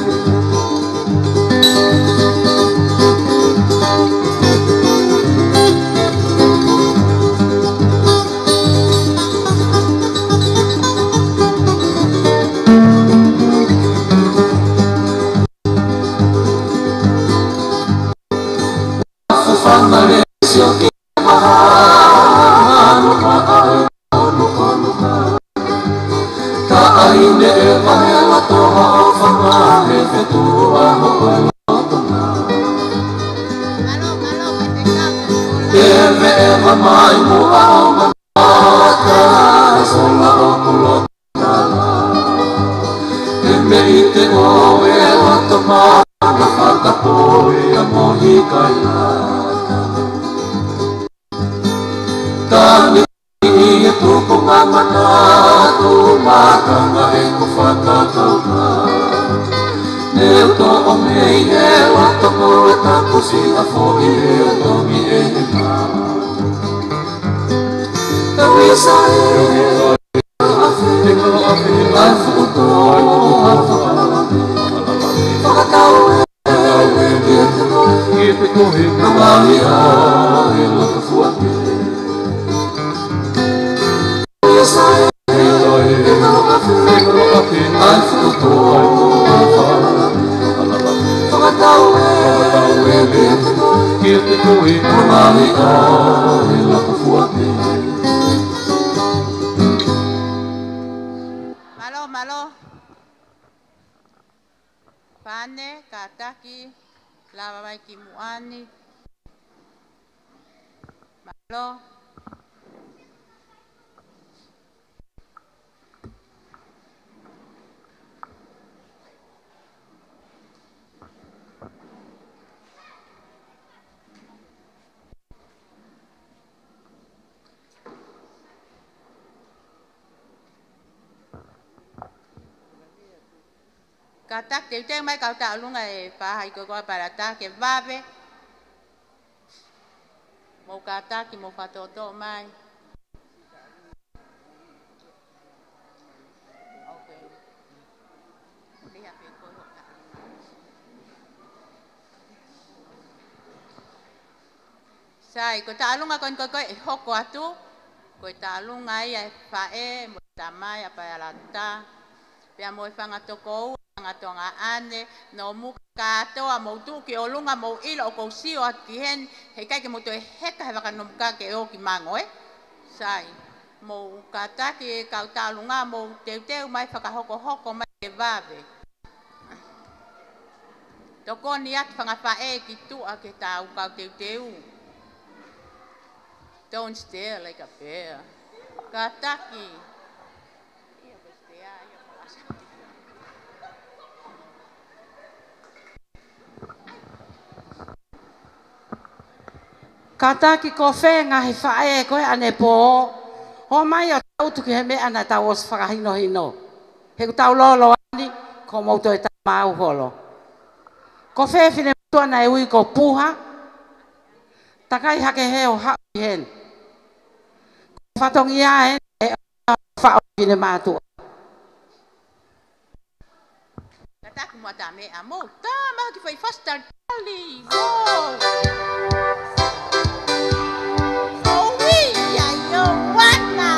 Mai mo ao mamata Sola o kulotala E me i te o e roto ma Na whakapo e a mohi kai lata Tani i e tuku mamana Tu makanga e ku whakatauka Neu to o mei e roto mo e tapusi a fo i e a tongi e nga We say, I futo, Whakatau e ki te kohi Na mahi a e laka fuaki We say, I futo, Whakatau e ki te kohi Na mahi a e laka fuaki Pane, kataki, lava mai ki muani. Malo. Katak te te mai kau ta lunga e pa hai ko ko para ta ke vave. Mo kata ki mo fatoto mai. Okay. Dia pe ko ka. Sai ko ta lunga kon ko ko e hoko atu. Ko ta lunga ia fa e mo ta mai apa ya lata. Pe mo fanga toko ngatonga ane no muka toa mo tu ki olunga mo ilo ko sio ki hen he kai ke mo to heka he vaka no muka ke o ki mango e sai mo kata ki ka ta lunga mo te te mai faka hoko hoko mai ke vave to ko ni at fanga fa e ki tu a ke ta u ka te te u don't stare like a bear kata ki Kata ki ko whenga he whae koe ane pō. Ho mai o tau tuki he me ana tau os whakahino hino. He ku tau lolo ani, ko mauto e tau mau holo. Ko whē whine mutua na e ui ko puha. Takai hake he o hau hen. Ko whatongi a hen e o whao whine mātua. tak mo dami amo. Tama ki fai faster tali. Wow. Oh we ya yo wana.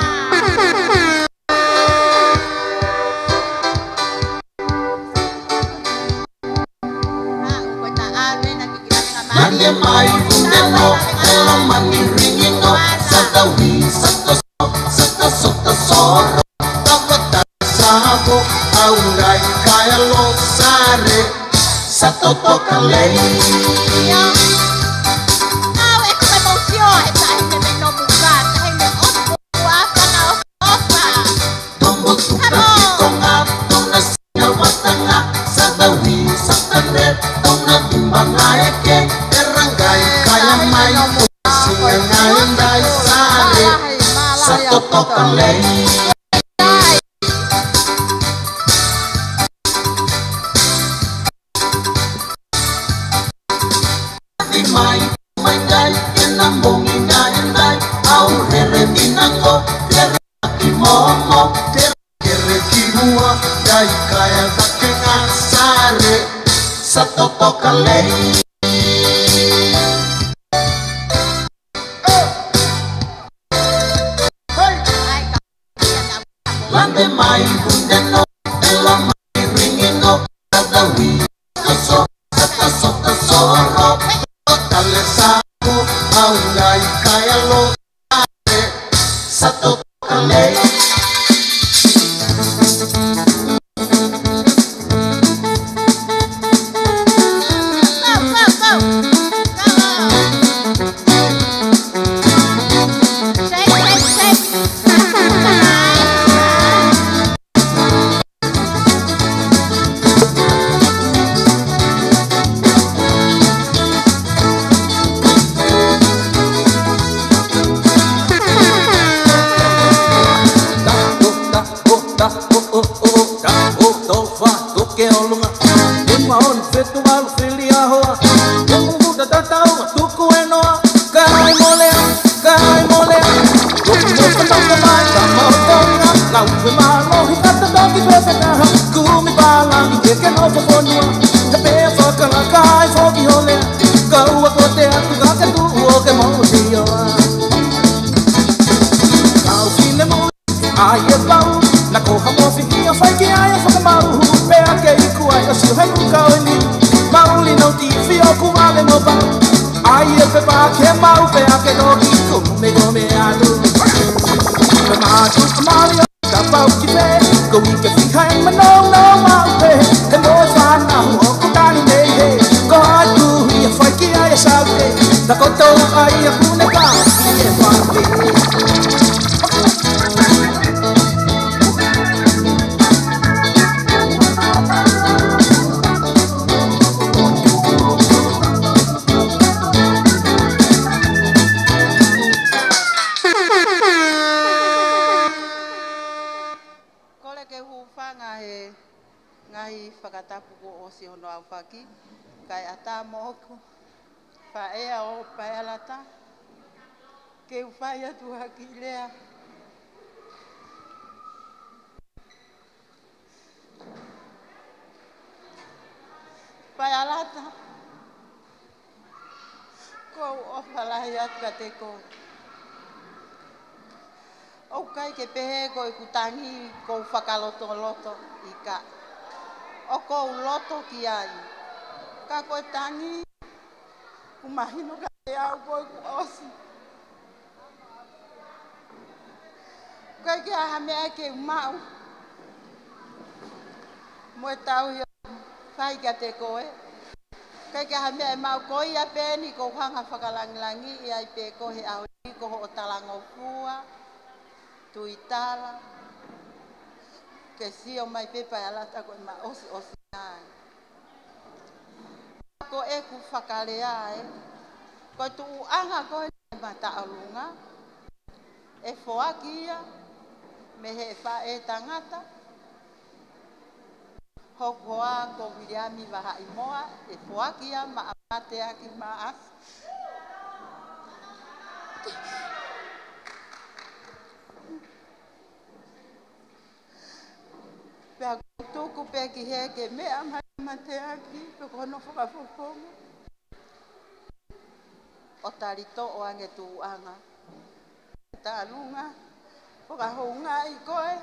Mande mai fundemo, elo mani ringino, satawi, sataso, sataso, soro, tapata sabo, aurai kaya lo sare, satoto kalei. Awe ko emosyon, esa hindi may nobukan, hindi otpo apa na opa. Tumbok sukati kong ato na sinawata nga, satawi, satanet, tong natimbang ayake. Kaya may singa ngayon dahil sari sa totoo kalay. Di may umangay, yan ang mong inayanday. Au hereminan ko, tere akimomo, tere tere kimuha. Dahil kaya bakit nga sari sa totoo kalay. Lande mai hundeno, elo mai ringino, tadawi, taso, taso, tasoro, tale saku, aurai kaya lo, sato kale. Loto ika o ko loto ki ai ka ko tangi kumahino ka ya ko ku osi ka ki ha me ke mau mo tau yo fai ka te ko e ka ki ha me mau ko ia pe ni ko hanga whakalangilangi ia pe ko he au ko o talango fua tuitala que si o mai pepa ala ta ko ma osi osi ai ko e ku whakalea e ko tu anga ko ma ta alunga e foakia me he fa e tangata hokoa ko viliami baha imoa e foakia ma amate aki ma as Tuku pe ki he ke mea mai mate aki pe kono whakafofonga. O tarito o ange tu anga. Ta lunga. Whakahunga i koe.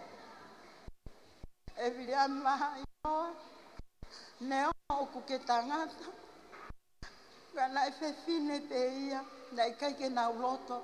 E viria maha i koe. Neo o kuke tangata. Kana e whewhine pe ia. Nei kai ke nau loto.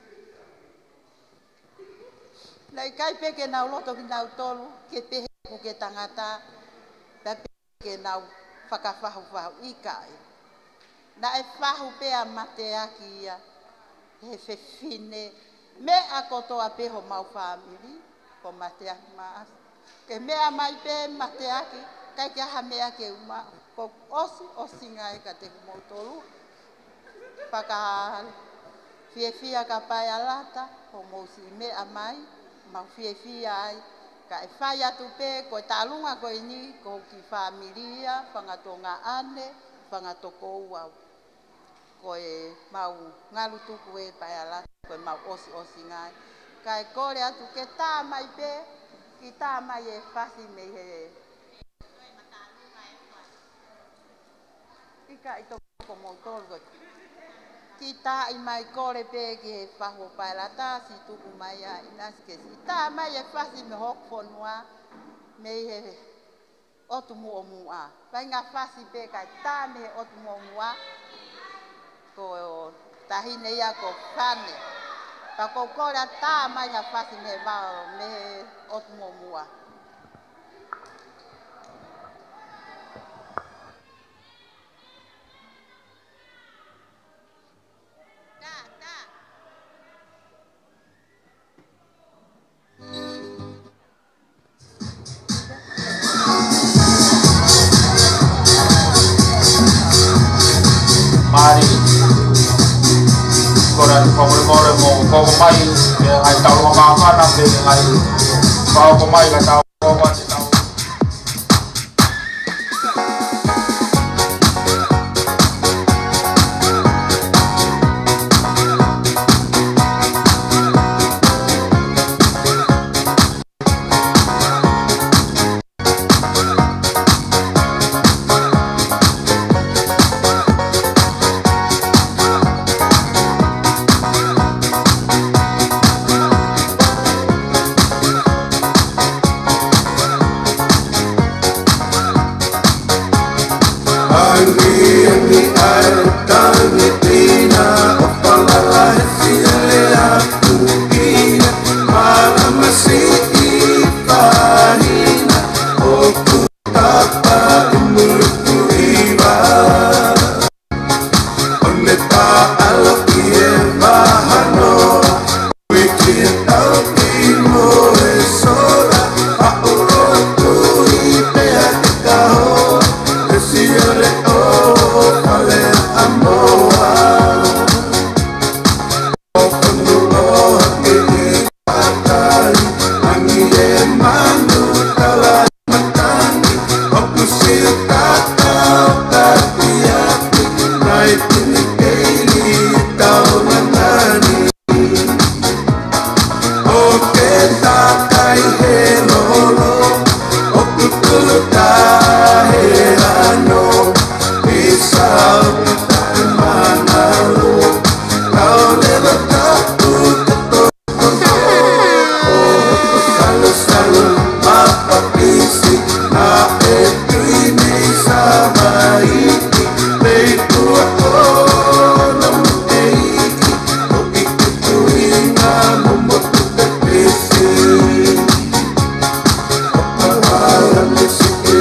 Nei kai pe ke nau loto ki nau tolu. Ke pehe kuke tangata. Pe ke nau whakawhahu whahu i kai. Na e whahu pea mate aki ia. He whewhine. Me a kotoa peho mau whamiri. Ko mate aki maas. Ke mea mai pe mate aki. Kai kia ha mea ke uma. Ko osi osi ngai ka te kumotolu. Paka fie fia ka pai alata. Ko mousi mea mai. Mau fie fia ai. Ka e whai atu pe. Ko e talunga ko ini. Ko ki whamiria. Whangatonga ane. Whangatoko uau. Ko e mau ngalu tuku e pai alata. Ko e mau osi osi ngai. Ka e kore atu ke tā mai pe. Ki tā mai e whasi me he. Ika i toko mo tolgo. Ki tā i mai kore pe ki he whaho pai la tā si tuku mai a inaske. Ki tā mai e whasi me hok whonua. Me he otu mua mua. Pai ngā whasi pe kai tā me he otu mua mua. Ko tahine ia ko whane. Pa ko kore a tā mai ngā whasi me wao me he otu mua mua. Mari, koran pamor-mor mo ko mai ai tau ma ma na pe ai pa ko mai ka tau ko ma tau This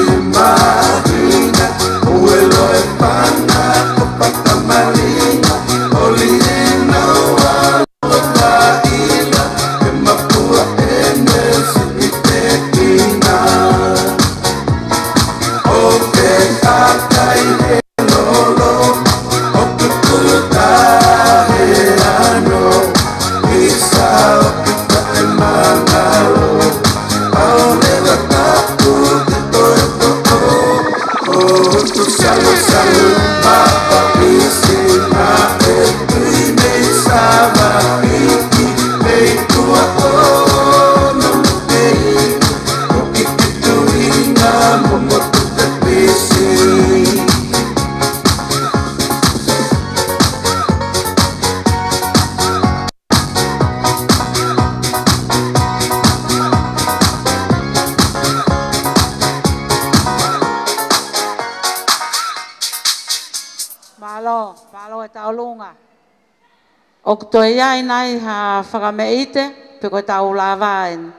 Palo, palo e taulunga. O to ia nai ha whakameite, pe koe tau lava en.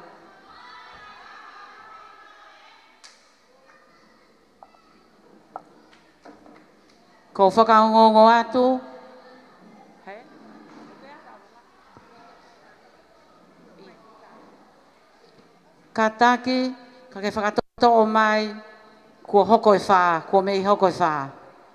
Ko whakaongongo atu. Ka taki, ka ke whakatoto o mai, kua hoko e whā, kua mei hoko e whā.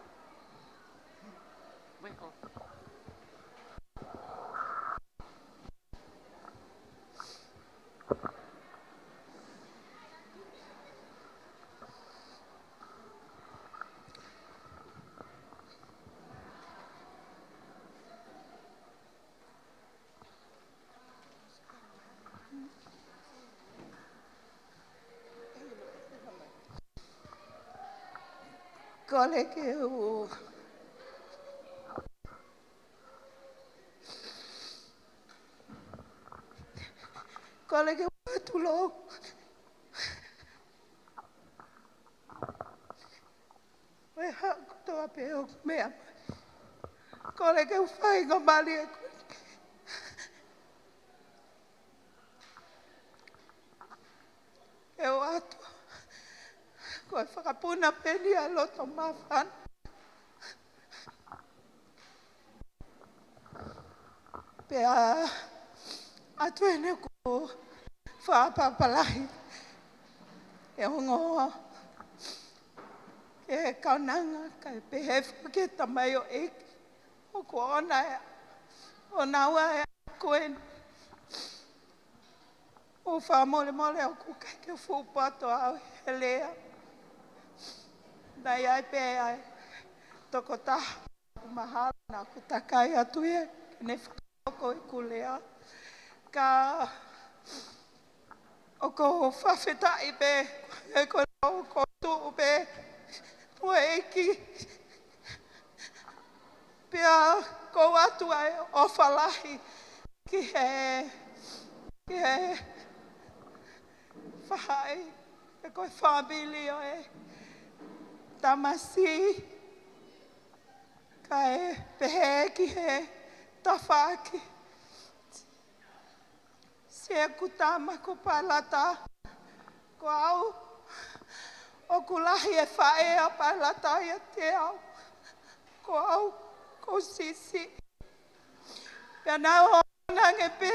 Kole ke u. Kole ke watulo. We ha kutoa pe o mea. Kole ke whai ngomali e kule. E o atu. Koe whakapuna peni a loto mawhan. Pea atu ene ko whapapalahi. E hongo e kaunanga ka e pehe whake tamai o eki. O ko ona e o naua e koe. O wha mole mole o ku keke whupato au he lea. Nai ai pe ai toko taha mahala na ku takai atu e ne whakoko i kulea. Ka o ko whawhetai pe e ko o ko tuu pe o eki. Pea ko atu ai o whalahi ki he ki he whahai e koe whamili o e tamasi ka e pehe ki he tawhaki. Se kutama ko palata ko au o kulahi e whae a palata i a te au. Ko au ko sisi. Pea nau o nange pe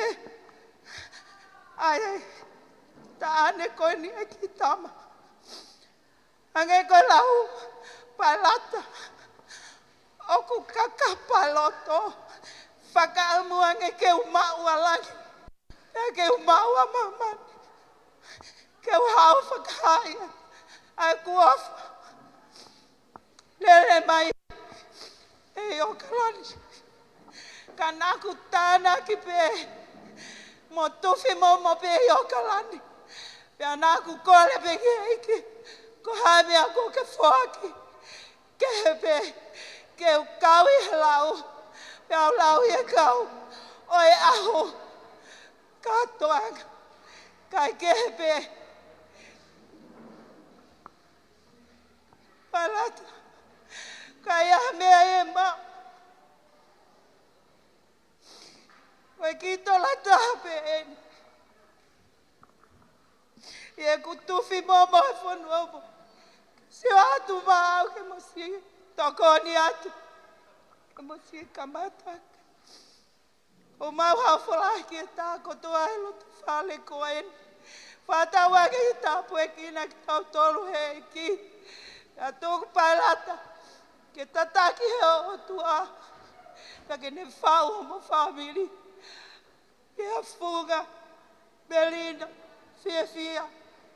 ai ta ane koe ni e ki tama. Ange koe lau palata o ku kakapaloto whakaamu ange ke umau alani e ke umau a mamani ke uhau whakaia a kuafa lele mai e o kalani ka naku tāna ki pe mo tuwhi mo mo pe i o kalani pea naku kore pe ki eiki ko hae ko ke whaki, ke hepe, ke u kau i he lau, pe au lau i e kau, o e aho, katoanga, kai ke hepe. Palata, kai a mea e ma. Koe ki tola taha pe eni. Ie ku tuwhi momo e whanu omo. Se atu mau ke mo si tokoni atu. Ke mo si kamataka. O mau hau whalahi ki e tā kotoa e lotu whale ko eni. Whātaua ke i tāpu e kina ki tau tolu he e ki. Ka tōku pailata. Ke tataki he o tua. Ka ke ne whau homo whamiri. Ke a fuga. Belina. Fia fia.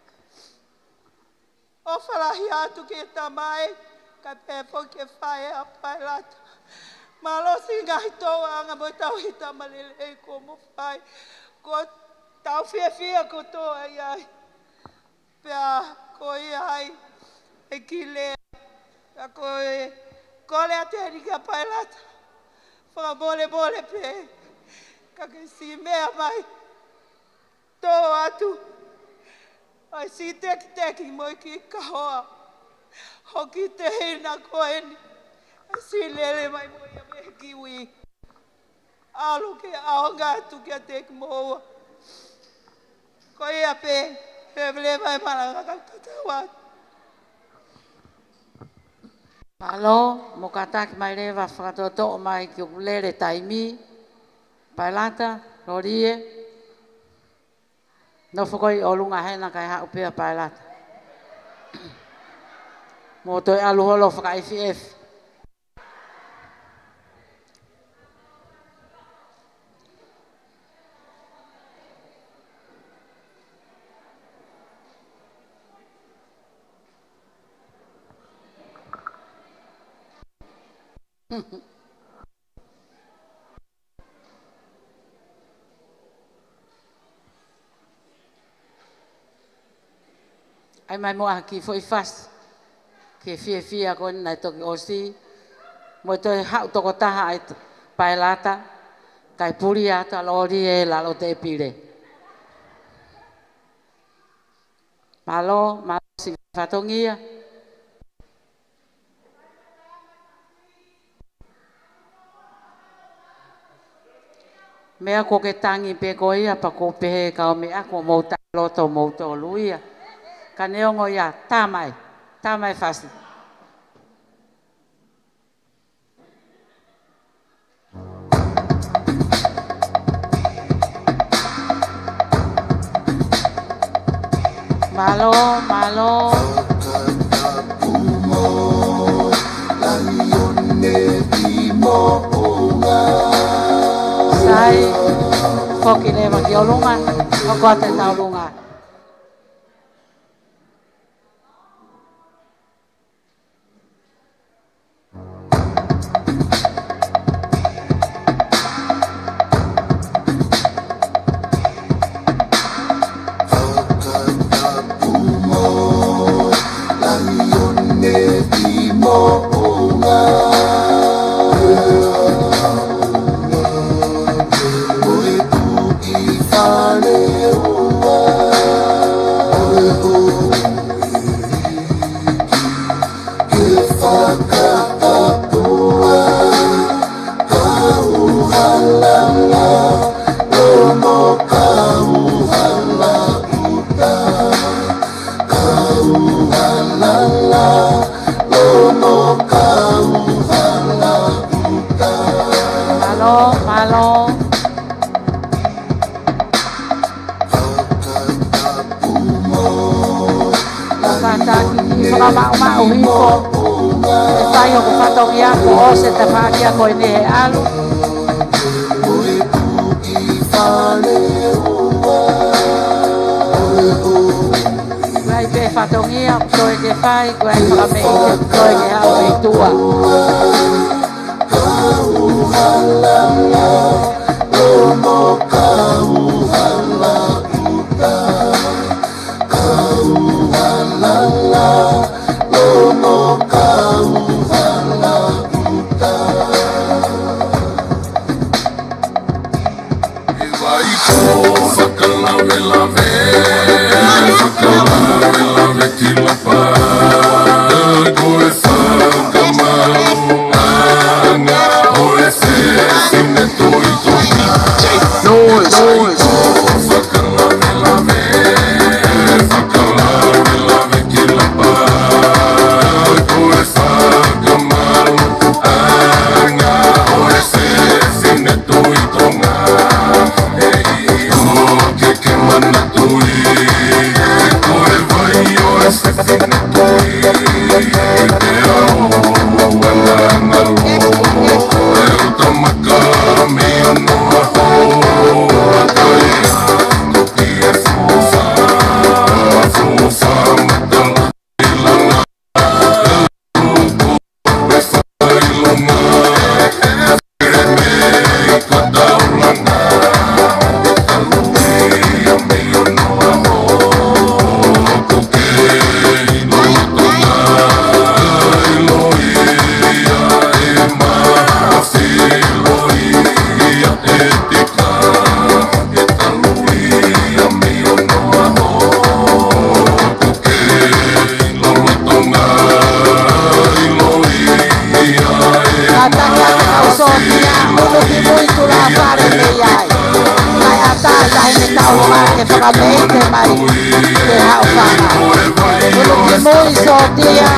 O whalahi atu ke tamai, ka pepo ke whae a pailata. Malosi ngai toa anga mo tau i tamalele e ko mo whae. Ko tau fia fia ko toa i ai. Pea ko i ai e ki lea. Ka ko e kole a te ni ka pailata. Whaka mole mole pe. Ka ke si mea mai. Toa atu. Ai si teki teki mo ki kahoa. Hoki te hina ko eni. Si lele mai mo ia me kiwi. Alu ke aonga tu ke te mo. Ko ia pe he vle mai mala ka tawa. Malo mo kataki mai leva whakatoto mai ki ulere taimi. Pailata, rorie. No whakoi o lunga hena kai hau pia pailata. Mo toi aluholo whaka F F. Ai mai mo aki foi fast. Ke fia fia kon nai toki osi. Mo toi hau toko taha ai pailata. Kai puri ata lori e lalo te pire. Malo, malo si fatongia. Mea ko ke tangi pe ko ia pa ko pehe ka o mea ko mouta loto mouta luia. Ka neongo ia, tamai, tamai fasi. Malo, malo. Sai, foki leva ki o lunga, o kote tau lunga. Noise. ke whakameite mai ke hao whanga. Ulu ki mui so tia.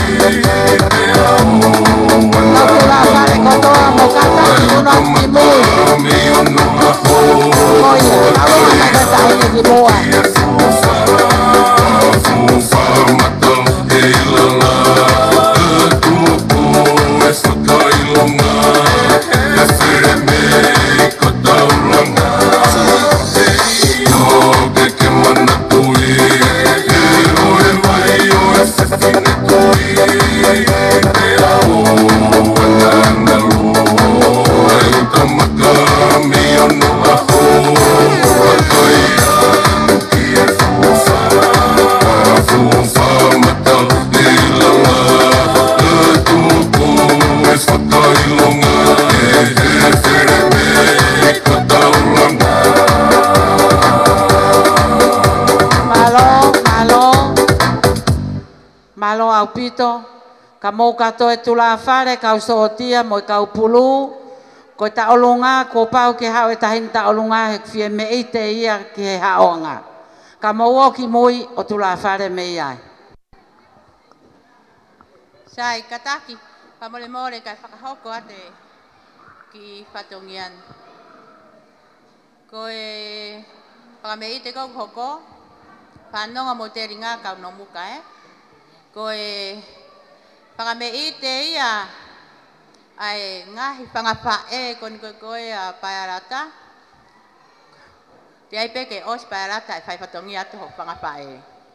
Kau tula whare kotoa mo kata uno ki mui. Koia, kau ana kata ini ki mua. Malo au pito, ka mou kato e tula whare, kau sootia, mo i kau pulu, ko ta olunga, ko pau ke hao e tahin ta olunga, he fie me ite ia ki he haonga. Ka mou o ki mui o tula whare me iai. Sai, kataki, pamole mole kai whakahoko ate ki whatongian. Ko e whakame ite kau hoko, whanonga mo te ringa kau no muka e. Ko e whakame ite ia ai ngahi whangawhae kon koe koe a paiarata. Te ai peke os paiarata e whaifatongi atu ho whangawhae.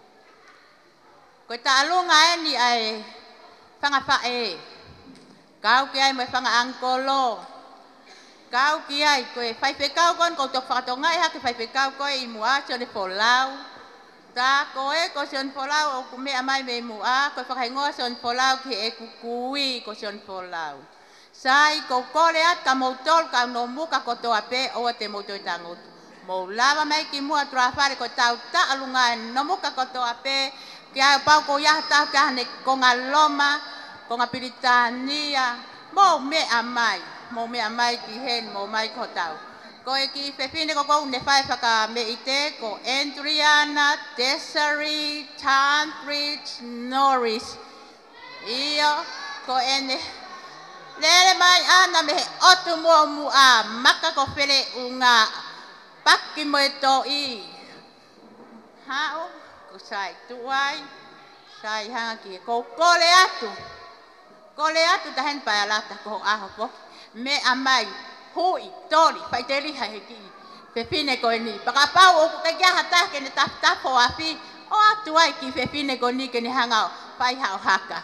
Ko ta alunga e ni ai whangawhae. Kau ki ai mo e whangaangkolo. Kau ki ai koe whaipekau kon kou tok whakatonga e hake whaipekau koe i mua sione wholau. Ta koe ko sion folau o kume amai me mua ko whakaingoa sion folau ki e kukui ko sion folau. Sai ko kore at ka moutol ka no muka ko toa pe o te moutoi tangut. Mou lava mai ki mua trafare ko tau ta alunga no muka ko toa pe ki ai pau ko ya tau ka ne ko ngaloma ko ngapiritania mou me amai mou me amai ki hen mou mai ko tau. Ko e ki whewhine ko kou ne whai whaka me ite ko Andriana, Desiree, Tanbridge, Norris. Iyo, ko ene. Lele mai ana me he otu mua mua maka ko where unga paki mo e to i. Hao, ko sai tuai, sai hanga ki ko kole atu. Kole atu tahen pai alata ko aho po. Me amai. Hui, tori, pai te riha he ki. Whewhine ko ni. Paka pau o ka kia hata ke ne tap tap o api. O atu ai ki whewhine ko ni ke ne hangau. Pai hao haka.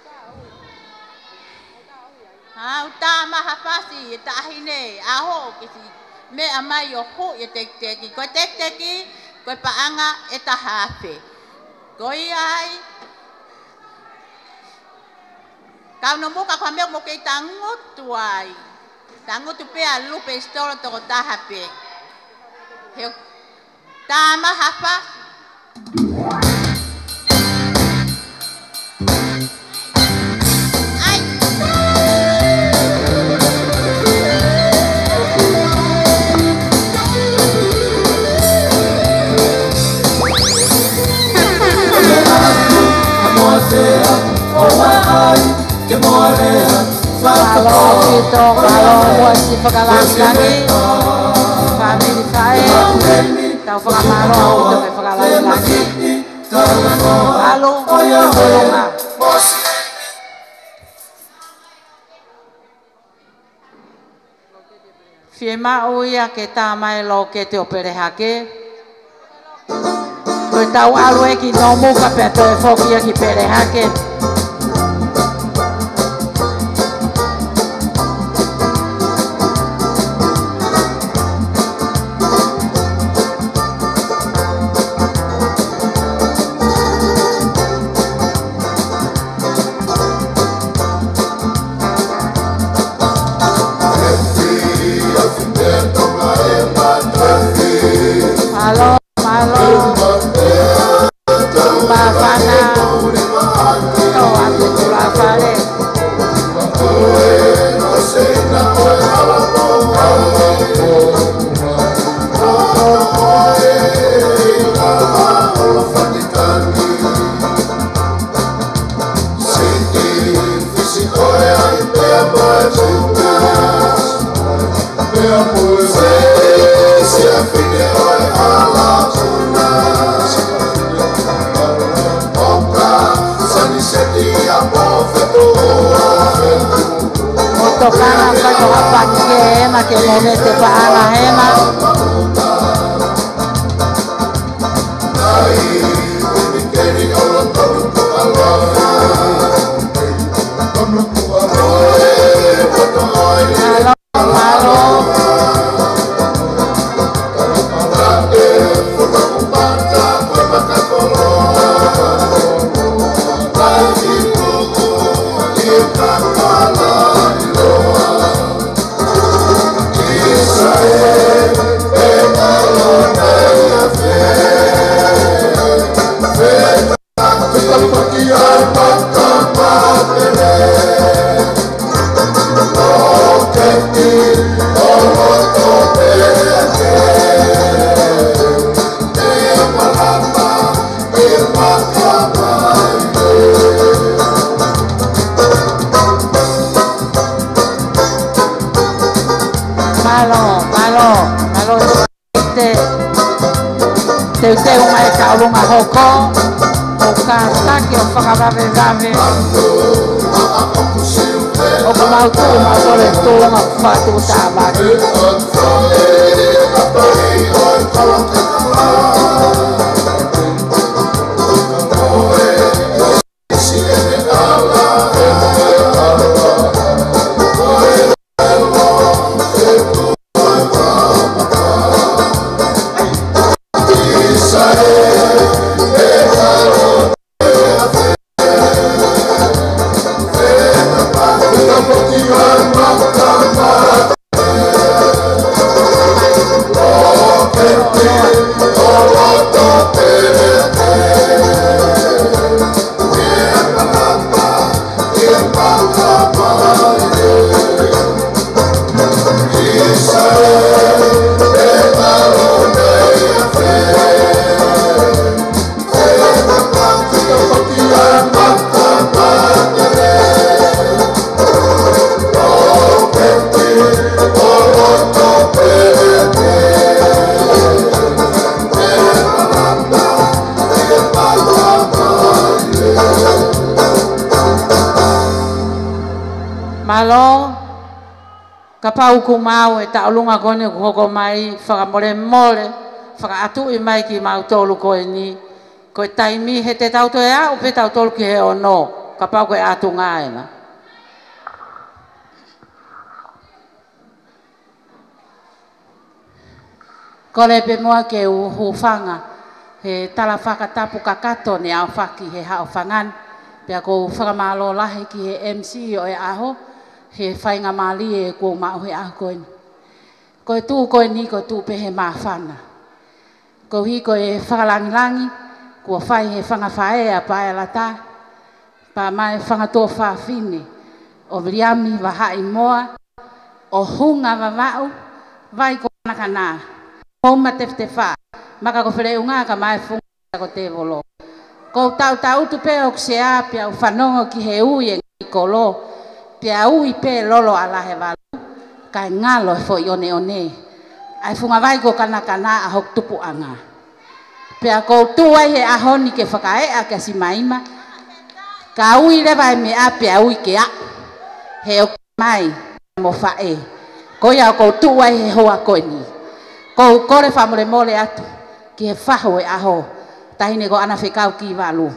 Hau tā maha pasi e tahine. Aho kisi. Me amai o hu e tek teki. Ko tek teki, ko paanga e tahape. Ko ai. Kau no muka kwa meo mo kei tangutu ai. Tango tu pe a lupe storo to taha pe. He tama hapa. Ai. Kalau kita kalau buat si pekalang lagi, kami di saya tahu pengamal untuk pekalang lagi. Lalu tolong ah. Fiema uya kita mai lo que te opere hake. Kau tahu alue kita nomu kapeto fokia kita pere hake. Malo, malo, Bafana, kana ka to apa ke ma ke mo le te pa ana hema te te uma e ka lunga hoko o ka taki o whakarave rave o ka mautu ma tore tōnga whatu tā maki Malo kapau ku mau e taulunga kone ku hoko mai whakamore mole whakaatu i mai ki mau tolu koe ni koe taimi he te tauto e a upe tau tolu ki he o no kapau koe atu ngā e na kore pe mua ke uhu whanga he tala whakatapu kakato ni au whaki he hao whangan pia ko whakamalo lahe ki he M C o e aho he whainga mali e kua mao he aho koe ni. Koe tū koe ni koe tū pe he maa whana. Ko hi koe whakalangi langi, kua whai he whanga whae a pae la tā, pa mai whanga tō whawhine, o vriami wahai moa, o hunga wa mau, vai ko naka nā, homa te te wha, maka ko where unga ka mai whunga ko te volo. Ko tau tau tu pe o kse a pia u whanongo ki he ui e ngi kolo, pia ui pe lolo ala he walu, kai ngalo e fo ione one, ai whunga vai ko kanaka nā a hok tupu anga. Pia ko tuai he ahoni ke whakae a ke si maima, ka ui lewa e me a pia ui ke a, he o mai mo whae, ko ia ko tuai he hoa koe ni, ko kore whamore mole atu, ki he whaho e aho, tahine ko ana whekau ki walu.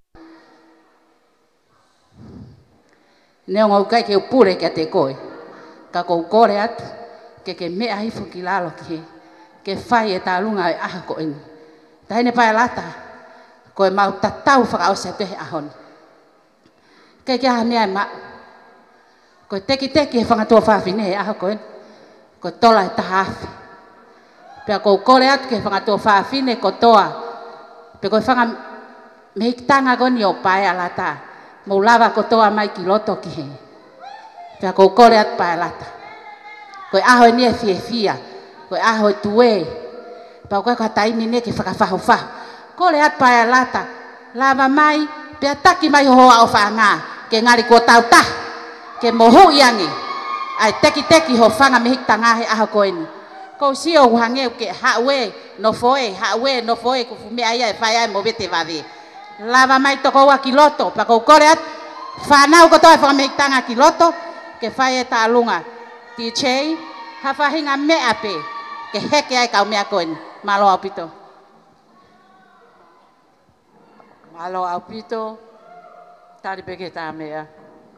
Neo ngau kai ke upure ke te koe, ka kou kore atu, ke ke mea hifu ki lalo ki he, ke whai e tā lunga e aha koe ni. Tahine pai lata, koe mau tatau whakaose atu he ahoni. Kei ke aha mea e mau, koe teki teki he whangatua whawhine he aha koe ni, koe tola e tahawhi. Pea kou kore atu ke whangatua whawhine ko toa, pe koe whanga mehikitanga koni o pae alata, mou lava ko toa mai ki loto ki he. Pea kou kore atu pae alata. Koe aho e nie fie fia, koe aho e tue, pea koe koe taimi ne ke whakawhahu whahu. Kore atu pae alata, lava mai, pea taki mai hoa o whaanga, ke ngari ko tau ta, ke mohu iangi, ai teki teki ho whanga mehikitanga he aho koe ni. Ko sio uhangeu ke hawe no foe hawe no foe ku fume ai ai fai ai mo bete vave lava mai to ko wa kiloto pa ko kore at fa nau ko to fa me tanga kiloto ke ke whai e tālunga. Ti chei, hawhahinga mea pe, ke heke ai kau mea koen. Malo au pito. Malo au pito, tari peke tā mea.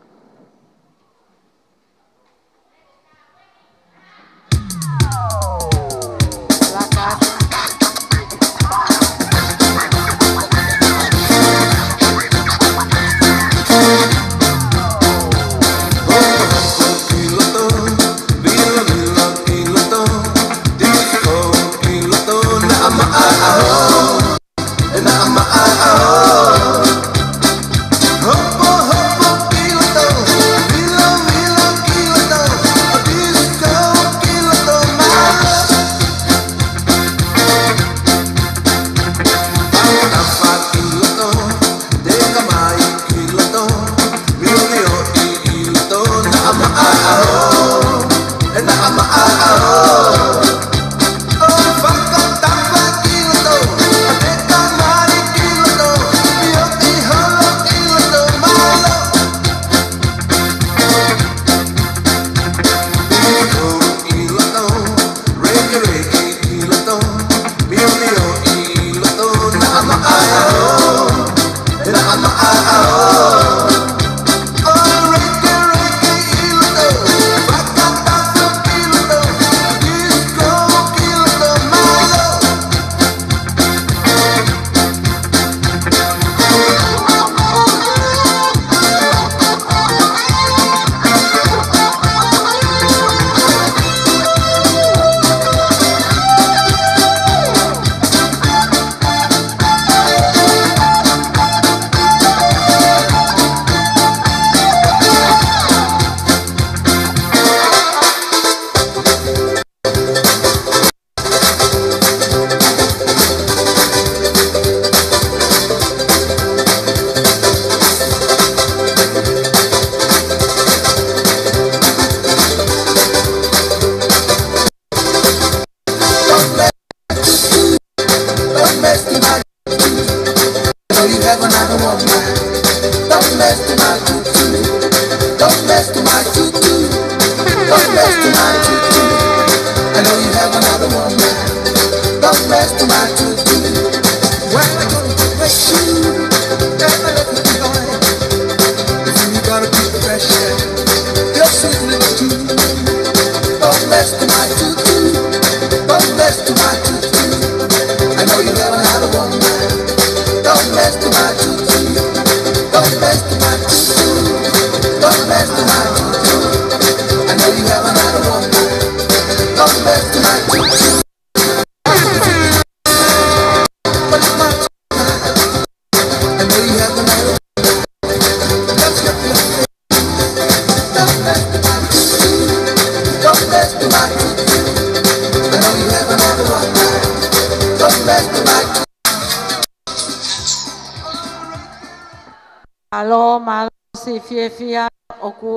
Alo, malo si fie fia oku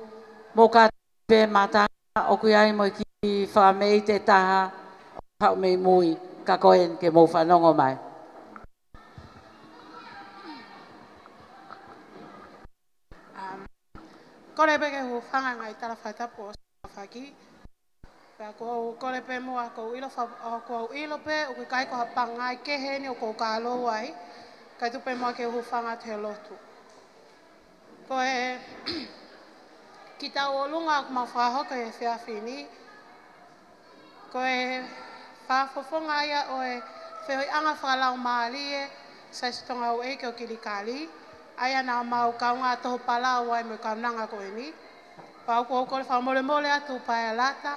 moka pe matanga oku ai mo ki whamei te taha hau mei mui ka koen ke mo whanongo mai. Kore pe ke hu whanga ngai tala whaitapu o whaki. Pea ko kore pe mua ko ilo ko ilo pe o kai ko hapanga ke he ni o ko ka lo ai. Kai tu pe mua ke hu whanga te lotu. Ko e ki tau o lunga ma whahoka e whiawhini. Ko e whafofonga ia o e whioi anga whakalau maali e sai sitonga o eke o kirikali. Aia nā mau kaunga toho pala o ai mo kaunanga ko e ni. Pau ko ko le whamole mole atu pae lata.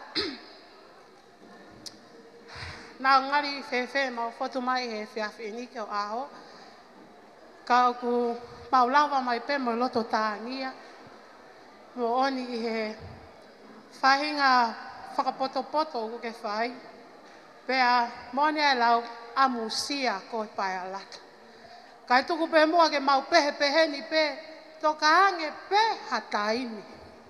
Nā ngari whewhe mau whotu mai he whiawhini ke o aho. Ka ku maulawa mai pe mo loto tāngia. Mo oni i he whahinga whakapoto-poto o ke whai. Pea moni ai lau amusia ko e pae alata. Kai tuku pe mua ke mau pehe pehe ni pe toka ange pe hataimi.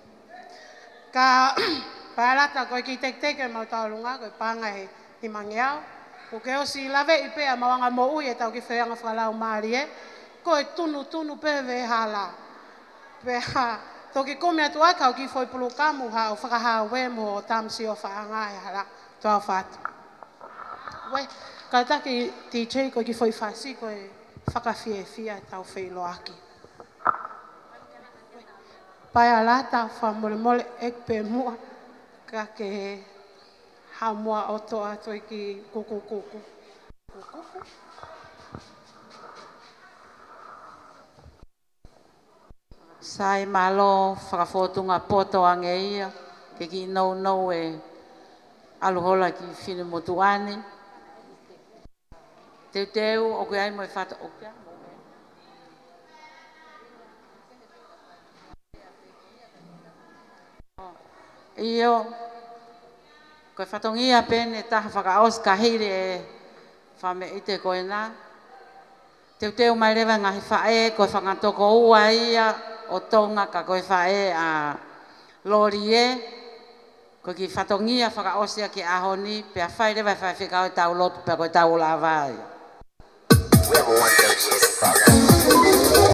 Ka pae alata ko e ki tek teke mau taulunga ko e panga he ni mangeau. Ko ke osi lave i pe a mawanga mo ui e tau ki whewanga whalau maari e. Ko e tunu tunu pe ve hala. Pea Toki kome atu ai kau ki foi pulu kamu ha o whakahawe mo tamsi o whaangai hara toa whatu. Wei, ka taki ti chei ko ki foi whasi ko e whakawhie fia tau whilo aki. Pai ala tau wha mole mole ek pe mua ka ke ha mua o toa toi ki kuku kuku. Sai malo whakafotunga poto ange ia, ke ki nou nou e aluhola ki whine motuane. Teu teu, o ke ai mo e whata o kia. Iyo, koe whatongia pene taha whakaos kahire e whame ite koe nā. Teu teu mai rewa ngahi whae, koe whangatoko ua ia, o tonga ka koe whae a lori e, koe ki whatongia whakaosia ki ahoni, pia whai rewa whai whikau e tau lotu, pia koe tau la vai. We have a one thirty-eight progress.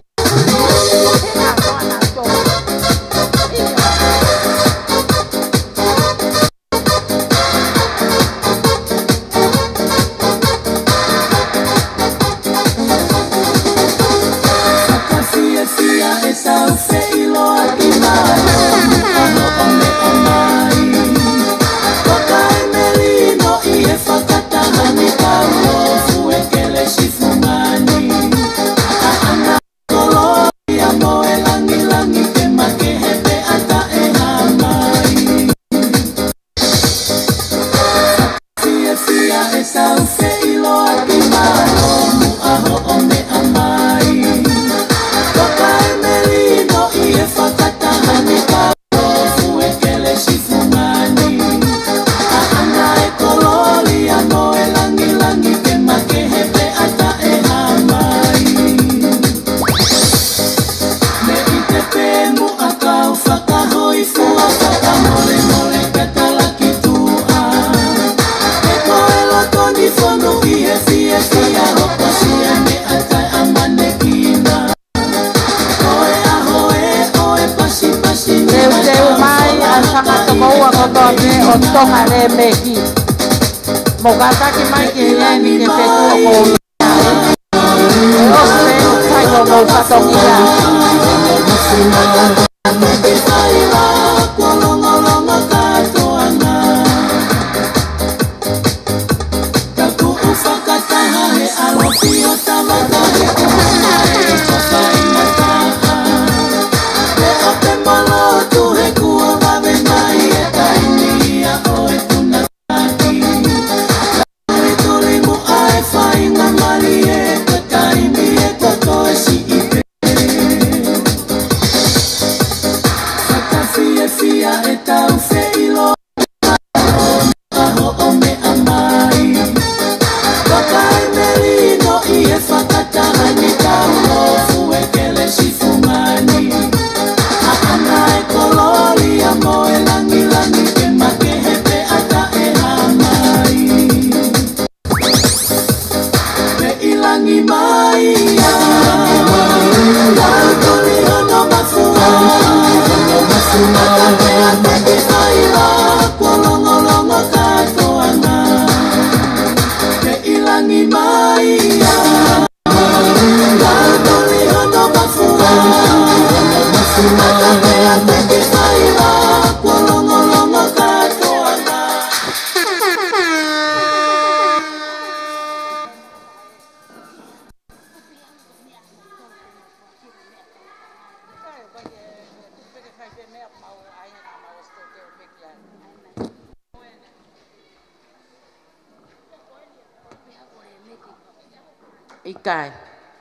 Tonga le meki mo kataki mai ki heni ke petua ko o se sai ko mo patongia Ikai.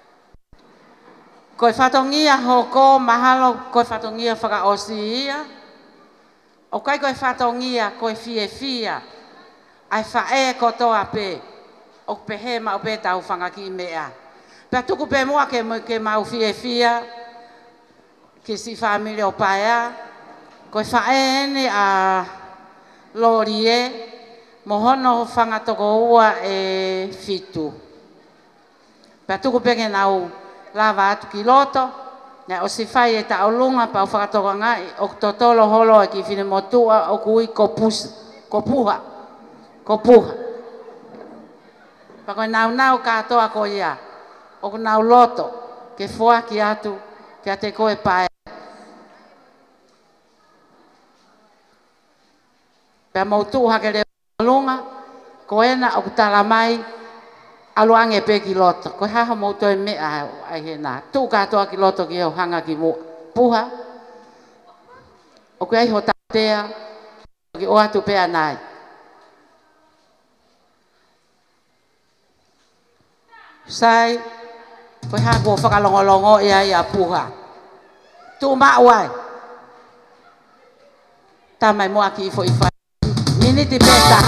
Koe whatongia hoko mahalo koe whatongia whakaosi ia. O kai koe whatongia koe fie fia. Ai whae kotoa pe. O pehe ma o pe tau whangaki mea. Pea tuku pe mua ke, ke mau fie fia. Ke si whamile o paea. Koe whae ene a lori e. Mohono whangatoko ua e fitu. Pea tuku peke nau lava atu ki loto, Na o si fai e ta olunga pa o whakatoka ngai, o totolo holo e ki whine motua o kui ko pus, ko puha, ko puha. Pa koe nau nau katoa ko ia, o nau loto, ke fua ki atu, ki ate koe pae. Pea mautu hake le olunga, ko ena o kutala mai, aluange pe ki loto. Ko haha mautu e mea ai he nā. Tu katoa ki loto ki heo hanga ki mua. Puha. O kui ai ho tatea. Ki o atu pea nai. Sai. Ko haha kua whakalongolongo ia ia puha. Tu maa wai. Tamai mua ki ifo ifai. Miniti peta.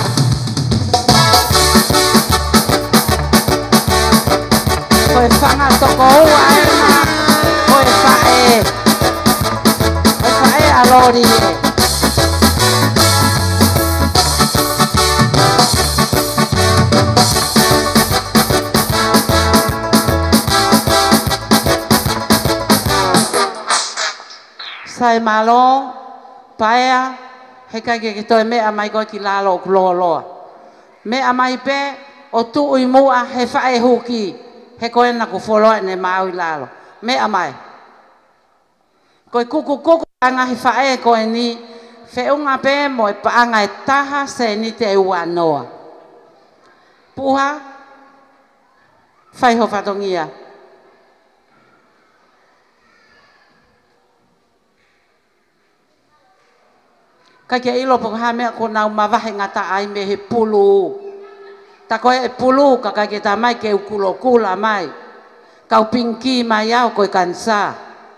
Koe whanga toko ua e ma, koe whae, koe whae a lori e. Sai malo, paea, he kai ke toi mea mai koe ki lalo o kuloa loa. Mea mai pe, o tu ui mua he whae huki. He koe na ku wholoa ne mau i lalo. Mea mai. Koe kuku kuku anga he whae koe ni. Whiunga pe mo e paanga e taha se ni te ua noa. Puha. Whaiho whatongia. Kai ke ilo poka hamea ko nau mawahe ngata ai me he pulu. Ta koe e pulu ka kai ke ta mai ke ukulo kula mai. Kau pinki mai au koe kansa.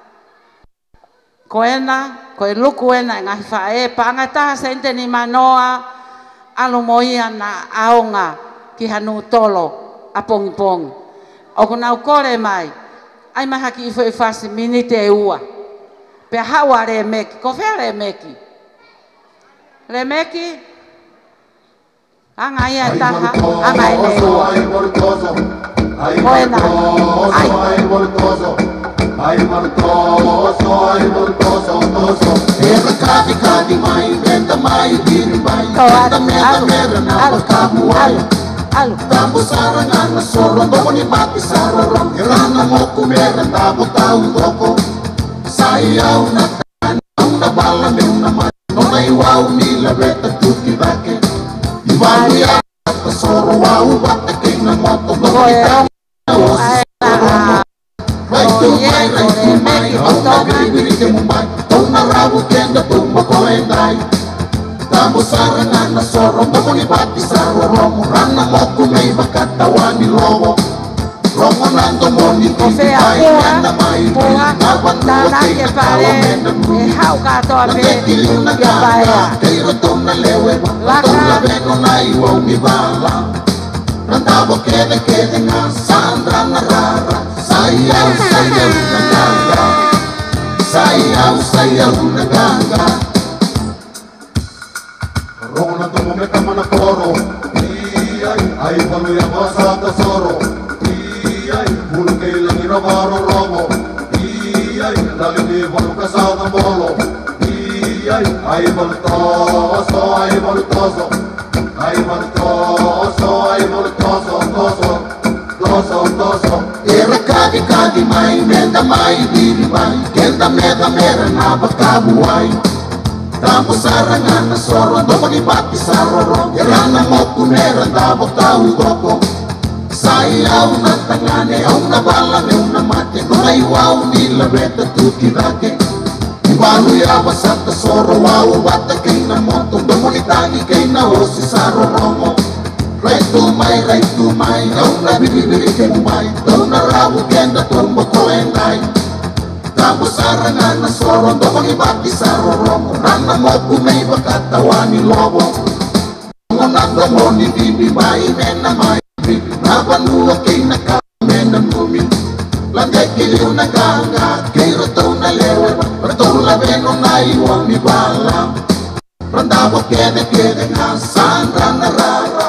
Koe na, koe luku ena ngahi whae, paanga taha se inte ni manoa, alo moia na aonga ki hanu tolo a pongi pongi. O kuna ukore mai, ai maha ki ifo ifasi minite e ua. Pe hawa re meki, ko whea re meki. Re meki, anga ia taha, anga e ne ua. Koe na, ai. Ai martoso, ai martoso, toso. Era kati kati mai, venta mai, diri mai. Venta mera mera na pakamu ai. Tambo saranga na soro, toko ni mati saroro. Irana moku mera tabo tau toko. Sai au na tani, au na bala me una mai. Nona iwau mila reta tuki vake. Iwau ya ta soro wau bata kina moto. Toko ni tani, Vai tu mai, vai tu mai, ona bibiri ke mumbai, ona rabu kenda tumba koendai. Tambo saranga na soro, toko ni bati saro romo, rana moku mei bakata wani lobo. Romo nando moni tiki pai, nena mai, na bandua ke kawa mena muni. Nangeti liuna ganga, keiro tona lewe, tona beno na iwa umibala. Randabo kede kede nga, sandra na rara. Sayau, sayau na ganga. Sayau, sayau na ganga. Rona tomo me kama na koro. Iyay, ay balu ya masa tesoro. Iyay, bulu kailang irabaro romo. Iyay, dali di balu kasada molo. Iyay, ay balu toso, ay balu toso. Ay balu toso, ay balu toso, toso. Toso, toso. Era kadi kadi mai, menda mai, diri mai. Kenda meda mera na bakabuai. Tambo saranga na soro, toko ni bati saroro. Era na moku mera tabo tau toko. Sai au na tangane, au na bala me una mate. Nona iwau nila reta tuki vake. Iwalu ya wasata soro, wau wata keina moto. Domo ni tangi keina osi saro romo. Right to my, right to my, au na bibibiri ke mumbai, au na rabu kenda tumbo koendai. Tambo saranga na soro, toko ni bati saro romo, rana moku mei bakata wani lobo. Monando moni bibi mai, mena mai bibi, na bandua keina ka mena mumi. Langai kiliu na ganga, keiro tau na lewe, ratola beno na iwa mi bala. Randabo kede kede nga, sandra na rara.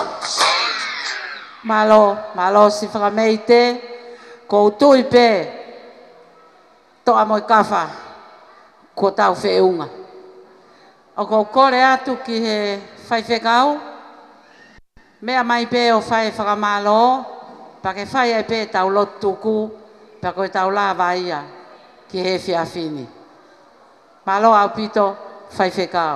Malo, malo si whakameite, ko tui pe, toa mo kafa ko tau feunga. O ko kore atu ki he whai whekau, mea mai pe o whai whakamalo, pa ke whai ai pe tau lotu tuku, pa koe tau lava ia ki he whiawhini. Malo au pito whai whekau.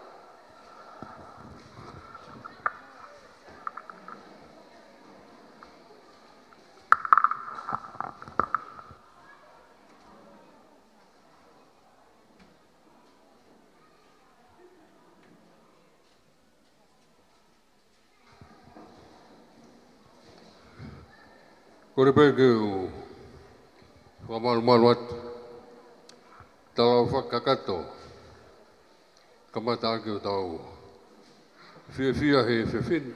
Kore pe ke o whamalumalu atu, talau whakakato, kamata ake o tau whia whia he whiwhini.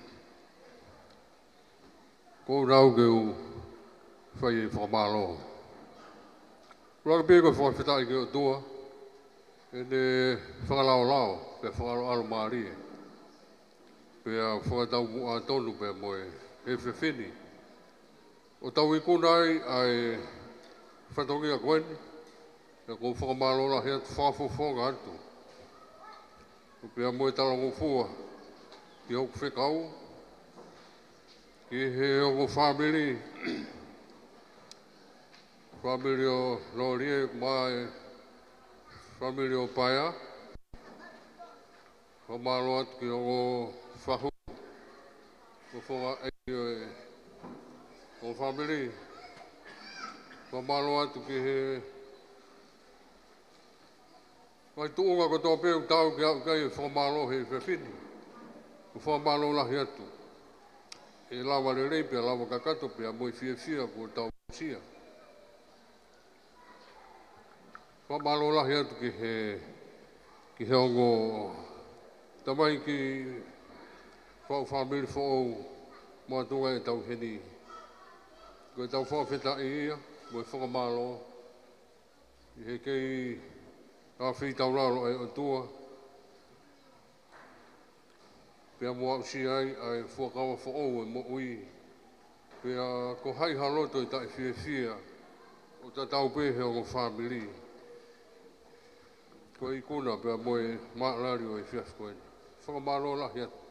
Ko rau ke o whai e whamalo. Raka pe koe whakawhitai ke o tua, e ne whakalao lao, pe whakalao alo maari e. Pe a whakatau mua tonu pe moe he whiwhini. O tau i kunai ai whatongi a koeni, e ko whakamalo la hea whawhawhonga atu. O pia moe talango fua, ki hau whekau, ki he o family, family o Lorie, mai family o Paia, whamalo atu ki o whahu, o whonga e o family, whamalo atu ki he mai tuunga ko tō pēu tau ki au kai whamalo he whewhini. Ko whamalo lahi atu. E lawa le rei pia lawa kakato pia moi fia fia ko tau sia. Whamalo lahi atu ki he ki he ongo tamai ki whau family whau mua tunga e tau heni. Ko tau whawheta i ia, mo e whakamalo. I he kei a whi tau raro e o tua. Pea mua au si ai, ai whakawa whaou e mo ui. Pea ko hai haloto i tai whia whia, o ta tau pehe o whamili. Ko i kuna pea mo e maaari o e whiaf koe. Whakamalo lahi atu.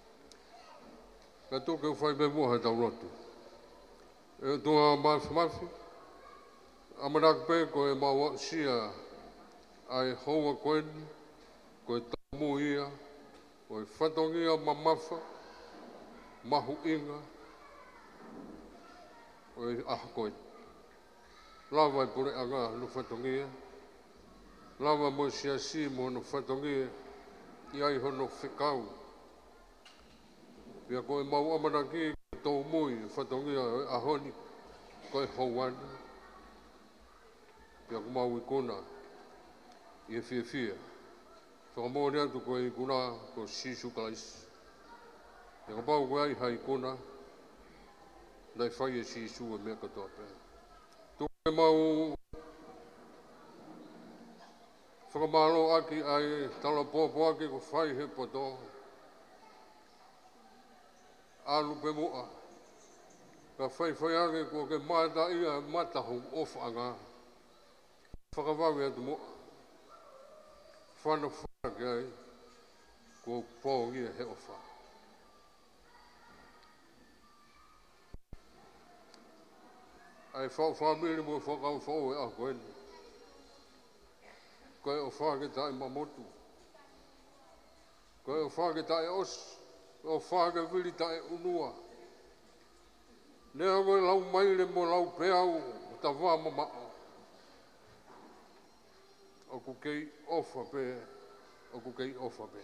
Ka tō keu whai me mua hai tau rotu. E o tua mafi mafi, amarak pe ko e mawa sia ai hoa koeni, ko e tamu ia, ko e whatongia mamafa, mahu inga, ko e aha koeni. Lawa e pure anga no whatongia, lawa mo sia si mo no whatongia, i ai hono whekau. Pia ko e mau amaraki, tō mui, whatongia a honi, ko e hauana. Pia ko mau i kona, i e whia whia. Whakamōre atu ko e kuna, ko sisu kalaisi. Pia ko pau koe ai hai kona, nai whai e sisu e mea katoa pēr. Tō e mau whakamalo aki ai tala pōpō aki ko whai he poto. Alu pe mua. Ka whai whai ake ko ke mata ia mata hong ofa anga. Whakawawi atu mua. Whana whana ke ai ko pōngia he ofa. Ai whau whamiri mo whakau whau e a koeni. Koe o whake tae mamotu. Koe o whake tae os. O whake wili tae unua. Nea koe lau maile mo lau peau ta wā mamao. O ku kei ofa pe. O ku kei ofa pe.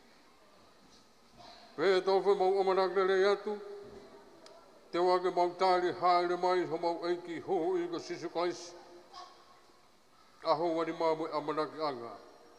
Pe tofe mau omanakere atu. Te wake mau tāri haere mai ho mau eiki hoho i ko sisu kaisi. Aho wani mamu e amanaki anga.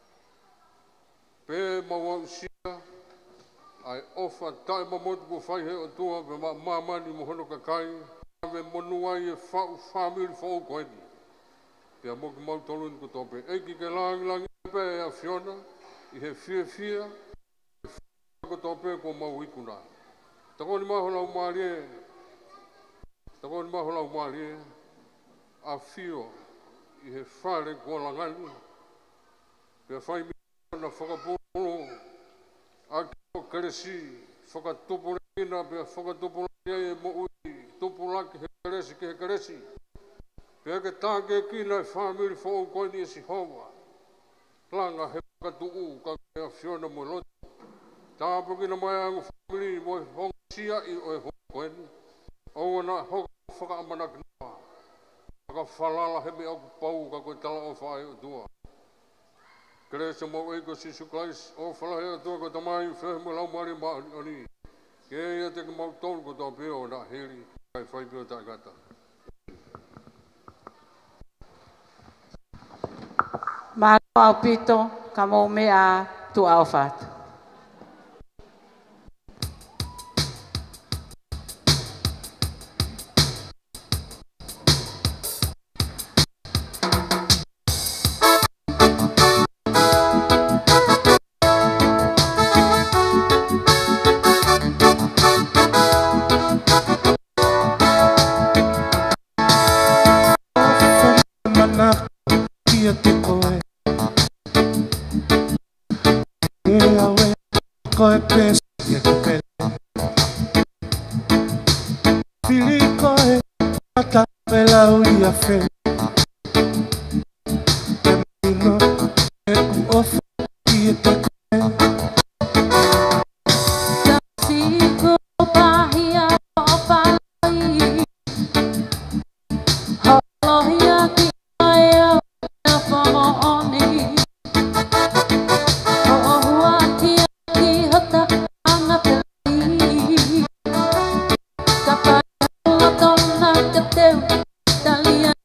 Pe mau au sia, ai ofa tae mamotu ko whai he o tua, pe ma mamani mo hono kakai, pe monuai e whau whamiri whau koeni. Pe a moki mau tolun ko tope, eiki ke langi langi pe e a Fiona, i he fia fia, ko tope ko mau ikuna. Tako ni maho lau maari e, tako ni maho lau maari e, a fio, i he whare kua langani. Pea whai mi na whakapolo, a kio keresi, whakatupure ina, pea whakatupure e mo ui, tupulaki he keresi ke he keresi. Pea ke tāke kina e whamiri whau koe ni e si hoa. Langa he whakatuu ka kea whiona mo loto. Tāpu kina mai angu whamiri mo e honga sia i o e honga koe ni. O na hoka whakaamana kinoa. Whaka whalala he me aku pau ka koe tala o whae o tua. Keresa mo e ko Sisu Klais o whalahe o tua ko tamai whehe mo lau mari ma oni. Ke ia te ka mau tonu ko tau peo na heri kai whai peo tai kata. Malo au pito, ka mo mea tu au fatu. Koe pesa e kupele Fili koe ata pela ui a fe E mino e ku ofa i e te koe Siku pahia o palai Holohia ki ai au e whamooni Hohua ki ki hota anga pelai Ka pai ua tona ka teu talia